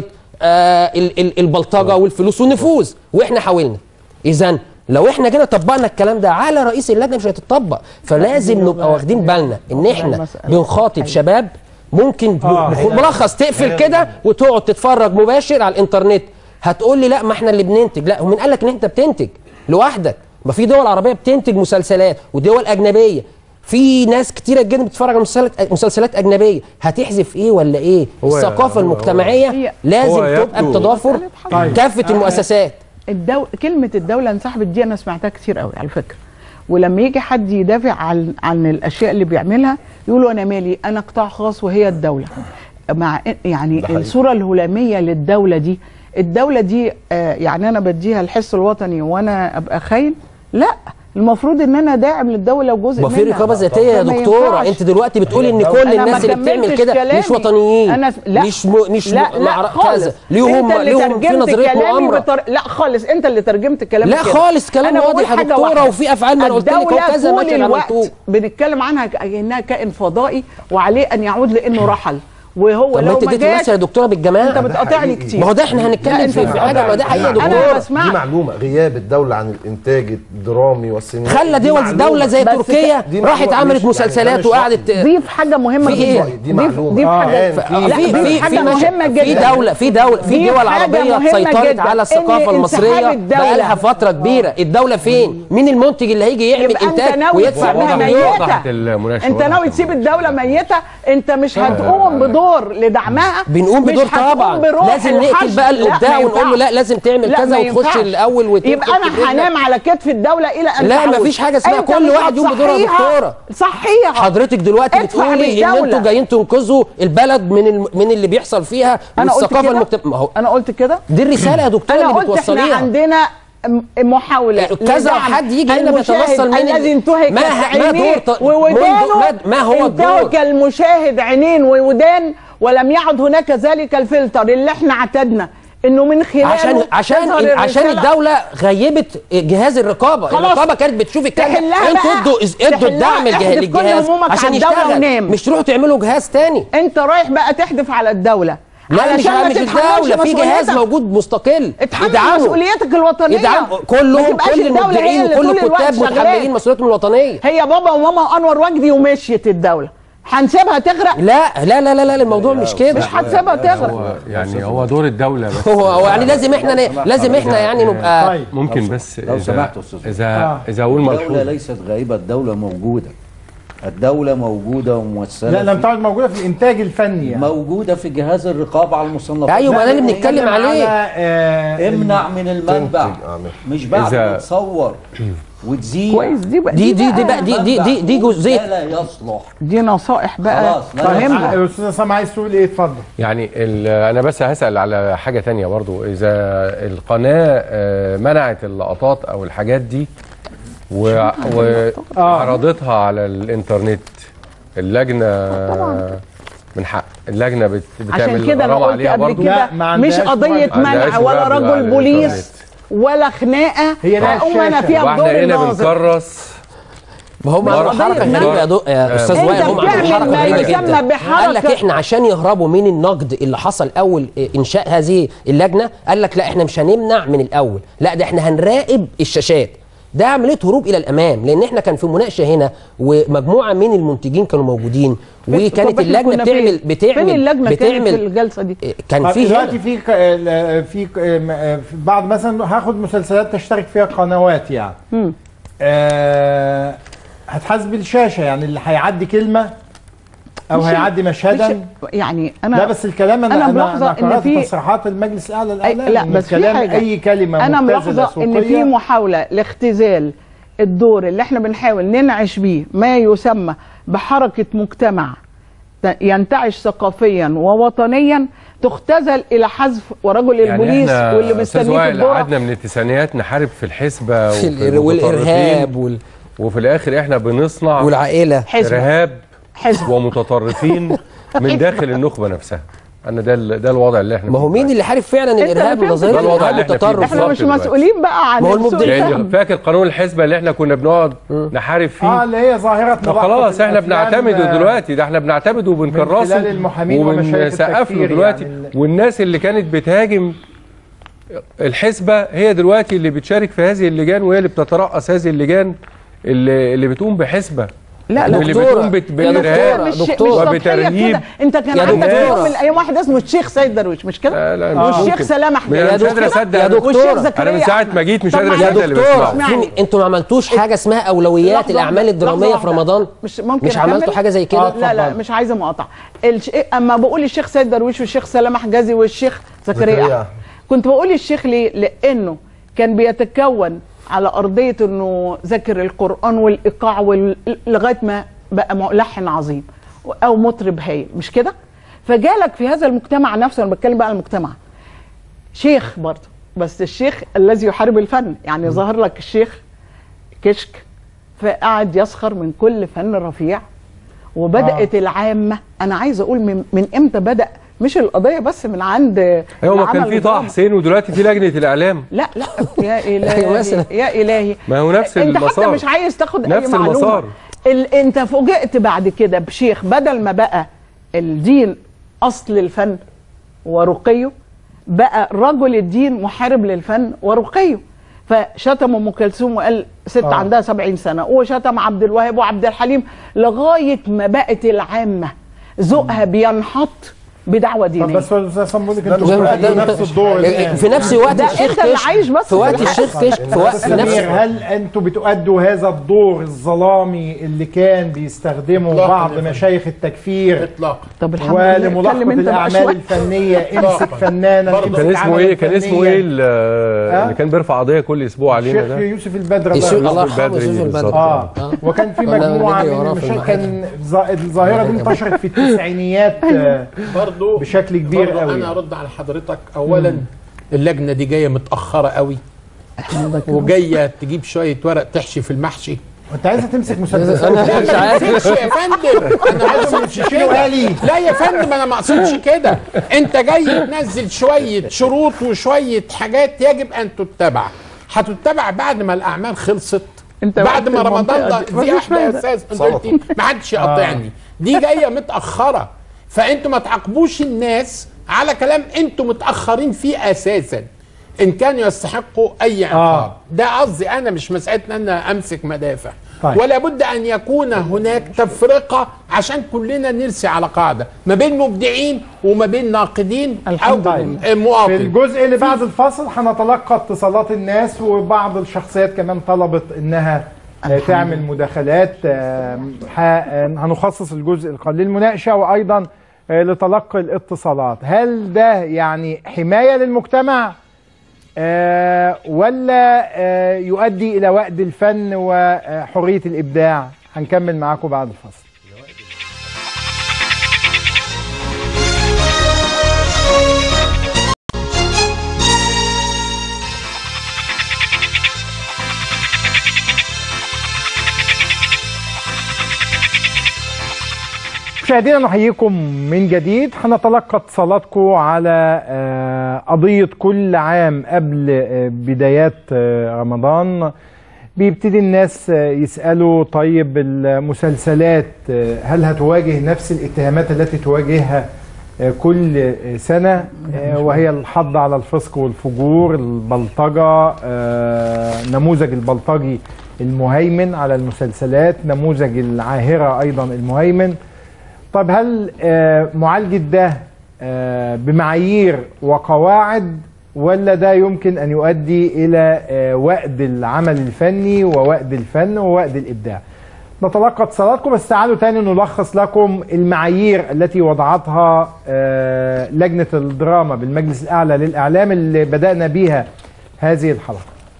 البلطجه والفلوس والنفوذ، واحنا حاولنا. اذا لو احنا جينا طبقنا الكلام ده على رئيس اللجنه مش هيتطبق. فلازم نبقى واخدين بالنا ان احنا بنخاطب شباب ممكن ملخص تقفل كده وتقعد تتفرج مباشر على الانترنت. هتقول لي لا ما احنا اللي بننتج. لا، ومين قال لك ان انت بتنتج لوحدك؟ ما في دول عربيه بتنتج مسلسلات ودول اجنبيه. في ناس كتيره جدا بتتفرج على مسلسلات اجنبيه. هتحذف ايه ولا ايه؟ الثقافه المجتمعيه لازم تبقى بتضافر كافه المؤسسات. كلمه الدوله انسحبت دي انا سمعتها كتير قوي على فكره. ولما يجي حد يدافع عن الاشياء اللي بيعملها يقولوا انا مالي، انا قطاع خاص وهي الدوله. مع يعني الصوره الهلاميه للدوله دي، الدولة دي يعني أنا بديها الحس الوطني وأنا أبقى خاين؟ لا، المفروض ان انا داعم للدوله وجزء منها. ما في رقابه ذاتيه يا دكتوره. انت دلوقتي بتقولي ان كل الناس اللي بتعمل كده مش وطنيين، مش كذا، ليهم في نظريه مؤامره. لا خالص، انت اللي ترجمت كلامي. لا خالص، كلام واضح يا دكتوره، وفي افعال ما انا قلت لك كذا ماشي عملتوه. بنتكلم عنها كانها كائن فضائي وعليه ان يعود لانه رحل. وهو لو ما جاش، مثلا يا دكتوره بالجماعه انت بتقاطعني كتير. ما هو ده احنا هنتكلم في حاجه، ما ده حقيقه يا دكتوره. دي معلومه، غياب الدوله عن الانتاج الدرامي والسينمائي خلى دوله زي تركيا راحت عملت مسلسلات وقعدت. ضيف حاجه مهمه جدا. دي معلومه. في حاجه مهمه جدا. في دول عربيه سيطرت على الثقافه المصريه بقالها فتره كبيره. الدوله فين؟ مين المنتج اللي هيجي يعمل انتاج ويدفع مليون؟ انت ناوي تسيب الدوله ميته؟ انت مش هتقوم بدور لدعمها. بنقوم بدور طبعا. لازم نقتل بقى الابداع ونقول له لا لازم تعمل كذا وتخش الاول وتبقى. يبقى انا هنام على كتف الدوله الى ان لا، مفيش حاجه اسمها كل واحد يقوم بدور يا دكتوره. صحيح. حضرتك دلوقتي بتقولي ان انتوا جايين تنقذوا البلد من اللي بيحصل فيها والثقافه المجتمعيه. انا قلت كده. دي الرساله يا دكتوره اللي بتوصليها. احنا عندنا محاولة كذا حد يجي هنا بيتوصل من الذي انتهك عينيه وودانه. ما هو انتهك المشاهد عينين وودان، ولم يعد هناك ذلك الفلتر اللي احنا اعتدنا انه من خلاله عشان الدوله غيبت جهاز الرقابه. الرقابه كانت بتشوف الكلام. انتوا ادوا الدعم للجهاز عشان يشتغل، مش تروحوا تعملوا جهاز تاني. انت رايح بقى تحدف على الدوله. لا مش الدوله، في جهاز موجود مستقل اتحمل مسؤوليتك الوطنيه. كل المبدعين وكل الكتاب متحملين مسؤوليتهم الوطنيه. هي بابا وماما انور وجدي ومشيت الدوله، هنسيبها تغرق؟ لا لا لا لا الموضوع مش كده، مش هنسيبها تغرق. يعني هو دور الدوله بس هو يعني لازم احنا يعني نبقى طيب. ممكن بس لو سمحتوا اذا اقول ملحوظه، الدوله ليست غائبه، الدوله موجوده. الدولة موجودة وممثلة. لا لم تعد موجودة في الإنتاج الفني يعني. موجودة في جهاز الرقابة على المصنفات. أيوة ما ده اللي بنتكلم عليه. امنع من المنبع، مش بعد تصور وتزيد. كويس. دي جزئية لا يصلح. دي نصائح بقى فاهمها. الأستاذ عصام عايز تقول إيه؟ اتفضل. يعني أنا بس هسأل على حاجة تانية برضو. إذا القناة منعت اللقطات أو الحاجات دي وعرضتها على الانترنت، اللجنه من حق اللجنه بتعمل عشان كده انا قلت قبل كده مش قضيه منع ولا رجل بوليس ولا خناقه هقوم انا فيها بدور الناظر. بنكرس ما هم حركه غريبه يا استاذ وائل. هم عملوا حركه غريبه جدا. قال لك احنا عشان يهربوا من النقد اللي حصل اول انشاء هذه اللجنه، قال لك لا احنا مش هنمنع من الاول، لا ده احنا هنراقب الشاشات. ده عمليه هروب الى الامام، لان احنا كان في مناقشه هنا ومجموعه من المنتجين كانوا موجودين، وكانت اللجنه بتعمل في الجلسه دي. كان في دلوقتي في بعض مثلا هاخد مسلسلات تشترك فيها قنوات يعني هتحاسب الشاشه، يعني اللي هيعدي كلمه او هيعدي مشهدا يعني انا لا بس الكلام انا قرأت تصريحات المجلس الاعلى للاعلام. لا بس كلام اي كلمه انا ملاحظه ان في محاوله لاختزال الدور اللي احنا بنحاول ننعش بيه ما يسمى بحركه مجتمع ينتعش ثقافيا ووطنيا، تختزل الى حذف ورجل البوليس يعني واللي مستنيه في الدور. قعدنا من التسعينيات نحارب في الحسبه والارهاب وفي الاخر احنا بنصنع والعائله ارهاب ومتطرفين من داخل النخبه نفسها. انا ده الوضع اللي احنا. ما هو مين اللي حارب فعلا الارهاب والظاهره الارهاب والتطرف؟ احنا مش مسؤولين بقى عن يعني فاكر قانون الحسبه اللي احنا كنا بنقعد نحارب فيه؟ اللي هي ظاهره خلاص احنا بنعتمده دلوقتي، ده احنا بنعتمده وبنكرسه وبنسقف له دلوقتي يعني. والناس اللي كانت بتهاجم الحسبه هي دلوقتي اللي بتشارك في هذه اللجان، وهي اللي بتترأس هذه اللجان اللي بتقوم بحسبه. لا اللي بتقوم بالارهاب وبترهيب. انت كان عندك يوم من الايام واحد اسمه الشيخ سيد درويش مش كده؟ والشيخ سلام احمد يا دكتور. انا من ساعه ما جيت مش قادر اصدق اللي بسمعه. انتوا ما عملتوش حاجه اسمها اولويات الاعمال الدراميه في رمضان؟ مش عملتوا حاجه زي كده؟ لا مش عايزه مقاطعه. اما بقول الشيخ سيد درويش والشيخ سلام حجازي والشيخ زكريا، كنت بقول الشيخ ليه؟ لانه كان بيتكون على أرضية أنه ذاكر القرآن والإيقاع لغاية ما بقى ملحن عظيم أو مطرب هايل، مش كده؟ فجالك في هذا المجتمع نفسه، أنا بتكلم بقى عن المجتمع، شيخ برضه، بس الشيخ الذي يحارب الفن، يعني ظهر لك الشيخ كشك فقعد يسخر من كل فن رفيع، وبدأت العامة. أنا عايزة أقول من إمتى بدأ؟ مش القضيه بس من عند ايوه ما كان في طه حسين ودلوقتي في لجنه الاعلام. لا يا الهي يا الهي، ما هو نفس انت المسار، حتى مش عايز تاخد نفس اي معلومه. المسار. انت فوجئت بعد كده بشيخ بدل ما بقى الدين اصل الفن ورقيه، بقى رجل الدين محارب للفن ورقيه. فشتم ام كلثوم وقال ست عندها 70 سنه، وشتم عبد الوهاب وعبد الحليم، لغايه ما بقت العامه ذوقها بينحط بدعوه دينيه. بس استاذ صمودك انتوا نفس الدور في نفس وقت الشيخ كشك، في وقت الشيخ كشك، في وقت نفس. هل انتوا بتؤدوا هذا الدور الظلامي اللي كان بيستخدمه بعض مشايخ التكفير اطلاقا؟ طب الحمد لله ولملاحقه الاعمال الفنيه؟ امسك فنانا. كان اسمه ايه اللي كان بيرفع قضيه كل اسبوع علينا ده؟ الشيخ يوسف البدري. الله يرحمه يوسف البدري. وكان في مجموعه من المشايخ، كان الظاهره دي انتشرت في التسعينيات برضو بشكل كبير قوي. انا ارد على حضرتك. اولا اللجنه دي جايه متاخره قوي، وجايه تجيب شويه ورق تحشي في المحشي، انت عايزه تمسك مسدس؟ انا مش عايز يا فندم، انا عايز امشي كده. لا يا فندم انا ما اقصدش كده. انت جاي تنزل شويه شروط وشويه حاجات يجب ان تتبع، هتتبع بعد ما الاعمال خلصت، بعد ما رمضان ده. دي واحده اساس انت قلتي ما حدش يقاطعني، دي جايه متاخره، فانتوا ما تعاقبوش الناس على كلام انتوا متاخرين فيه اساسا ان كانوا يستحقوا اي عقاب. ده قصدي انا، مش مساله ان انا امسك مدافع. طيب. ولا بد ان يكون هناك تفرقه عشان كلنا نرسي على قاعده ما بين مبدعين وما بين ناقدين او مواطن. في الجزء اللي بعد الفاصل هنتلقى اتصالات الناس، وبعض الشخصيات كمان طلبت انها تعمل مداخلات. هنخصص الجزء القليل للمناقشه وايضا لتلقي الاتصالات. هل ده يعني حمايه للمجتمع ولا يؤدي إلى وأد الفن وحرية الإبداع؟ هنكمل معاكم بعد الفصل. مشاهدينا نحييكم من جديد. هنتلقى اتصالاتكم على قضية كل عام قبل بدايات رمضان. بيبتدي الناس يسألوا طيب المسلسلات هل هتواجه نفس الاتهامات التي تواجهها كل سنة، وهي الحض على الفسق والفجور، البلطجة، نموذج البلطجي المهيمن على المسلسلات، نموذج العاهرة أيضا المهيمن. طب هل معالجة ده بمعايير وقواعد ولا ده يمكن أن يؤدي إلى وأد العمل الفني ووأد الفن ووأد الإبداع؟ نتلقى اتصالاتكم، بس تعالوا تاني نلخص لكم المعايير التي وضعتها لجنة الدراما بالمجلس الأعلى للإعلام اللي بدأنا بيها هذه الحلقة.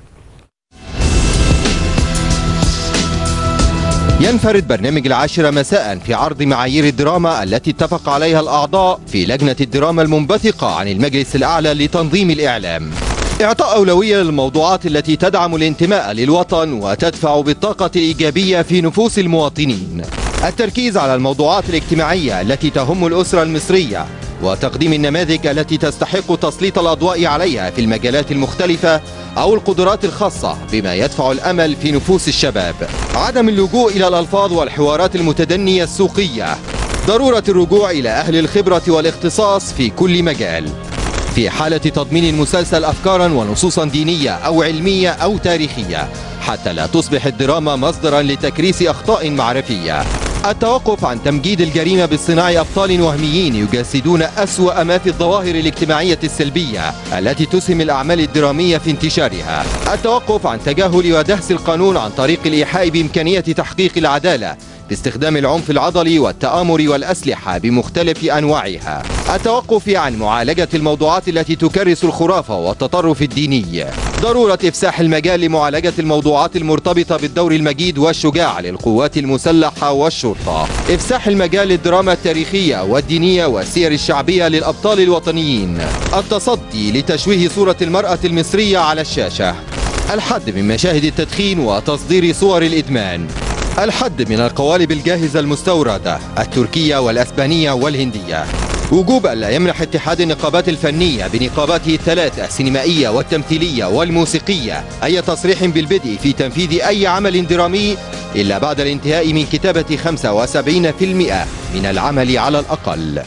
ينفرد برنامج 10 مساء في عرض معايير الدراما التي اتفق عليها الأعضاء في لجنة الدراما المنبثقة عن المجلس الأعلى لتنظيم الإعلام. إعطاء أولوية للموضوعات التي تدعم الانتماء للوطن وتدفع بالطاقة الإيجابية في نفوس المواطنين. التركيز على الموضوعات الاجتماعية التي تهم الأسرة المصرية، وتقديم النماذج التي تستحق تسليط الأضواء عليها في المجالات المختلفة أو القدرات الخاصة بما يدفع الأمل في نفوس الشباب. عدم اللجوء إلى الألفاظ والحوارات المتدنية السوقية. ضرورة الرجوع إلى أهل الخبرة والاختصاص في كل مجال. في حالة تضمين المسلسل أفكارا ونصوصا دينية أو علمية أو تاريخية، حتى لا تصبح الدراما مصدرا لتكريس أخطاء معرفية. التوقف عن تمجيد الجريمة باصطناع أبطال وهميين يجسدون أسوأ ما في الظواهر الاجتماعية السلبية التي تسهم الأعمال الدرامية في انتشارها. التوقف عن تجاهل ودهس القانون عن طريق الإيحاء بإمكانية تحقيق العدالة باستخدام العنف العضلي والتآمر والأسلحة بمختلف أنواعها. التوقف عن معالجة الموضوعات التي تكرس الخرافة والتطرف الديني. ضرورة إفساح المجال لمعالجة الموضوعات المرتبطة بالدور المجيد والشجاع للقوات المسلحة والشرطة. إفساح المجال للدراما التاريخية والدينية والسير الشعبية للأبطال الوطنيين. التصدي لتشويه صورة المرأة المصرية على الشاشة. الحد من مشاهد التدخين وتصدير صور الإدمان. الحد من القوالب الجاهزة المستوردة التركية والأسبانية والهندية. وجوب ألا يمنح اتحاد النقابات الفنية بنقاباته الثلاثة السينمائية والتمثيلية والموسيقية أي تصريح بالبدء في تنفيذ أي عمل درامي إلا بعد الانتهاء من كتابة 75% من العمل على الأقل.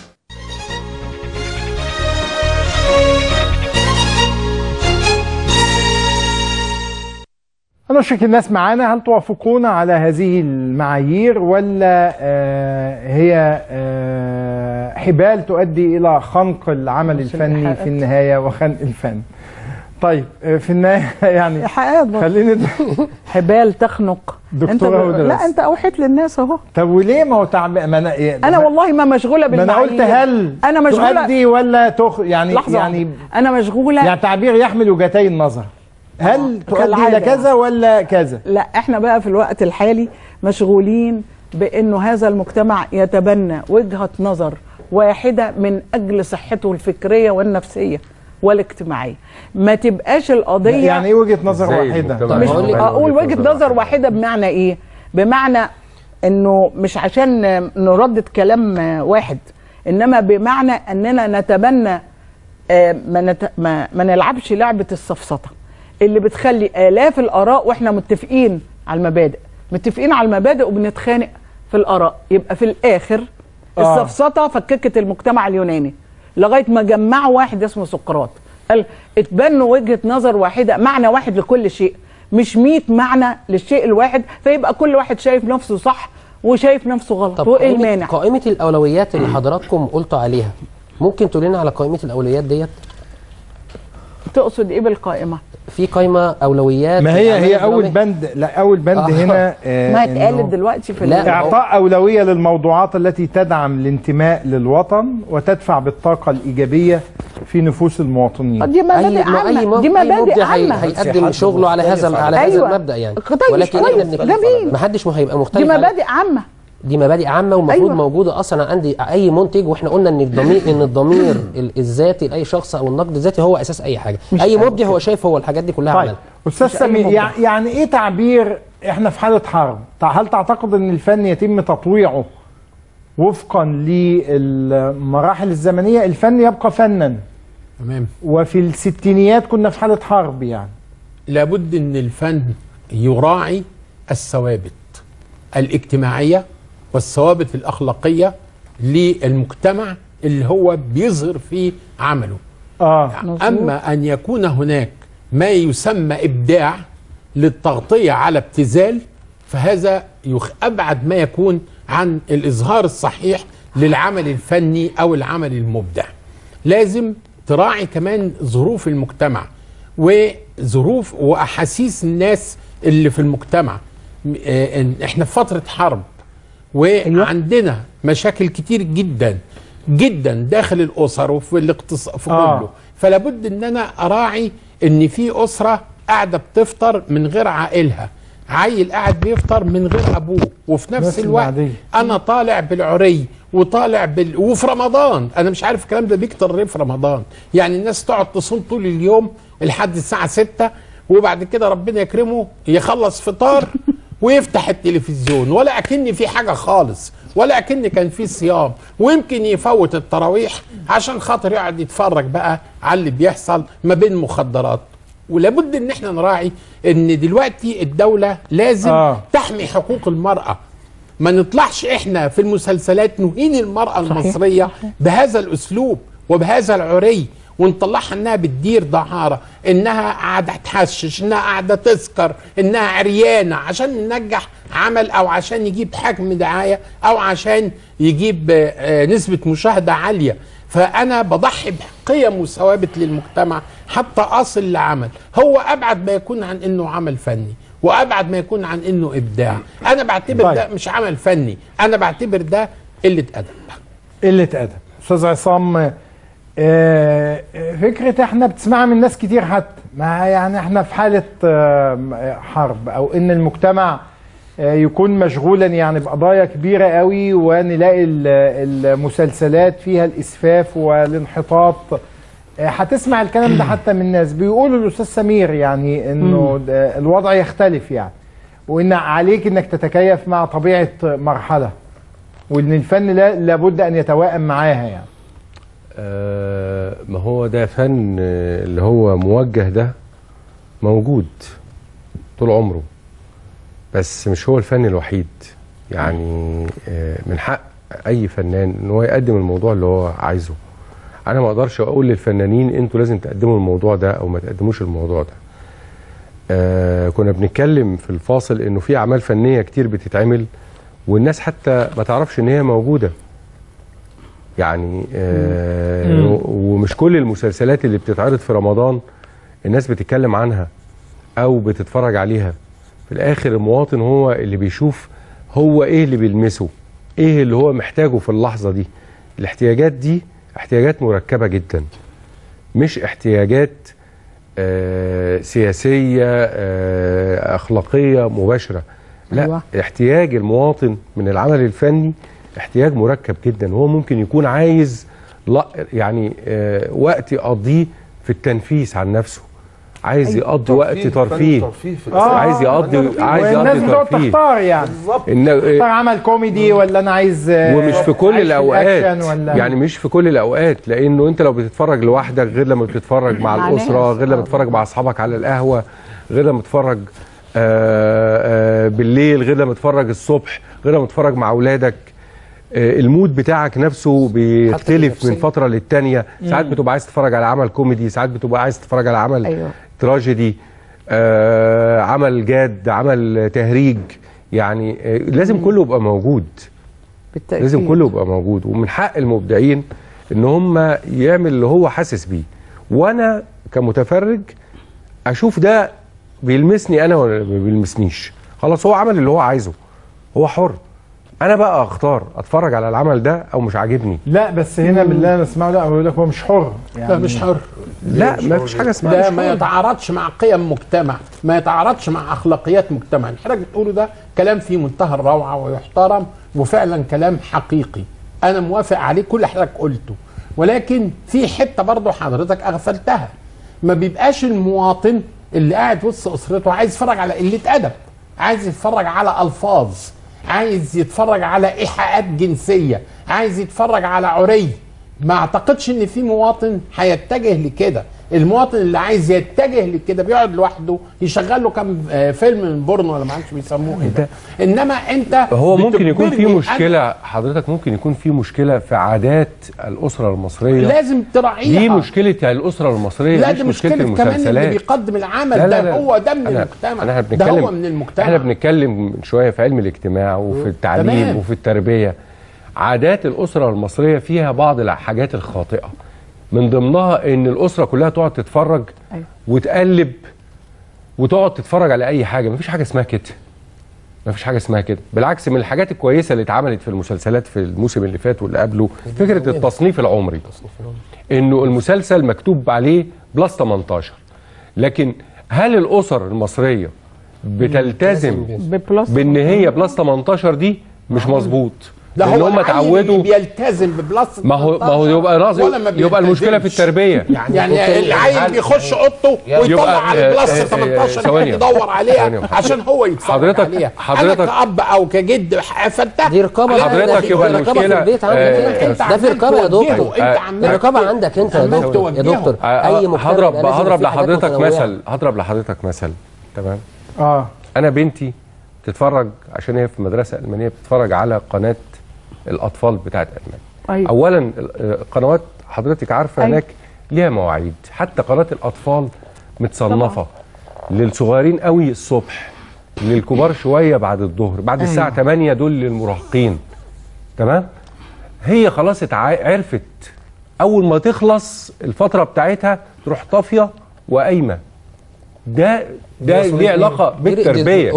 نشرك الناس معانا، هل توافقون على هذه المعايير ولا هي حبال تؤدي إلى خنق العمل الفني في النهاية وخنق الفن؟ طيب في النهاية يعني خلينا حبال تخنق دكتورة هدى. لا انت اوحيت للناس اهو. طب وليه؟ ما هو انا والله ما مشغوله بالمعايير. ما انا قلت هل انا مشغوله تؤدي ولا يعني لحظة. يعني انا مشغوله يعني تعبير يحمل وجهتي النظر. هل تؤدي الى كذا ولا كذا؟ لا احنا بقى في الوقت الحالي مشغولين بانه هذا المجتمع يتبنى وجهة نظر واحدة من اجل صحته الفكرية والنفسية والاجتماعية. ما تبقاش القضية يعني ايه وجهة نظر واحدة؟ مش اقول وجهة نظر واحدة بمعنى ايه؟ بمعنى انه مش عشان نردد كلام واحد، انما بمعنى اننا نتبنى ما نلعبش لعبه السفسطه اللي بتخلي آلاف الآراء واحنا متفقين على المبادئ وبنتخانق في الآراء. يبقى في الآخر السفسطه فككت المجتمع اليوناني لغايه ما جمعوا واحد اسمه سقراط قال اتبنوا وجهه نظر واحده، معنى واحد لكل شيء، مش 100 معنى للشيء الواحد، فيبقى كل واحد شايف نفسه صح وشايف نفسه غلط. طب وايه المانع؟ قائمه الاولويات اللي حضراتكم قلتوا عليها، ممكن تقول لنا على قائمه الاولويات ديت؟ تقصد ايه بالقائمه؟ في قائمه اولويات، ما هي اول بند، لا اول بند هنا ما اتقالت دلوقتي في اعطاء اولويه للموضوعات التي تدعم الانتماء للوطن وتدفع بالطاقه الايجابيه في نفوس المواطنين. دي مبادئ عامه، دي مبادئ عامه هيقدم شغله على هذا المبدا يعني. ولكن احنا بنتكلم ما حدش هيبقى مختلف، دي مبادئ عامه، دي مبادئ عامه ومفروض موجوده اصلا عند اي منتج. واحنا قلنا ان الضمير الذاتي لاي شخص او النقد الذاتي هو اساس اي حاجه. اي مبدع هو شايف هو الحاجات دي كلها عملها. استاذ سمير، يعني ايه تعبير احنا في حاله حرب؟ هل تعتقد ان الفن يتم تطويعه وفقا للمراحل الزمنيه؟ الفن يبقى فنا، تمام، وفي الستينيات كنا في حاله حرب. يعني لابد ان الفن يراعي الثوابت الاجتماعيه والثوابت الأخلاقية للمجتمع اللي هو بيظهر فيه عمله. أما أن يكون هناك ما يسمى إبداع للتغطية على ابتذال، فهذا أبعد ما يكون عن الإظهار الصحيح للعمل الفني أو العمل المبدع. لازم تراعي كمان ظروف المجتمع وظروف وأحاسيس الناس اللي في المجتمع. احنا في فترة حرب وعندنا مشاكل كتير جدا جدا داخل الأسر وفي الاقتصاد في كله. فلا بد ان انا اراعي ان في أسرة قاعدة بتفطر من غير عائلها، عيل قاعد بيفطر من غير ابوه، وفي نفس الوقت انا طالع بالعري وطالع وفي رمضان. انا مش عارف الكلام ده بيكتر ليه في رمضان. يعني الناس تقعد تصوم طول اليوم لحد الساعة 6 وبعد كده ربنا يكرمه يخلص فطار ويفتح التلفزيون ولا أكن في حاجة خالص، ولا أكن كان في صيام، ويمكن يفوت التراويح عشان خاطر يقعد يتفرج بقى على اللي بيحصل ما بين مخدرات. ولابد ان احنا نراعي ان دلوقتي الدولة لازم تحمي حقوق المرأة. ما نطلعش احنا في المسلسلات نهين المرأة المصرية بهذا الاسلوب وبهذا العري، ونطلعها انها بتدير دعارة، انها قاعدة تحشش، انها قاعدة تسكر، انها عريانة عشان ننجح عمل او عشان يجيب حجم دعاية او عشان يجيب نسبة مشاهدة عالية. فأنا بضحي بقيم وثوابت للمجتمع حتى أصل لعمل هو أبعد ما يكون عن إنه عمل فني، وأبعد ما يكون عن إنه إبداع. أنا بعتبر ده مش عمل فني، أنا بعتبر ده قلة أدب. قلة أدب. أستاذ عصام، فكرة احنا بتسمعها من ناس كتير، حتى ما يعني احنا في حالة حرب، أو إن المجتمع يكون مشغولا يعني بقضايا كبيرة قوي، ونلاقي المسلسلات فيها الإسفاف والانحطاط. هتسمع الكلام ده حتى من ناس بيقولوا الأستاذ سمير يعني إنه الوضع يختلف، يعني وإن عليك إنك تتكيف مع طبيعة مرحلة، وإن الفن لابد أن يتوائم معاها. يعني ما هو ده فن اللي هو موجه، ده موجود طول عمره، بس مش هو الفن الوحيد. يعني من حق اي فنان ان هو يقدم الموضوع اللي هو عايزه. انا ما اقدرش اقول للفنانين انتوا لازم تقدموا الموضوع ده او ما تقدموش الموضوع ده. كنا بنتكلم في الفاصل انه في اعمال فنيه كتير بتتعمل والناس حتى ما تعرفش ان هي موجوده. يعني ومش كل المسلسلات اللي بتتعرض في رمضان الناس بتتكلم عنها او بتتفرج عليها. في الاخر المواطن هو اللي بيشوف هو ايه اللي بيلمسه، ايه اللي هو محتاجه في اللحظة دي. الاحتياجات دي احتياجات مركبة جدا، مش احتياجات سياسية اخلاقية مباشرة. لا، أيوة. احتياج المواطن من العمل الفني احتياج مركب جدا. هو ممكن يكون عايز يعني وقت يقضيه في التنفيس عن نفسه، عايز يقضي وقت ترفيه، عايز يقضي والناس بتقعد ترفيه تختار يعني تختار عمل كوميدي ولا انا عايز ومش في كل الاوقات ولا يعني مش في كل الاوقات، لانه انت لو بتتفرج لوحدك غير لما بتتفرج مع الاسره، غير لما تتفرج مع اصحابك على القهوه، غير لما تتفرج بالليل، غير لما تتفرج الصبح، غير لما تتفرج مع اولادك. المود بتاعك نفسه بيختلف من فتره للتانيه. ساعات بتبقى عايز تتفرج على عمل كوميدي، ساعات بتبقى عايز تتفرج على عمل تراجيدي، عمل جاد، عمل تهريج. يعني لازم كله يبقى موجود بالتأكيد. لازم كله يبقى موجود، ومن حق المبدعين ان هم يعمل اللي هو حاسس بيه، وانا كمتفرج اشوف ده بيلمسني انا ولا ما بيلمسنيش. خلاص هو عمل اللي هو عايزه، هو حر. انا بقى اختار اتفرج على العمل ده او مش عاجبني. لا بس هنا بالله انا اسمعه، لا بيقول لك هو مش حر يعني. لا مش حر، لا ما فيش حاجه اسمها ده ما يتعارضش مع قيم مجتمع، ما يتعارضش مع اخلاقيات مجتمع. اللي حضرتك بتقوله ده كلام فيه منتهى الروعه ويحترم، وفعلا كلام حقيقي انا موافق عليه كل حضرتك قلته، ولكن في حته برضه حضرتك اغفلتها. ما بيبقاش المواطن اللي قاعد وسط اسرته عايز يتفرج على قله ادب، عايز يتفرج على الفاظ، عايز يتفرج على ايحاءات جنسيه، عايز يتفرج على عري. ما اعتقدش ان في مواطن هيتجه لكده. المواطن اللي عايز يتجه لكده بيقعد لوحده يشغل له كام فيلم من بورنو ولا ما عادش بيسموه ايه. انما انت هو ممكن يكون في مشكله حضرتك، ممكن يكون في مشكله في عادات الاسره المصريه لازم تراعيها. دي مشكله الاسره المصريه، لا مش دي مشكله كمان اللي بيقدم العمل لا ده. لا هو ده من المجتمع، ده هو من المجتمع. احنا بنتكلم من شويه في علم الاجتماع وفي التعليم تمام. وفي التربيه. عادات الاسره المصريه فيها بعض الحاجات الخاطئه، من ضمنها ان الاسره كلها تقعد تتفرج وتقلب وتقعد تتفرج على اي حاجه. مفيش حاجه اسمها كده، مفيش حاجه اسمها كده. بالعكس، من الحاجات الكويسه اللي اتعملت في المسلسلات في الموسم اللي فات واللي قبله فكره التصنيف العمري، انه المسلسل مكتوب عليه بلس 18. لكن هل الاسر المصريه بتلتزم بان هي بلس 18 دي؟ مش مظبوط. لا هو هم اتعودوا بيلتزم ببلس. ما هو يبقى يبقى المشكله في التربيه. يعني العيل بيخش اوضته ويطلع على البلس 18 يدور عليها عشان هو يتفرج عليها. انا كأب او كجد فانت دي رقابه. حضرتك يبقى المشكله ده في رقابه يا دكتور. الرقابه عندك انت يا دكتور. اي هضرب لحضرتك مثل تمام. انا بنتي تتفرج عشان هي في مدرسه المانيه، بتتفرج على قناه الاطفال بتاعت المانيا. اولا قنوات حضرتك عارفه هناك ليها مواعيد، حتى قناه الاطفال متصنفه للصغيرين قوي الصبح، للكبار شويه بعد الظهر، بعد الساعه 8 دول للمراهقين. تمام. هي خلاص عرفت اول ما تخلص الفتره بتاعتها تروح طافيه وقايمه. ده ليه علاقه بالتربيه.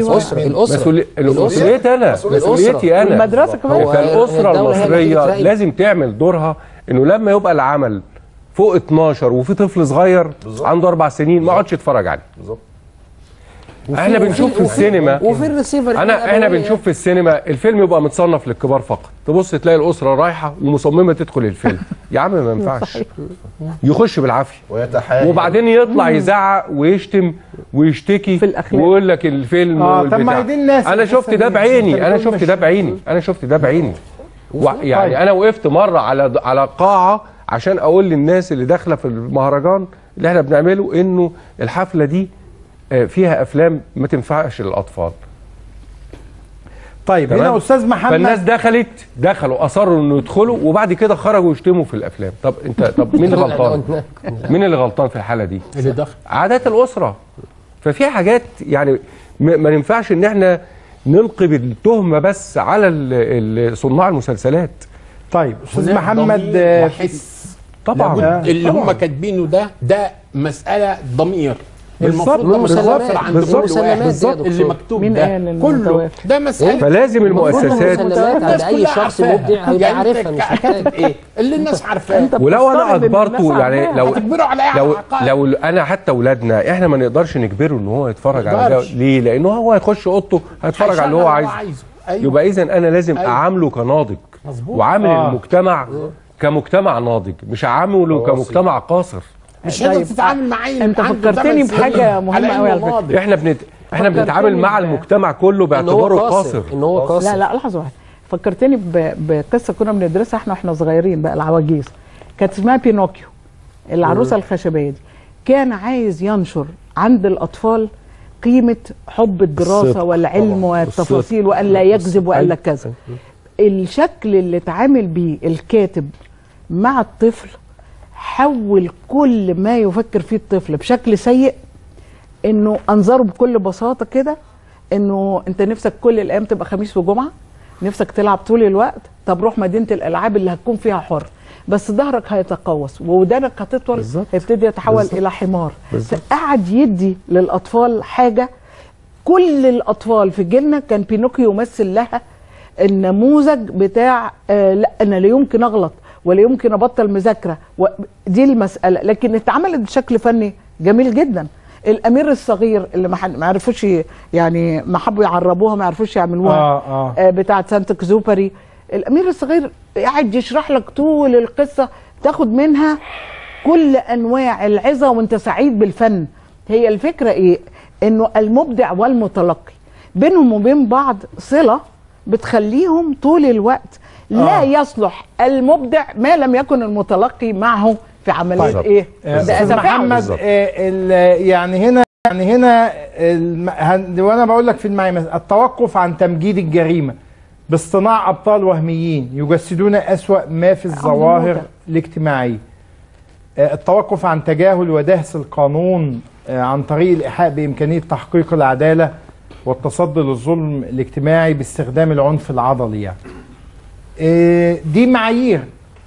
مسؤوليتي انا، مسؤوليتي انا. المدرسه كمان. فالاسره المصريه لازم تعمل دورها، انه لما يبقى العمل فوق 12 وفي طفل صغير عنده 4 سنين ما اقعدش اتفرج عليه. بالظبط. احنا بنشوف في السينما وفي الريسيفر احنا بنشوف في السينما الفيلم يبقى متصنف للكبار فقط، تبص تلاقي الاسره رايحه ومصممه تدخل الفيلم. يا عم ما ينفعش، يخش بالعافيه وبعدين يطلع يزعق ويشتم ويشتكي في الاخلاق ويقول لك الفيلم والبتاع. انا شفت ده بعيني، انا شفت ده بعيني. يعني انا وقفت مره على قاعه عشان اقول للناس اللي داخله في المهرجان اللي احنا بنعمله انه الحفله دي فيها افلام ما تنفعش للاطفال. طيب هنا استاذ محمد، فالناس دخلوا اصروا انه يدخلوا وبعد كده خرجوا يشتموا في الافلام. طب مين اللي غلطان؟ مين اللي غلطان في الحاله دي؟ اللي دخل عادات الاسره. ففي حاجات يعني ما ينفعش ان احنا نلقي بالتهمه بس على صناع المسلسلات. طيب استاذ محمد، وحس طبعا اللي هم كاتبينه ده مساله ضمير. المفروض ده متوفر عند كل واحد اللي مكتوب ده كله، ده مسألة. فلازم المؤسسات عند اي شخص مبدع هيبقى عارفها مش كاتب ايه اللي الناس عارفاه. ولو انا اجبرته يعني هتجبره على لو انا حتى اولادنا احنا ما نقدرش نجبره ان هو يتفرج على ده. ليه؟ لانه هو هيخش اوضته هيتفرج على اللي هو عايزه. يبقى اذا انا لازم اعامله كناضج وعامل المجتمع كمجتمع ناضج، مش عامله كمجتمع قاصر. مش قادر تتعامل مع عيل انت فكرتني بحاجه مهمه قوي على فكره. احنا بنتعامل مع المجتمع كله باعتباره قاصر. ان هو قاصر. لا لحظه واحده، فكرتني بقصه كنا بندرسها احنا صغيرين بقى، العواجيز، كانت اسمها بينوكيو، العروسه الخشبيه دي. كان عايز ينشر عند الاطفال قيمه حب الدراسه والعلم والتفاصيل، وان لا يكذب وان لا كذا. الشكل اللي اتعامل بيه الكاتب مع الطفل حول كل ما يفكر فيه الطفل بشكل سيء، انه انظره بكل بساطه كده انه انت نفسك كل الايام تبقى خميس وجمعه، نفسك تلعب طول الوقت، طب روح مدينه الالعاب اللي هتكون فيها حر، بس ظهرك هيتقوس وودانك هتطول، هيبتدي يتحول الى حمار. فقعد يدي للاطفال حاجه كل الاطفال في جيلنا كان بينوكيو يمثل لها النموذج بتاع لا انا لا يمكن اغلط ولا يمكن ابطل مذاكره، دي المساله. لكن اتعملت بشكل فني جميل جدا. الامير الصغير اللي ما عرفوش يعني ما حبوا يعربوها، ما عرفوش يعملوها بتاعه سانت اكزوبري. الامير الصغير قاعد يشرح لك طول القصه، تاخد منها كل انواع العظه وانت سعيد بالفن. هي الفكره ايه؟ انه المبدع والمتلقي بينهم وبين بعض صله بتخليهم طول الوقت لا يصلح المبدع ما لم يكن المتلقي معه في عمليه طيب. ايه؟ ده محمد يعني هنا وانا بقول لك في المعايير التوقف عن تمجيد الجريمه باصطناع ابطال وهميين يجسدون اسوأ ما في الظواهر الاجتماعيه. التوقف عن تجاهل ودهس القانون عن طريق الايحاء بامكانيه تحقيق العداله والتصدي للظلم الاجتماعي باستخدام العنف العضلي. يعني دي معايير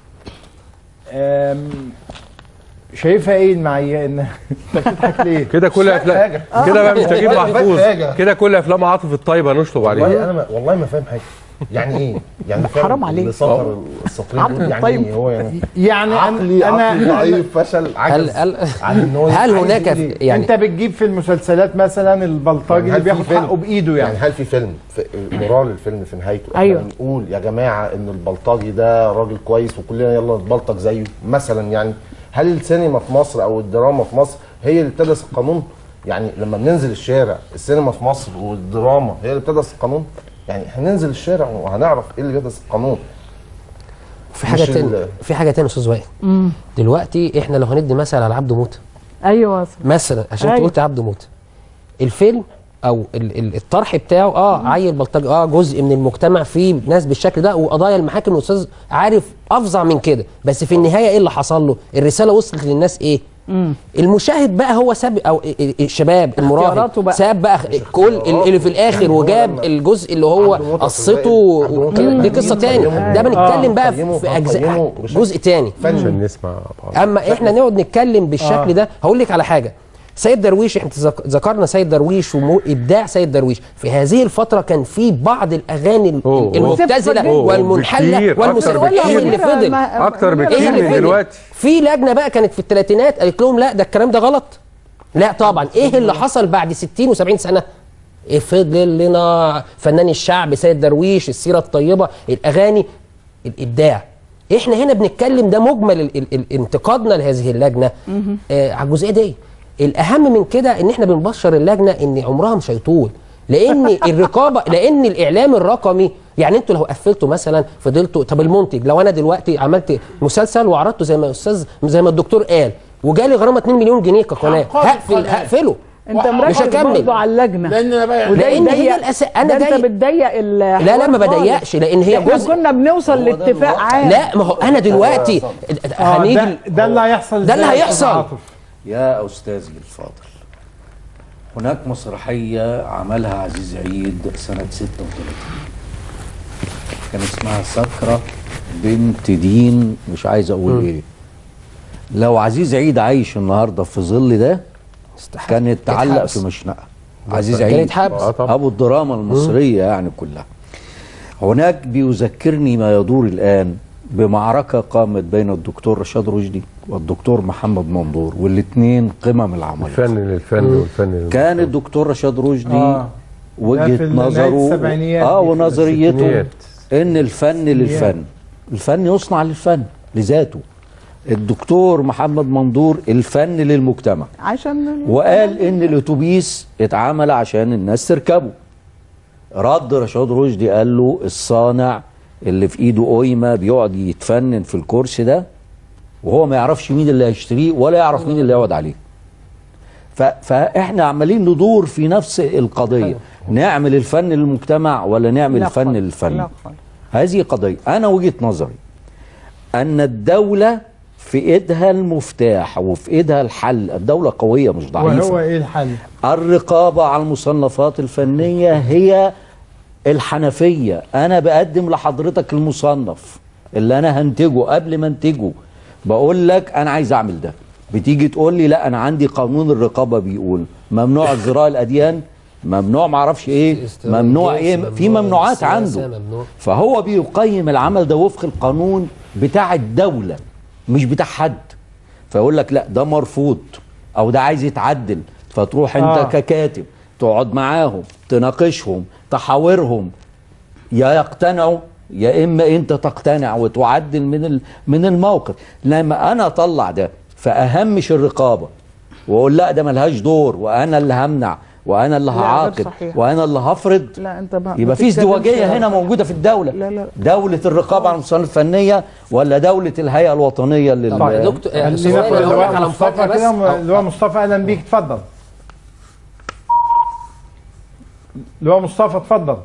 شايفها ايه المعايير؟ انت بتضحك ليه؟ كده كل افلام كده بقى مش نجيب محفوظ، كده كل افلام عاطف الطيبه نشطب عليها. والله انا والله ما فاهم حاجه. يعني ايه؟ يعني حرام عليك. سطر السطرين دول يعني طيب. هو يعني عقلي ضعيف فشل عجز هل هناك يعني انت بتجيب في المسلسلات مثلا البلطجي اللي بياخد حقه بايده يعني هل في فيلم مورال الفيلم في نهايته ايوه نقول يا جماعه ان البلطجي ده راجل كويس وكلنا يلا نتبلطج زيه مثلا؟ يعني هل السينما في مصر او الدراما في مصر هي اللي بتدرس القانون؟ يعني لما بننزل الشارع السينما في مصر والدراما هي اللي بتدرس القانون؟ يعني هننزل الشارع وهنعرف ايه اللي بيدرس القانون. في حاجه تانية، في حاجه تانية استاذ وائل. دلوقتي احنا لو هندي مثلا على عبده موته ايوه مثلا عشان انت قلت عبده موته، الفيلم او الطرح بتاعه عيل بلطجي جزء من المجتمع فيه ناس بالشكل ده وقضايا المحاكم، الاستاذ عارف افظع من كده، بس في النهايه ايه اللي حصل له؟ الرساله وصلت للناس ايه؟ المشاهد بقى هو ساب او الشباب المراهق ساب بقى كل اللي في الاخر وجاب الجزء اللي هو قصته دي قصه تاني. ده بنتكلم بقى في اجزاء جزء تاني عشان نسمع. اما احنا نقعد نتكلم بالشكل ده هقول لك على حاجه. سيد درويش، احنا ذكرنا سيد درويش وابداع سيد درويش في هذه الفتره، كان في بعض الاغاني المبتذله والمنحله والمسيئه. ايه اللي فضل اكتر بكتير من دلوقتي؟ في لجنه بقى كانت في الثلاثينات قالت لهم لا ده الكلام ده غلط. لا طبعا. ايه اللي حصل بعد 60 و70 سنه؟ ايه فضل لنا؟ فنان الشعب سيد درويش، السيره الطيبه، الاغاني، الابداع. احنا هنا بنتكلم ده مجمل انتقادنا لهذه اللجنه على الجزئيه دي. الاهم من كده ان احنا بنبشر اللجنه ان عمرها مش هيطول، لان الرقابه، لان الاعلام الرقمي يعني انتوا لو قفلتوا مثلا فضلتوا، طب المنتج لو انا دلوقتي عملت مسلسل وعرضته زي ما الدكتور قال وجالي غرامه 2 مليون جنيه كقناه، هقفله. انت مركز برضه على اللجنه لان هي انا انت بتضيق لا ما بضيقش، لان هي احنا كنا بنوصل لاتفاق عام. لا ما هو انا دلوقتي هنيجي ده اللي هيحصل، ده اللي هيحصل. يا أستاذي الفاضل، هناك مسرحية عملها عزيز عيد سنة 36 كان اسمها سكرة بنت دين، مش عايز أقول إيه. لو عزيز عيد عايش النهاردة في ظل ده كانت تعلق في مشنقة. عزيز عيد أبو الدراما المصرية يعني كلها. هناك بيذكرني ما يدور الآن بمعركة قامت بين الدكتور رشاد رشدي والدكتور محمد منظور، والاثنين قمم العمالقة. الفن كان الدكتور رشاد رشدي وجهة نظره ونظريته ان الفن للفن، الفن يصنع للفن لذاته، الدكتور محمد مندور الفن للمجتمع، عشان وقال ان الاتوبيس اتعمل عشان الناس تركبه. رد رشاد رشدي قال له الصانع اللي في ايده قيمه بيقعد يتفنن في الكرسي ده وهو ما يعرفش مين اللي هيشتريه ولا يعرف مين اللي يقعد عليه. فاحنا عمالين ندور في نفس القضيه، نعمل الفن للمجتمع ولا نعمل الفن للفن؟ هذه قضيه. انا وجهه نظري ان الدوله في ايدها المفتاح وفي ايدها الحل. الدوله قويه مش ضعيفه. وهو ايه الحل؟ الرقابه على المصنفات الفنيه هي الحنفيه. انا بقدم لحضرتك المصنف اللي انا هنتجه، قبل ما انتجه بقول لك انا عايز اعمل ده، بتيجي تقول لي لا انا عندي قانون الرقابه بيقول ممنوع ازدراء الاديان، ممنوع معرفش ايه، ممنوع ايه، في ممنوعات عنده. فهو بيقيم العمل ده وفق القانون بتاع الدوله مش بتاع حد، فيقول لك لا ده مرفوض او ده عايز يتعدل، فتروح انت ككاتب تقعد معاهم تناقشهم تحاورهم، يا يقتنعوا يا اما انت تقتنع وتعدل من الموقف. لما انا اطلع ده فاهمش الرقابه واقول لا ده ملهاش دور وانا اللي همنع وانا اللي هعاقب وانا اللي هفرض، لا انت يبقى في ازدواجيه هنا موجوده في الدوله. لا. دوله الرقابه على المصنفات الفنيه ولا دوله الهيئه الوطنيه لل دكتور اللواء مصطفى اهلا بيك، اتفضل. اللواء مصطفى اتفضل.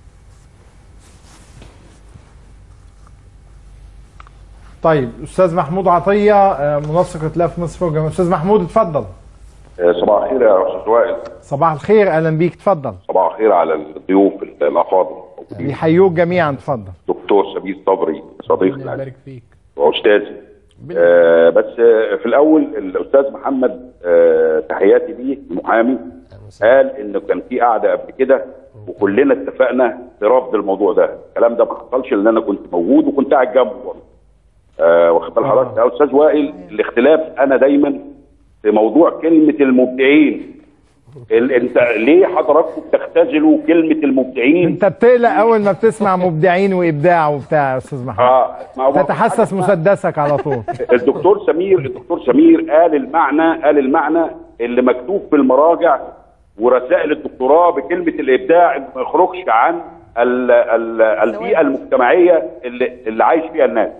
طيب استاذ محمود عطيه منسق ائتلاف مصر والجمهوريه. استاذ محمود اتفضل. صباح الخير يا استاذ وائل. صباح الخير، اهلا بيك، اتفضل. صباح الخير على الضيوف الافاضل. يحيوك جميعا، اتفضل. دكتور سمير صبري صديقنا. الله يبارك فيك. واستاذي. بس في الاول الاستاذ محمد تحياتي ليه المحامي قال انه كان في قعده قبل كده وكلنا اتفقنا في رفض الموضوع ده. الكلام ده ما حصلش لان انا كنت موجود وكنت قاعد جنبه برضه. واخد بال حضرتك يا استاذ وائل، الاختلاف انا دايما في موضوع كلمه المبدعين. انت ليه حضراتكم بتختزلوا كلمه المبدعين؟ انت بتقلق اول ما بتسمع مبدعين وابداع وبتاع يا استاذ محمود. تتحسس مسدسك على طول. الدكتور سمير قال المعنى اللي مكتوب في المراجع ورسائل الدكتوراه بكلمه الابداع، انه ما يخرجش عن البيئه المجتمعيه اللي عايش فيها الناس.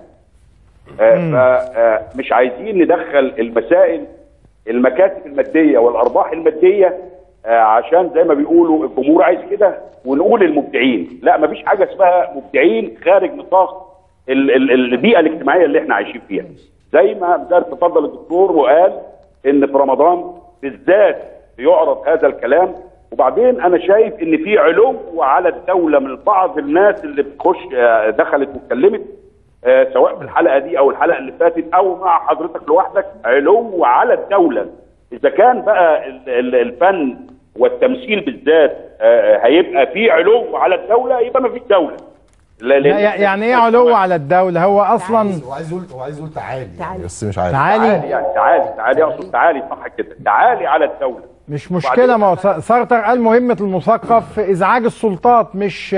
فمش عايزين ندخل المكاسب الماديه والارباح الماديه عشان زي ما بيقولوا الجمهور عايز كده ونقول المبدعين. لا، مفيش حاجه اسمها مبدعين خارج نطاق البيئه الاجتماعيه اللي احنا عايشين فيها. زي ما تفضل الدكتور وقال ان في رمضان بالذات يعرض هذا الكلام. وبعدين انا شايف ان في علو على الدوله من بعض الناس اللي بتخش دخلت واتكلمت سواء في الحلقه دي او الحلقه اللي فاتت او مع حضرتك لوحدك، علو على الدوله. اذا كان بقى الفن والتمثيل بالذات هيبقى في علو على الدوله يبقى ما فيش دوله. يعني ايه علو على الدوله؟ هو اصلا هو عايز يقول تعالي يعني، بس مش عارف. تعالي اقصد تعالي صح كده، تعالي على الدوله. مش مشكله، ما هو سارتر قال مهمه المثقف ازعاج السلطات، مش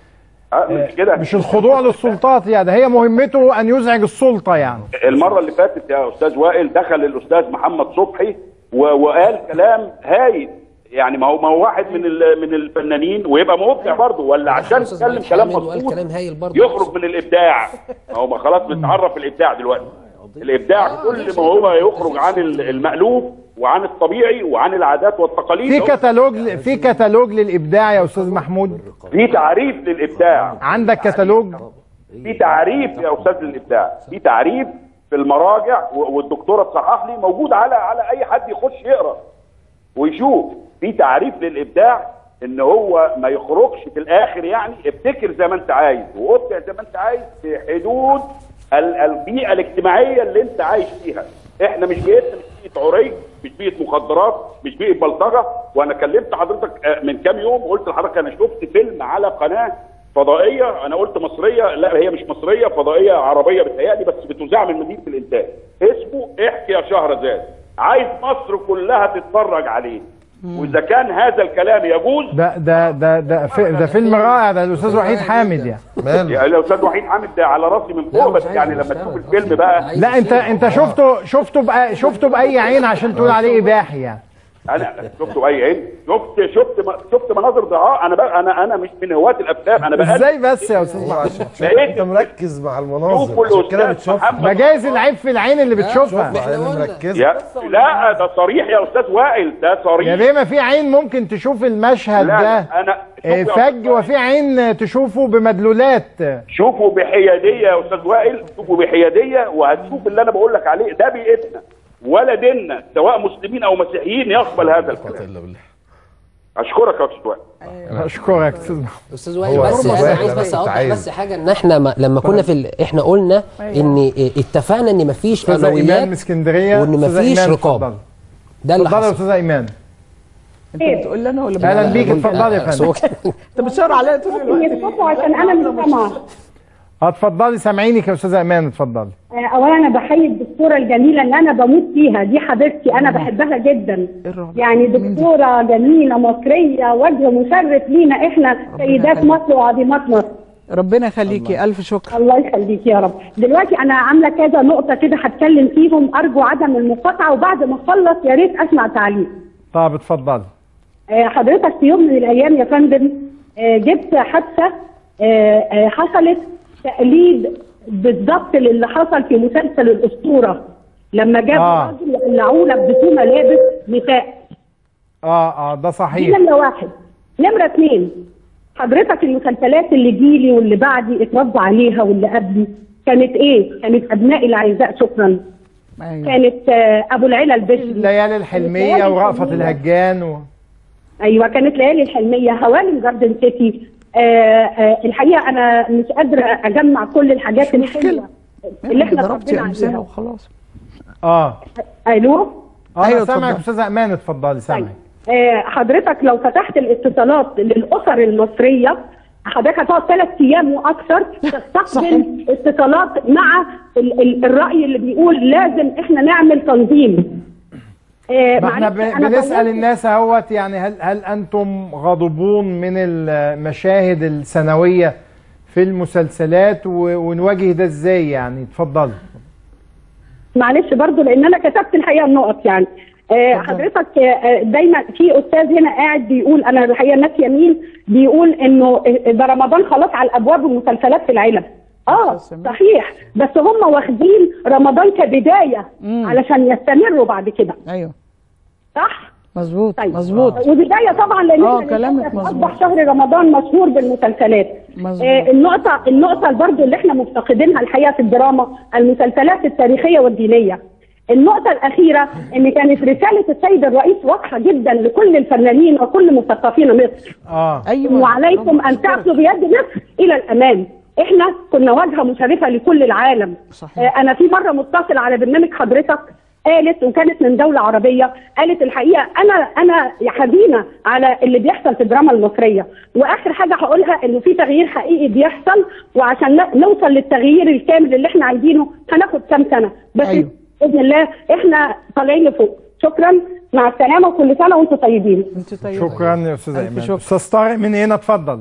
كده، مش الخضوع للسلطات. يعني هي مهمته ان يزعج السلطه. يعني المره اللي فاتت يا استاذ وائل دخل الاستاذ محمد صبحي وقال كلام هايل. يعني ما هو واحد من الفنانين ويبقى مبدع برضه، ولا عشان يتكلم كلام مظبوط يخرج من الابداع؟ ما هو خلاص بنتعرف الابداع دلوقتي. الابداع كل ما هو يخرج عن المألوف وعن الطبيعي وعن العادات والتقاليد. في كتالوج للابداع يا استاذ محمود. في تعريف للابداع. عندك كتالوج؟ في تعريف يا استاذ للابداع، في تعريف في المراجع والدكتوره تصحح لي، موجود على اي حد يخش يقرا ويشوف. في تعريف للابداع ان هو ما يخرجش في الاخر، يعني ابتكر زي ما انت عايز وابدع زي ما انت عايز في حدود البيئه الاجتماعيه اللي انت عايش فيها. احنا مش بيئتنا مش بيئه عري، مش بيئه مخدرات، مش بيئه بلطجه. وانا كلمت حضرتك من كام يوم وقلت لحضرتك انا شفت فيلم على قناه فضائيه، انا قلت مصريه، لا هي مش مصريه، فضائيه عربيه بتهيألي بس بتذاع من مدينه الانتاج، اسمه احكي يا شهرزاد. عايز مصر كلها تتفرج عليه. واذا كان هذا الكلام يجوز. ده فيلم رائع، ده الاستاذ وحيد حامد يعني. يا الاستاذ وحيد حامد ده على راسي من فوق، بس يعني لما تشوف الفيلم بقى. لا انت شفته باي عين عشان تقول عليه اباحي يعني؟ انا شفته باي عين؟ شفت مناظر ضعاء. انا مش من هواة الافلام. انا بقى ازاي بس يا استاذ؟ انت مركز مع المناظر كده بتشوفها. ما جايز العيب في العين اللي بتشوفها. لا ده صريح يا استاذ وائل، ده صريح يا بيه. ما في عين ممكن تشوف المشهد ده فج، وفي عين تشوفه بمدلولات. شوفوا بحياديه يا استاذ وائل، شوفوا بحياديه وهتشوف اللي انا بقول لك عليه. ده بيئتنا ولا ديننا، سواء مسلمين او مسيحيين، يقبل هذا الكلام. اشكرك يا استاذ وائل. اشكرك استاذ وائل. بس انا عايز بس اوضح بس حاجه، ان احنا لما كنا احنا قلنا ان اتفقنا ان مفيش اولويات من اسكندريه وان مفيش رقابه. ده اللي حصل. اتفضلي يا استاذه ايمان. انت بتقول لنا ولا اهلا بيك، اتفضلي يا فندم. انت بتشاور عليا طول الوقت عشان انا مش سامعه. اتفضلي، سامعينك يا استاذه ايمان، اتفضلي. اولا انا بحيي الدكتوره الجميله اللي انا بموت فيها دي، حبيبتي انا بحبها جدا. يعني دكتوره جميله مصريه، وجه مشرف لينا احنا سيدات مصر وعظيمات مصر. ربنا يخليكي، الف شكر. الله يخليكي يا رب. دلوقتي انا عامله كذا نقطه كده هتكلم فيهم، ارجو عدم المقاطعه، وبعد ما اخلص يا ريت اسمع تعليق. طب اتفضلي. حضرتك في يوم من الايام يا فندم جبت حادثه حصلت تقليد بالضبط للي حصل في مسلسل الاسطوره، لما جاب راجل يقلعوه لبسوه ملابس نساء. ده صحيح. دي نمره واحد. نمره اثنين، حضرتك المسلسلات اللي جيلي واللي بعدي اتربى عليها واللي قبلي كانت ايه؟ كانت ابنائي الاعزاء شكرا. أيوة. كانت ابو العلا البشري، ليالي الحلميه ورأفت الهجان ايوه كانت ليالي الحلميه، هوالم جاردن سيتي. الحقيقه انا مش قادره اجمع كل الحاجات الحلوه اللي احنا ضربتي امثله وخلاص. الو. ايوه سامعك استاذه ايمان، اتفضلي سامعك. حضرتك لو فتحت الاتصالات للاسر المصريه حضرتك هتقعد 3 ايام واكثر تستقبل اتصالات مع الراي اللي بيقول لازم احنا نعمل تنظيم. احنا بنسال الناس اهوت، يعني هل انتم غاضبون من المشاهد السنويه في المسلسلات ونواجه ده ازاي يعني؟ اتفضلي. معلش برضو لان انا كتبت الحقيقه النقط يعني. حضرتك دايما في استاذ هنا قاعد بيقول، انا الحقيقه ناسيه مين، بيقول انه ده رمضان خلاص على الابواب والمسلسلات في العلب. صحيح، بس هم واخدين رمضان كبدايه علشان يستمروا بعد كده. ايوه صح؟ مظبوط. طيب. مظبوط. وبدايه طبعا لان كلامك مظبوط. اصبح شهر رمضان مشهور بالمسلسلات. النقطه برضو اللي احنا مفتقدينها الحقيقه في الدراما، المسلسلات التاريخيه والدينيه. النقطه الاخيره ان كانت رساله السيد الرئيس واضحه جدا لكل الفنانين وكل مثقفين مصر. ايوه. وعليكم ان تاخذوا بيد مصر الى الامام. احنا كنا واجهه مشرفه لكل العالم. صحيح. انا في مره متصل على برنامج حضرتك قالت، وكانت من دوله عربيه، قالت الحقيقه انا حزينه على اللي بيحصل في الدراما المصريه، واخر حاجه هقولها انه في تغيير حقيقي بيحصل، وعشان نوصل للتغيير الكامل اللي احنا عايزينه هناخد كام سنه بس. أيوه. باذن الله احنا طالعين لفوق. شكرا، مع السلامه، وكل سنه وانتم طيبين. شكرا يا استاذ ايمن. استاذ طارق من هنا، اتفضل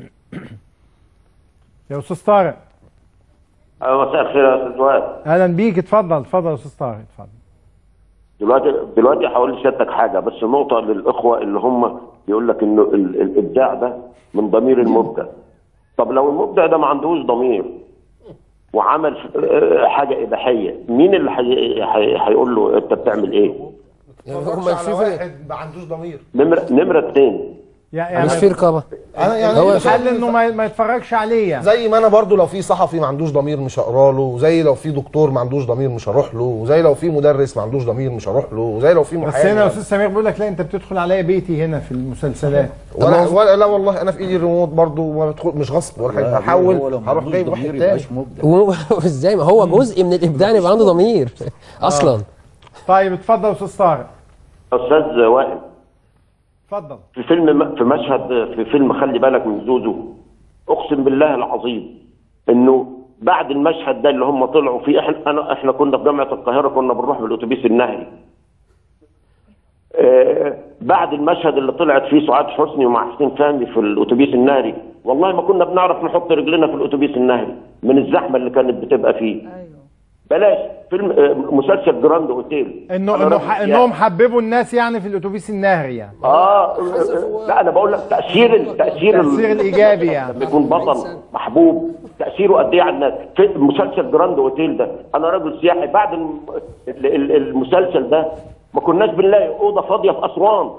يا استاذ طارق. مساء الخير يا استاذ وائل. اهلا بيك، اتفضل يا استاذ طارق، اتفضل. دلوقتي هقول لسيادتك حاجه، بس نقطه للاخوه اللي هم يقول لك انه الابداع ده من ضمير المبدع. طب لو المبدع ده ما عندوش ضمير وعمل حاجه اباحيه، مين اللي هيقول له انت بتعمل ايه؟ على واحد ما عندوش ضمير. نمره 2 يعني مش في رقابه. انا يعني هو الحل انه ما يتفرجش عليه يعني. زي ما انا برضو لو في صحفي ما عندوش ضمير مش هقرا له، وزي لو في دكتور ما عندوش ضمير مش هروح له، وزي لو في مدرس ما عندوش ضمير مش هروح له، وزي لو في محامي. بس هنا يا استاذ سمير بيقول لك لا انت بتدخل عليا بيتي هنا في المسلسلات. ولا لا والله انا في ايدي الريموت برضو، ما بدخل مش غصب ولا حاجه، بحاول هروح جايب واحد تاني. ازاي؟ ما هو جزء من الابداع يبقى عنده ضمير اصلا. طيب اتفضل يا استاذ طارق. استاذ وائل، اتفضل. في مشهد في فيلم خلي بالك من زوزو، اقسم بالله العظيم انه بعد المشهد ده اللي هم طلعوا فيه، احنا كنا في جامعه القاهره، كنا بنروح بالاتوبيس النهري. بعد المشهد اللي طلعت فيه سعاد حسني ومع حسين فهمي في الاتوبيس النهري، والله ما كنا بنعرف نحط رجلنا في الاتوبيس النهري من الزحمه اللي كانت بتبقى فيه. بلاش فيلم مسلسل جراند اوتيل انهم حببوا الناس يعني في الاتوبيس النهري يعني. لا انا بقول لك تاثير الايجابي يعني لما يكون بطل محبوب تاثيره قد ايه على الناس. في مسلسل جراند اوتيل ده انا راجل سياحي، بعد المسلسل ده ما كناش بنلاقي اوضه فاضيه في اسوان.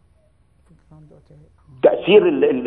تاثير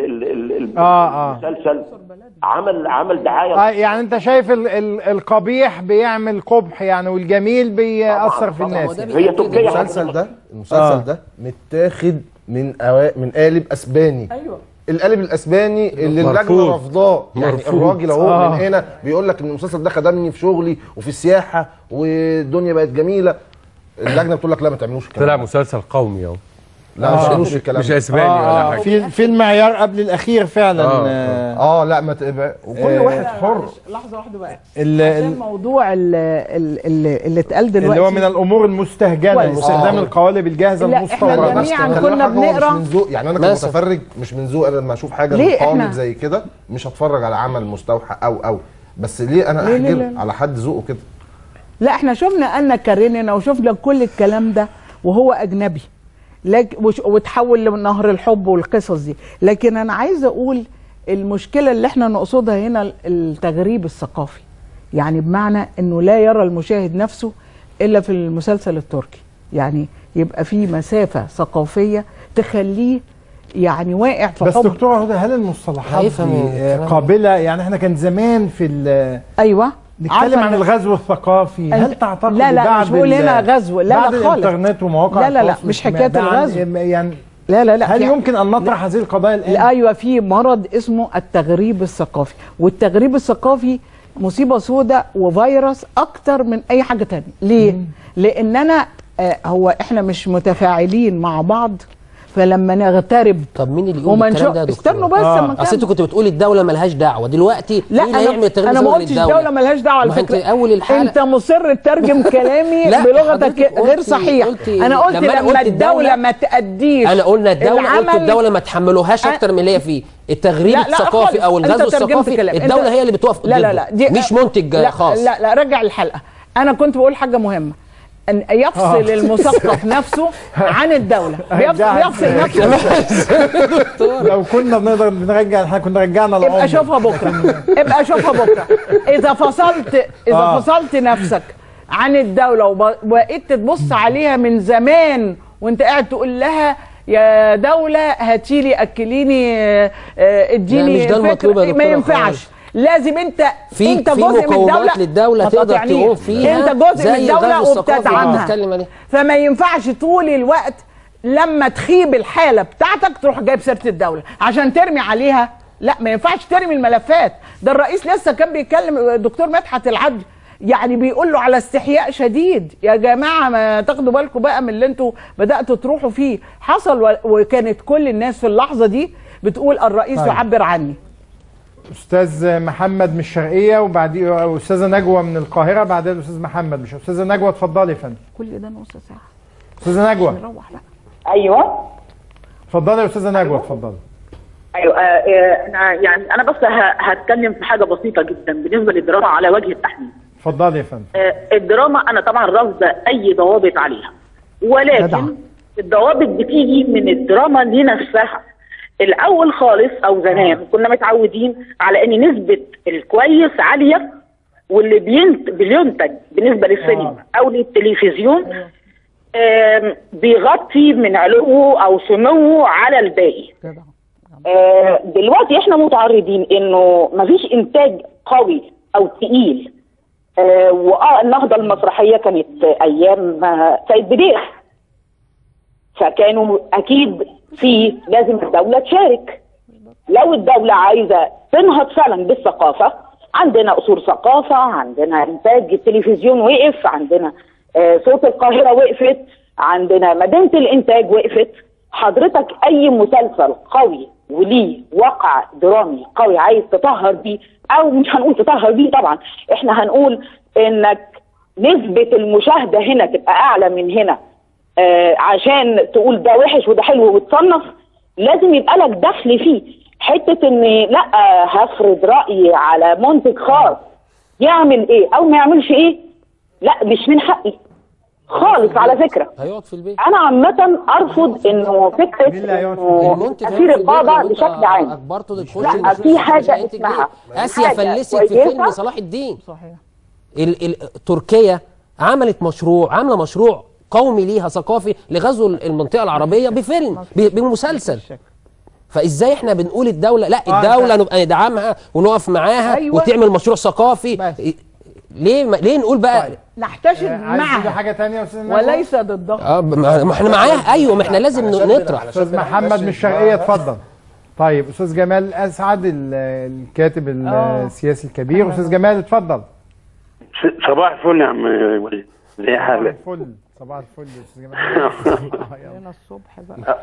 المسلسل عمل دعايه. يعني انت شايف القبيح بيعمل قبح يعني، والجميل بيأثر في الناس يعني. هي تركيا. المسلسل ده متاخد من قالب اسباني. ايوه القالب الاسباني اللي اللجنه رافضاه يعني. الراجل اهو من هنا بيقول لك ان المسلسل ده خدمني في شغلي وفي السياحه والدنيا بقت جميله. اللجنه بتقول لك لا ما تعملوش الكلام. طلع مسلسل قومي اهو. لا ما تعملوش الكلام. مش اسباني ولا حاجه. في المعيار قبل الاخير فعلا. لا ما تبقى وكل واحد حر. لحظه واحده بقى. الموضوع اللي اتقال دلوقتي اللي هو من الامور المستهجنه استخدام القوالب الجاهزه المستورده. احنا جميعا كنا بنقرا يعني. انا كمتفرج مش من ذوق لما اشوف حاجه من قوالب زي كده مش هتفرج على عمل مستوحى او بس ليه انا احجر على حد ذوقه كده؟ لا احنا شفنا أنا كارينينا وشفنا كل الكلام ده وهو اجنبي وتحول لنهر الحب والقصص دي. لكن انا عايزه اقول المشكله اللي احنا نقصدها هنا التغريب الثقافي، يعني بمعنى انه لا يرى المشاهد نفسه الا في المسلسل التركي، يعني يبقى في مسافه ثقافيه تخليه يعني واقع في بس حب. دكتوره هدى، هل المصطلحات دي قابله؟ يعني احنا كان زمان في ايوه نتكلم عن الغزو الثقافي، هل تعتقد لا مش بقول هنا غزو، لا بعد خالص الانترنت ومواقع لا مش حكايه الغزو يعني. لا هل يمكن ان نطرح هذه القضايا الان؟ ايوه في مرض اسمه التغريب الثقافي، والتغريب الثقافي مصيبه سوداء وفيروس اكتر من اي حاجه تانية. ليه؟ لاننا هو احنا مش متفاعلين مع بعض، فلما نغترب. طب مين اللي يقول الكلام ده يا دكتور؟ استنوا بس اصل انت كنت بتقولي الدوله مالهاش دعوه دلوقتي. لا انا ما قلتش الدوله مالهاش دعوه على فكره. اول الحلقه انت مصر تترجم كلامي بلغتك غير صحيح. انا قلت لما الدوله ما تأديش انا قلنا الدوله قلت الدوله ما تحملوهاش اكتر من اللي هي فيه. التغريب الثقافي او الغزو الثقافي الدوله هي اللي بتوقف لا دي مش منتج خاص. لا رجع الحلقه. انا كنت بقول حاجه مهمه، ان يفصل المثقف نفسه عن الدوله. بيفصل نفسه. لو كنا بنقدر نرجع الحلقه كنا رجعنا العمر. ابقى شوفها بكره اذا فصلت نفسك عن الدوله وبقيت تبص عليها من زمان وانت قاعد تقول لها يا دوله هاتيلي اكليني اديني. مش ده المطلوب يا دكتور. ما ينفعش. لازم انت جزء من الدوله للدوله تقدر تقوم فيها. انت جزء من الدوله وبتدعمها. فما ينفعش طول الوقت لما تخيب الحاله بتاعتك تروح جايب سيره الدوله عشان ترمي عليها. لا ما ينفعش ترمي الملفات. ده الرئيس لسه كان بيتكلم الدكتور مدحت العدل، يعني بيقول له على استحياء شديد يا جماعه ما تاخدوا بالكم بقى من اللي انتوا بداتوا تروحوا فيه. حصل وكانت كل الناس في اللحظه دي بتقول الرئيس يعبر عني. استاذ محمد من الشرقيه وبعديه استاذه نجوى من القاهره، بعدين الاستاذ محمد. مش استاذه نجوى اتفضلي يا فندم. كل ده نص ساعه. استاذه نجوى. ايوه اتفضلي يا استاذه نجوى اتفضلي. ايوه انا بس هتكلم في حاجه بسيطه جدا بالنسبه للدراما على وجه التحديد. اتفضلي يا فندم. الدراما انا طبعا رافضه اي ضوابط عليها، ولكن الضوابط بتيجي من الدراما دي نفسها. الاول خالص او زمان كنا متعودين على ان نسبه الكويس عاليه، واللي بينتج بالنسبه للسينما او للتلفزيون بيغطي من علوه او سموه على الباقي. دلوقتي احنا متعرضين انه مفيش انتاج قوي او تقيل. النهضه المسرحيه كانت ايام سيد بديع، فكانوا اكيد لازم الدوله تشارك. لو الدوله عايزه تنهض فعلا بالثقافه، عندنا اصول ثقافه، عندنا انتاج التلفزيون وقف، عندنا صوت القاهره وقفت، عندنا مدينه الانتاج وقفت. حضرتك اي مسلسل قوي وليه وقع درامي قوي عايز تطهر بيه، او مش هنقول تطهر بيه طبعا، احنا هنقول انك نسبه المشاهده هنا تبقى اعلى من هنا عشان تقول ده وحش وده حلو وتصنف، لازم يبقى لك دخل فيه. حته ان لا هفرض رايي على منتج خاص يعمل ايه او ما يعملش ايه، لا مش من حقي خالص على فكره. هيقعد في البيت. انا عامه ارفض انه فكره انه تاثير البابا بشكل عام. لا، في حاجه اسمها اسيا فلست في فيلم صلاح الدين. صحيح. تركيا عامله مشروع قومي ليها ثقافي لغزو المنطقه العربيه بفيلم بمسلسل. فازاي احنا بنقول الدوله لا، الدوله نبقى ندعمها ونقف معاها وتعمل مشروع ثقافي؟ ليه نقول بقى نحتشد معها حاجه ثانيه وليس ضدها؟ ما احنا معاها. ايوه، ما احنا لازم نطرح. استاذ محمد من الشرقيه اتفضل. طيب استاذ جمال اسعد الكاتب السياسي الكبير. استاذ جمال اتفضل. صباح الفل يا عم وليد، ازي حالك؟ صباح الفل يا استاذ جمال. الصبح بقى.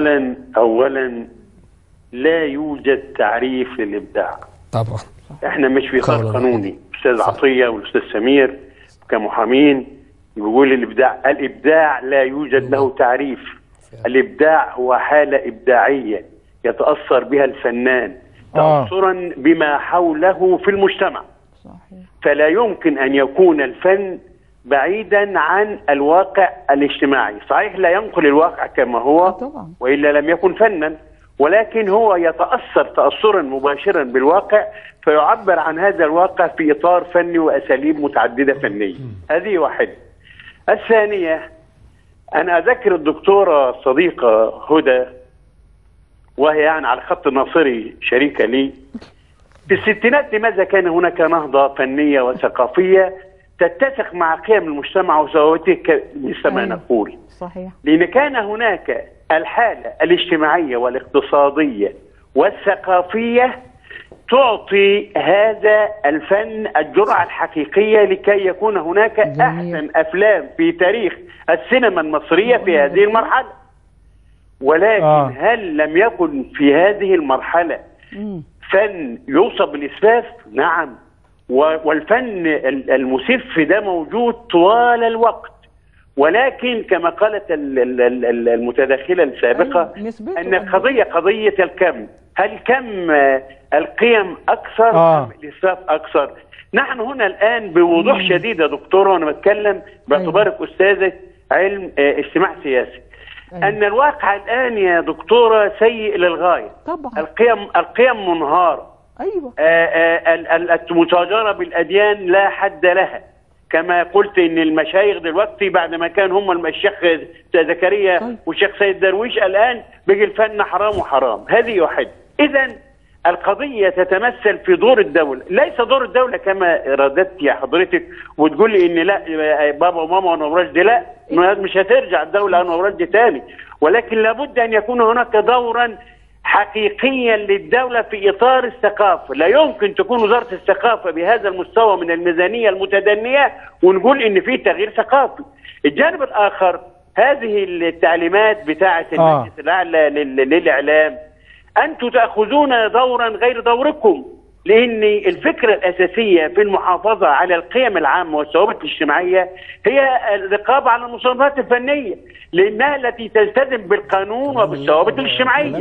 اولا لا يوجد تعريف للابداع طبعا. احنا مش في اطار قانوني. استاذ عطيه والاستاذ سمير كمحامين بيقول الابداع لا يوجد له تعريف. الابداع هو حاله ابداعيه يتاثر بها الفنان تاثرا بما حوله في المجتمع. فلا يمكن ان يكون الفن بعيدا عن الواقع الاجتماعي. صحيح لا ينقل الواقع كما هو والا لم يكن فنا، ولكن هو يتاثر تاثرا مباشرا بالواقع فيعبر عن هذا الواقع في اطار فني واساليب متعدده فنيه. هذه واحده. الثانيه، انا اذكر الدكتوره صديقه هدى، وهي يعني على خط ناصري شريكه لي، في الستينات لماذا كان هناك نهضه فنيه وثقافيه تتسق مع قيم المجتمع وثوابته مثل ما نقول؟ صحيح. لأن كان هناك الحالة الاجتماعية والاقتصادية والثقافية تعطي هذا الفن الجرعة الحقيقية لكي يكون هناك أحسن أفلام في تاريخ السينما المصرية في هذه المرحلة. ولكن هل لم يكن في هذه المرحلة فن يوصف بالإسفاف؟ نعم. والفن المسف ده موجود طوال الوقت، ولكن كما قالت المتداخلة السابقة أن القضية قضية الكم. هل كم القيم أكثر أم الإسفاف أكثر؟ نحن هنا الآن بوضوح شديد يا دكتورة، وأنا بتكلم باعتبارك أستاذة علم اجتماع سياسي، أن الواقع الآن يا دكتورة سيء للغاية. طبعا. القيم منهارة. ايوه. المتاجرة بالأديان لا حد لها. كما قلت ان المشايخ دلوقتي بعد ما كان هم الشيخ زكريا والشيخ سيد درويش، الان بيجي الفن حرام وحرام. هذه واحدة. اذا القضية تتمثل في دور الدولة، ليس دور الدولة كما رددت يا حضرتك وتقول لي ان لا بابا وماما وانور رشدي، لا مش هترجع الدولة انور رشدي تاني، ولكن لابد ان يكون هناك دورا حقيقيا للدولة في إطار الثقافة. لا يمكن تكون وزارة الثقافة بهذا المستوى من الميزانية المتدنية ونقول إن في تغيير ثقافي. الجانب الآخر، هذه التعليمات بتاعة المجلس الأعلى للإعلام، أنتم تأخذون دورا غير دوركم، لأن الفكرة الأساسية في المحافظة على القيم العامة والثوابت الاجتماعية هي الرقابة على المصنفات الفنية، لأنها التي تلتزم بالقانون وبالثوابت الاجتماعية.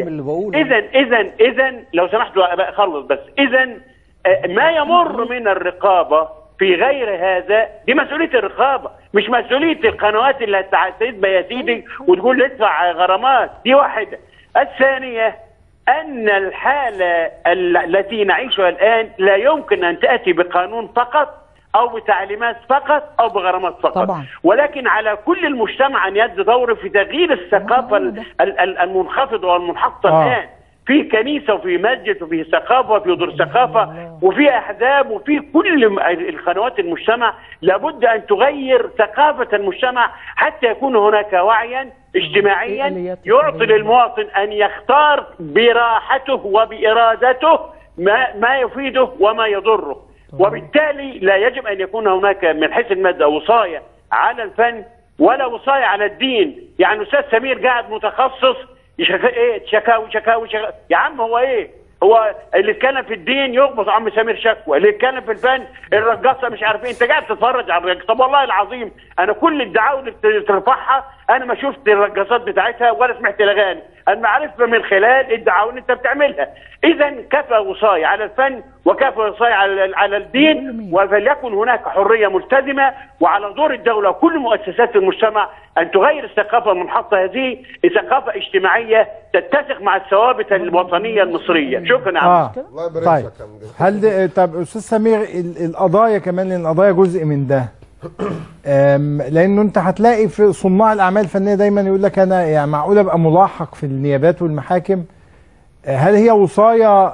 إذا لو سمحتوا أخلص بس. إذا ما يمر من الرقابة في غير هذا دي مسؤولية الرقابة، مش مسؤولية القنوات اللي هتسيب يا سيدي وتقول ادفع غرامات. دي واحدة. الثانية، أن الحالة التي نعيشها الآن لا يمكن أن تأتي بقانون فقط أو بتعليمات فقط أو بغرامات فقط طبعا. ولكن على كل المجتمع أن يدي دور في تغيير الثقافة المنخفضة والمنحطة الآن في كنيسة وفي مسجد وفي ثقافة وفي دور ثقافة وفي أحزاب وفي كل القنوات المجتمع. لابد أن تغير ثقافة المجتمع حتى يكون هناك وعيا اجتماعيا يعطي للمواطن أن يختار براحته وبإرادته ما يفيده وما يضره. وبالتالي لا يجب أن يكون هناك من حيث المادة وصاية على الفن ولا وصاية على الدين. يعني أستاذ سمير قاعد متخصص شكاوي. يا عم هو ايه؟ هو اللي اتكلم في الدين يغبط عم سمير شكوى، اللي اتكلم في الفن الرقاصه مش عارف ايه. انت قاعد تتفرج على الرقاصه. طب والله العظيم انا كل الدعاوى اللي ترفعها انا ما شفت الرقاصات بتاعتها ولا سمعت الاغاني، انا عرفت من خلال الدعاوى اللي انت بتعملها. اذا كفى وصاية على الفن وكفى وصاية على الدين، وفليكن هناك حريه ملتزمه، وعلى دور الدوله وكل مؤسسات المجتمع ان تغير الثقافه المنحطه هذه ثقافه اجتماعيه تتسق مع الثوابت الوطنيه المصريه. شكرا يا عم. طيب هل طب استاذ سمير القضايا كمان، لان القضايا جزء من ده، لانه انت هتلاقي في صناع الاعمال الفنيه دايما يقول لك انا يعني معقول ابقى ملاحق في النيابات والمحاكم. هل هي وصايه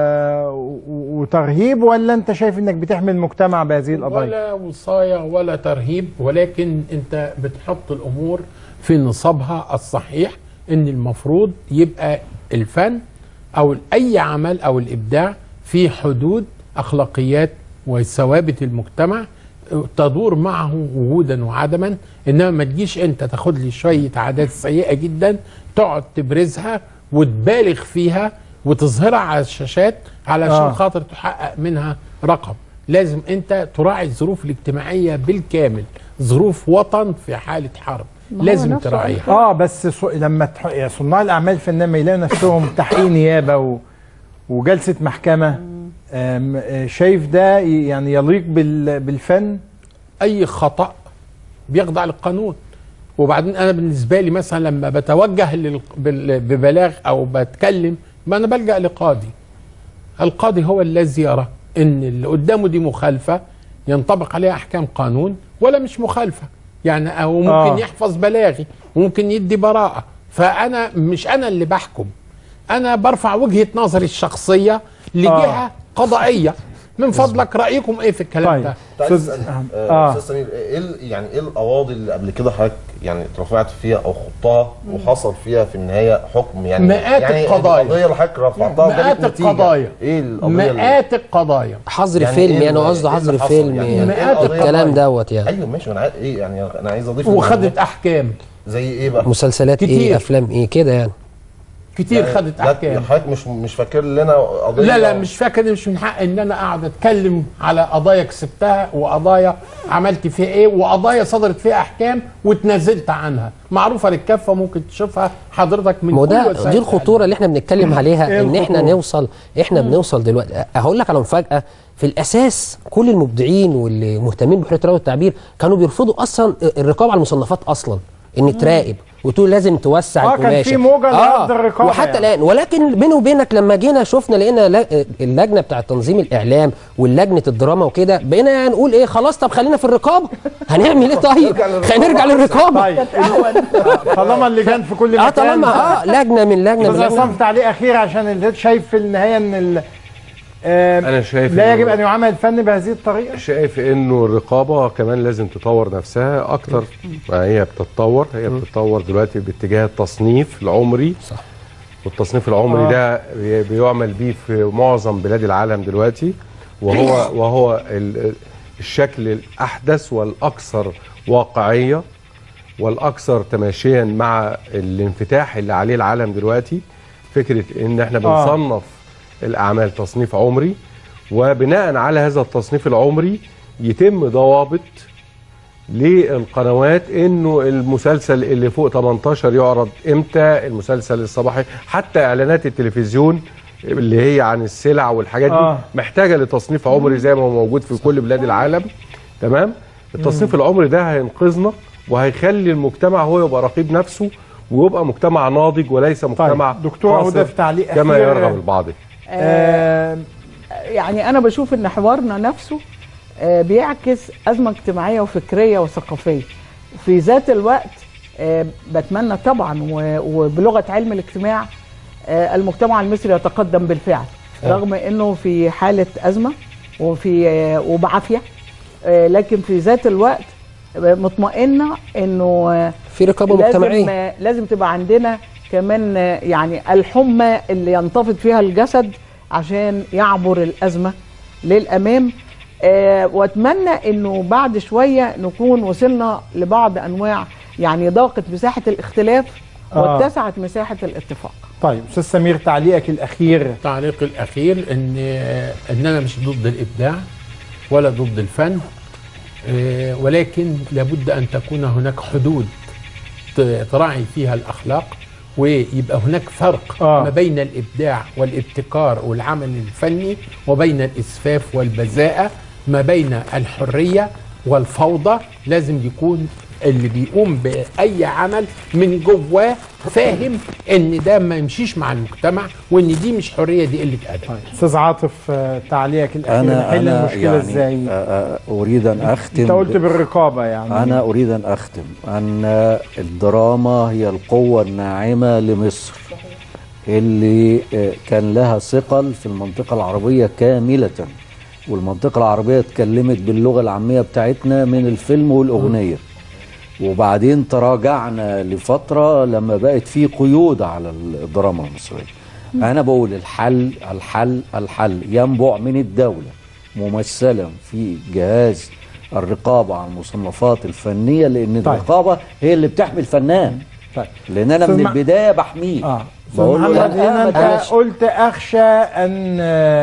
وترهيب، ولا انت شايف انك بتحمي المجتمع بهذه القضايا؟ ولا وصايه ولا ترهيب، ولكن انت بتحط الامور في نصابها الصحيح، ان المفروض يبقى الفن او اي عمل او الابداع في حدود اخلاقيات وثوابت المجتمع تدور معه وجودا وعدما. انما ما تجيش انت تاخد لي شويه عادات سيئه جدا تقعد تبرزها وتبالغ فيها وتظهرها على الشاشات علشان خاطر تحقق منها رقم. لازم انت تراعي الظروف الاجتماعيه بالكامل، ظروف وطن في حاله حرب لازم تراعيها. بس لما صناع الاعمال الفنيه ما يلاقوا نفسهم تحقيق نيابه وجلسه محكمه، شايف ده يعني يليق بالفن؟ اي خطأ بيخضع للقانون. وبعدين انا بالنسبه لي مثلا لما بتوجه ببلاغ او بتكلم، ما انا بلجأ لقاضي. القاضي هو الذي يرى ان اللي قدامه دي مخالفه ينطبق عليها احكام قانون ولا مش مخالفه، يعني او ممكن يحفظ بلاغي وممكن يدي براءه. فانا مش انا اللي بحكم، انا برفع وجهه نظري الشخصيه لجهه قضائيه. من فضلك رايكم ايه في الكلام ده؟ استاذ سمير، ايه القواضي اللي قبل كده حضرتك يعني اترفعت فيها او خضتها وحصل فيها في النهايه حكم؟ يعني مئات القضايا. القضيه اللي حضرتك رفعتها مئات القضايا. ايه القضيه؟ مئات القضايا. حظر فيلم يعني قصده حظر فيلم مئات الكلام دوت يعني. ايوه ماشي، انا ايه يعني انا عايز اضيف وخدت احكام زي ايه بقى؟ مسلسلات كتير. ايه، افلام ايه كده يعني كتير يعني خدت احكام. حضرتك مش فاكر لنا قضيه؟ لا مش فاكر. مش من حق ان انا اقعد اتكلم على قضايا كسبتها وقضايا عملت فيها ايه وقضايا صدرت فيها احكام واتنازلت عنها، معروفه للكافه، ممكن تشوفها حضرتك من كل وسائل. دي الخطوره اللي احنا بنتكلم عليها، ان احنا نوصل. بنوصل دلوقتي. هقول لك على مفاجاه. في الاساس كل المبدعين واللي مهتمين بحريه الراي والتعبير كانوا بيرفضوا اصلا الرقابه على المصنفات اصلا، ان تراقب وتقول لازم توسع القماشه. كان في موجه لرفض الرقابه وحتى الان. ولكن بيني وبينك لما جينا شفنا لقينا اللجنه بتاعه تنظيم الاعلام واللجنه الدراما وكده، بقينا نقول ايه، خلاص طب خلينا في الرقابه. هنعمل ايه طيب؟ نرجع للرقابه. طيب طالما اللجان في كل مكان. طالما لجنه من لجنه. بس عصام تعليق اخير عشان اللي شايف في النهايه ان أنا شايف لا يجب أن يعامل الفن بهذه الطريقة. شايف إنه الرقابة كمان لازم تطور نفسها أكتر ما هي بتتطور. هي بتتطور دلوقتي باتجاه التصنيف العمري. صح. والتصنيف العمري ده بيعمل بيه في معظم بلاد العالم دلوقتي، وهو الشكل الأحدث والأكثر واقعية والأكثر تماشيا مع الانفتاح اللي عليه العالم دلوقتي. فكرة إن احنا بنصنف الأعمال تصنيف عمري، وبناء على هذا التصنيف العمري يتم ضوابط للقنوات انه المسلسل اللي فوق 18 يعرض امتى، المسلسل الصباحي، حتى اعلانات التلفزيون اللي هي عن السلع والحاجات دي محتاجه لتصنيف عمري زي ما هو موجود في كل بلاد العالم. تمام. التصنيف العمري ده هينقذنا وهيخلي المجتمع هو يبقى رقيب نفسه ويبقى مجتمع ناضج وليس مجتمع دكتور هدى في تعليق كما يرغب البعض. يعني انا بشوف ان حوارنا نفسه بيعكس ازمه اجتماعيه وفكريه وثقافيه في ذات الوقت. بتمنى طبعا وبلغه علم الاجتماع المجتمع المصري يتقدم بالفعل رغم انه في حاله ازمه وبعافيه، لكن في ذات الوقت مطمئنه انه في رقابه مجتمعيه. لازم تبقى عندنا كمان يعني الحمى اللي ينتفض فيها الجسد عشان يعبر الازمه للامام. واتمنى انه بعد شويه نكون وصلنا لبعض انواع يعني ضاقت مساحه الاختلاف واتسعت مساحه الاتفاق. طيب استاذ سمير، تعليقك الاخير. تعليق الاخير ان انا مش ضد الابداع ولا ضد الفن، ولكن لابد ان تكون هناك حدود تراعي فيها الاخلاق، ويبقى هناك فرق ما بين الابداع والابتكار والعمل الفني وبين الاسفاف والبذاءه، ما بين الحريه والفوضى. لازم يكون اللي بيقوم باي عمل من جواه فاهم ان ده ما يمشيش مع المجتمع، وان دي مش حريه، دي قله ادب. استاذ عاطف، تعليقك الاخير، نحل المشكله يعني ازاي؟ اريد ان اختم. انت قلت بالرقابه، يعني انا اريد ان اختم ان الدراما هي القوه الناعمه لمصر اللي كان لها ثقل في المنطقه العربيه كامله، والمنطقه العربيه اتكلمت باللغه العاميه بتاعتنا من الفيلم والاغنيه، وبعدين تراجعنا لفترة لما بقت في قيود على الدراما المصرية. أنا بقول الحل ينبع من الدولة ممثلا في جهاز الرقابة على المصنفات الفنية، لأن الرقابة هي اللي بتحمي الفنان. لأن أنا من البداية بحميه. بقول له أنت قلت أخشى أن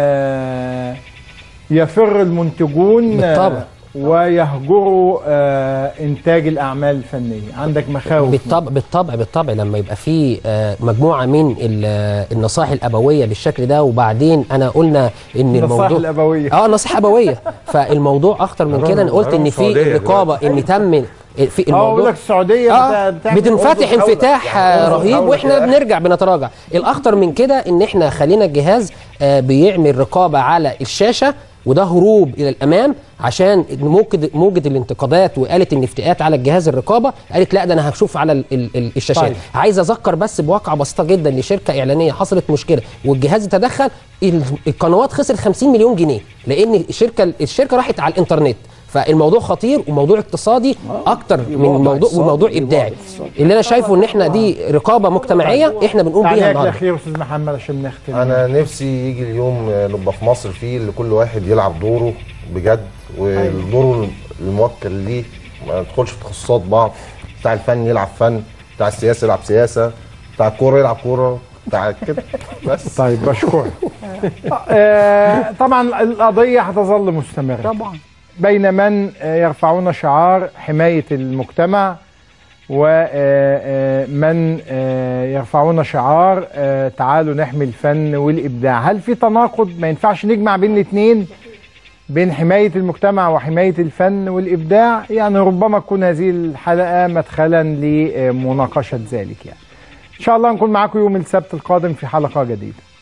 يفر المنتجون بالطبع ويهجروا انتاج الاعمال الفنيه. عندك مخاوف؟ بالطبع لما يبقى في مجموعه من النصائح الابويه بالشكل ده، وبعدين انا قلنا ان الموضوع النصائح الابويه نصائح ابويه، فالموضوع اخطر من كده. انا قلت ان في رقابه، ان تم في الموضوع لك السعوديه بتنفتح انفتاح رهيب، واحنا بنرجع بنتراجع. الاخطر من كده ان احنا خلينا الجهاز بيعمل رقابه على الشاشه، وده هروب الى الامام عشان موجة الانتقادات وقالت الافتئات على الجهاز الرقابه، قالت لا ده انا هشوف على الشاشات. طيب. عايز اذكر بس بواقعه بسيطه جدا لشركه اعلانيه حصلت مشكله والجهاز تدخل، القنوات خسر 50 مليون جنيه لان الشركه راحت على الانترنت. فالموضوع خطير وموضوع اقتصادي اكتر من موضوع وموضوع ابداعي. اللي انا شايفه ان احنا دي رقابه مجتمعيه احنا بنقوم بيها النهارده. الاخير استاذ محمد عشان نختم. انا نفسي يجي اليوم نبقى في مصر فيه اللي كل واحد يلعب دوره بجد، والدور الموكل ليه ما ندخلش في تخصصات بعض. بتاع الفن يلعب فن، بتاع السياسه يلعب سياسه، بتاع الكوره يلعب كوره، بتاع كده بس. طيب بشكرك. طبعا القضيه هتظل مستمره طبعا بين من يرفعون شعار حماية المجتمع ومن يرفعون شعار تعالوا نحمي الفن والإبداع. هل في تناقض؟ ما ينفعش نجمع بين الاثنين، بين حماية المجتمع وحماية الفن والإبداع؟ يعني ربما تكون هذه الحلقة مدخلا لمناقشة ذلك. يعني إن شاء الله نكون معاكم يوم السبت القادم في حلقة جديدة.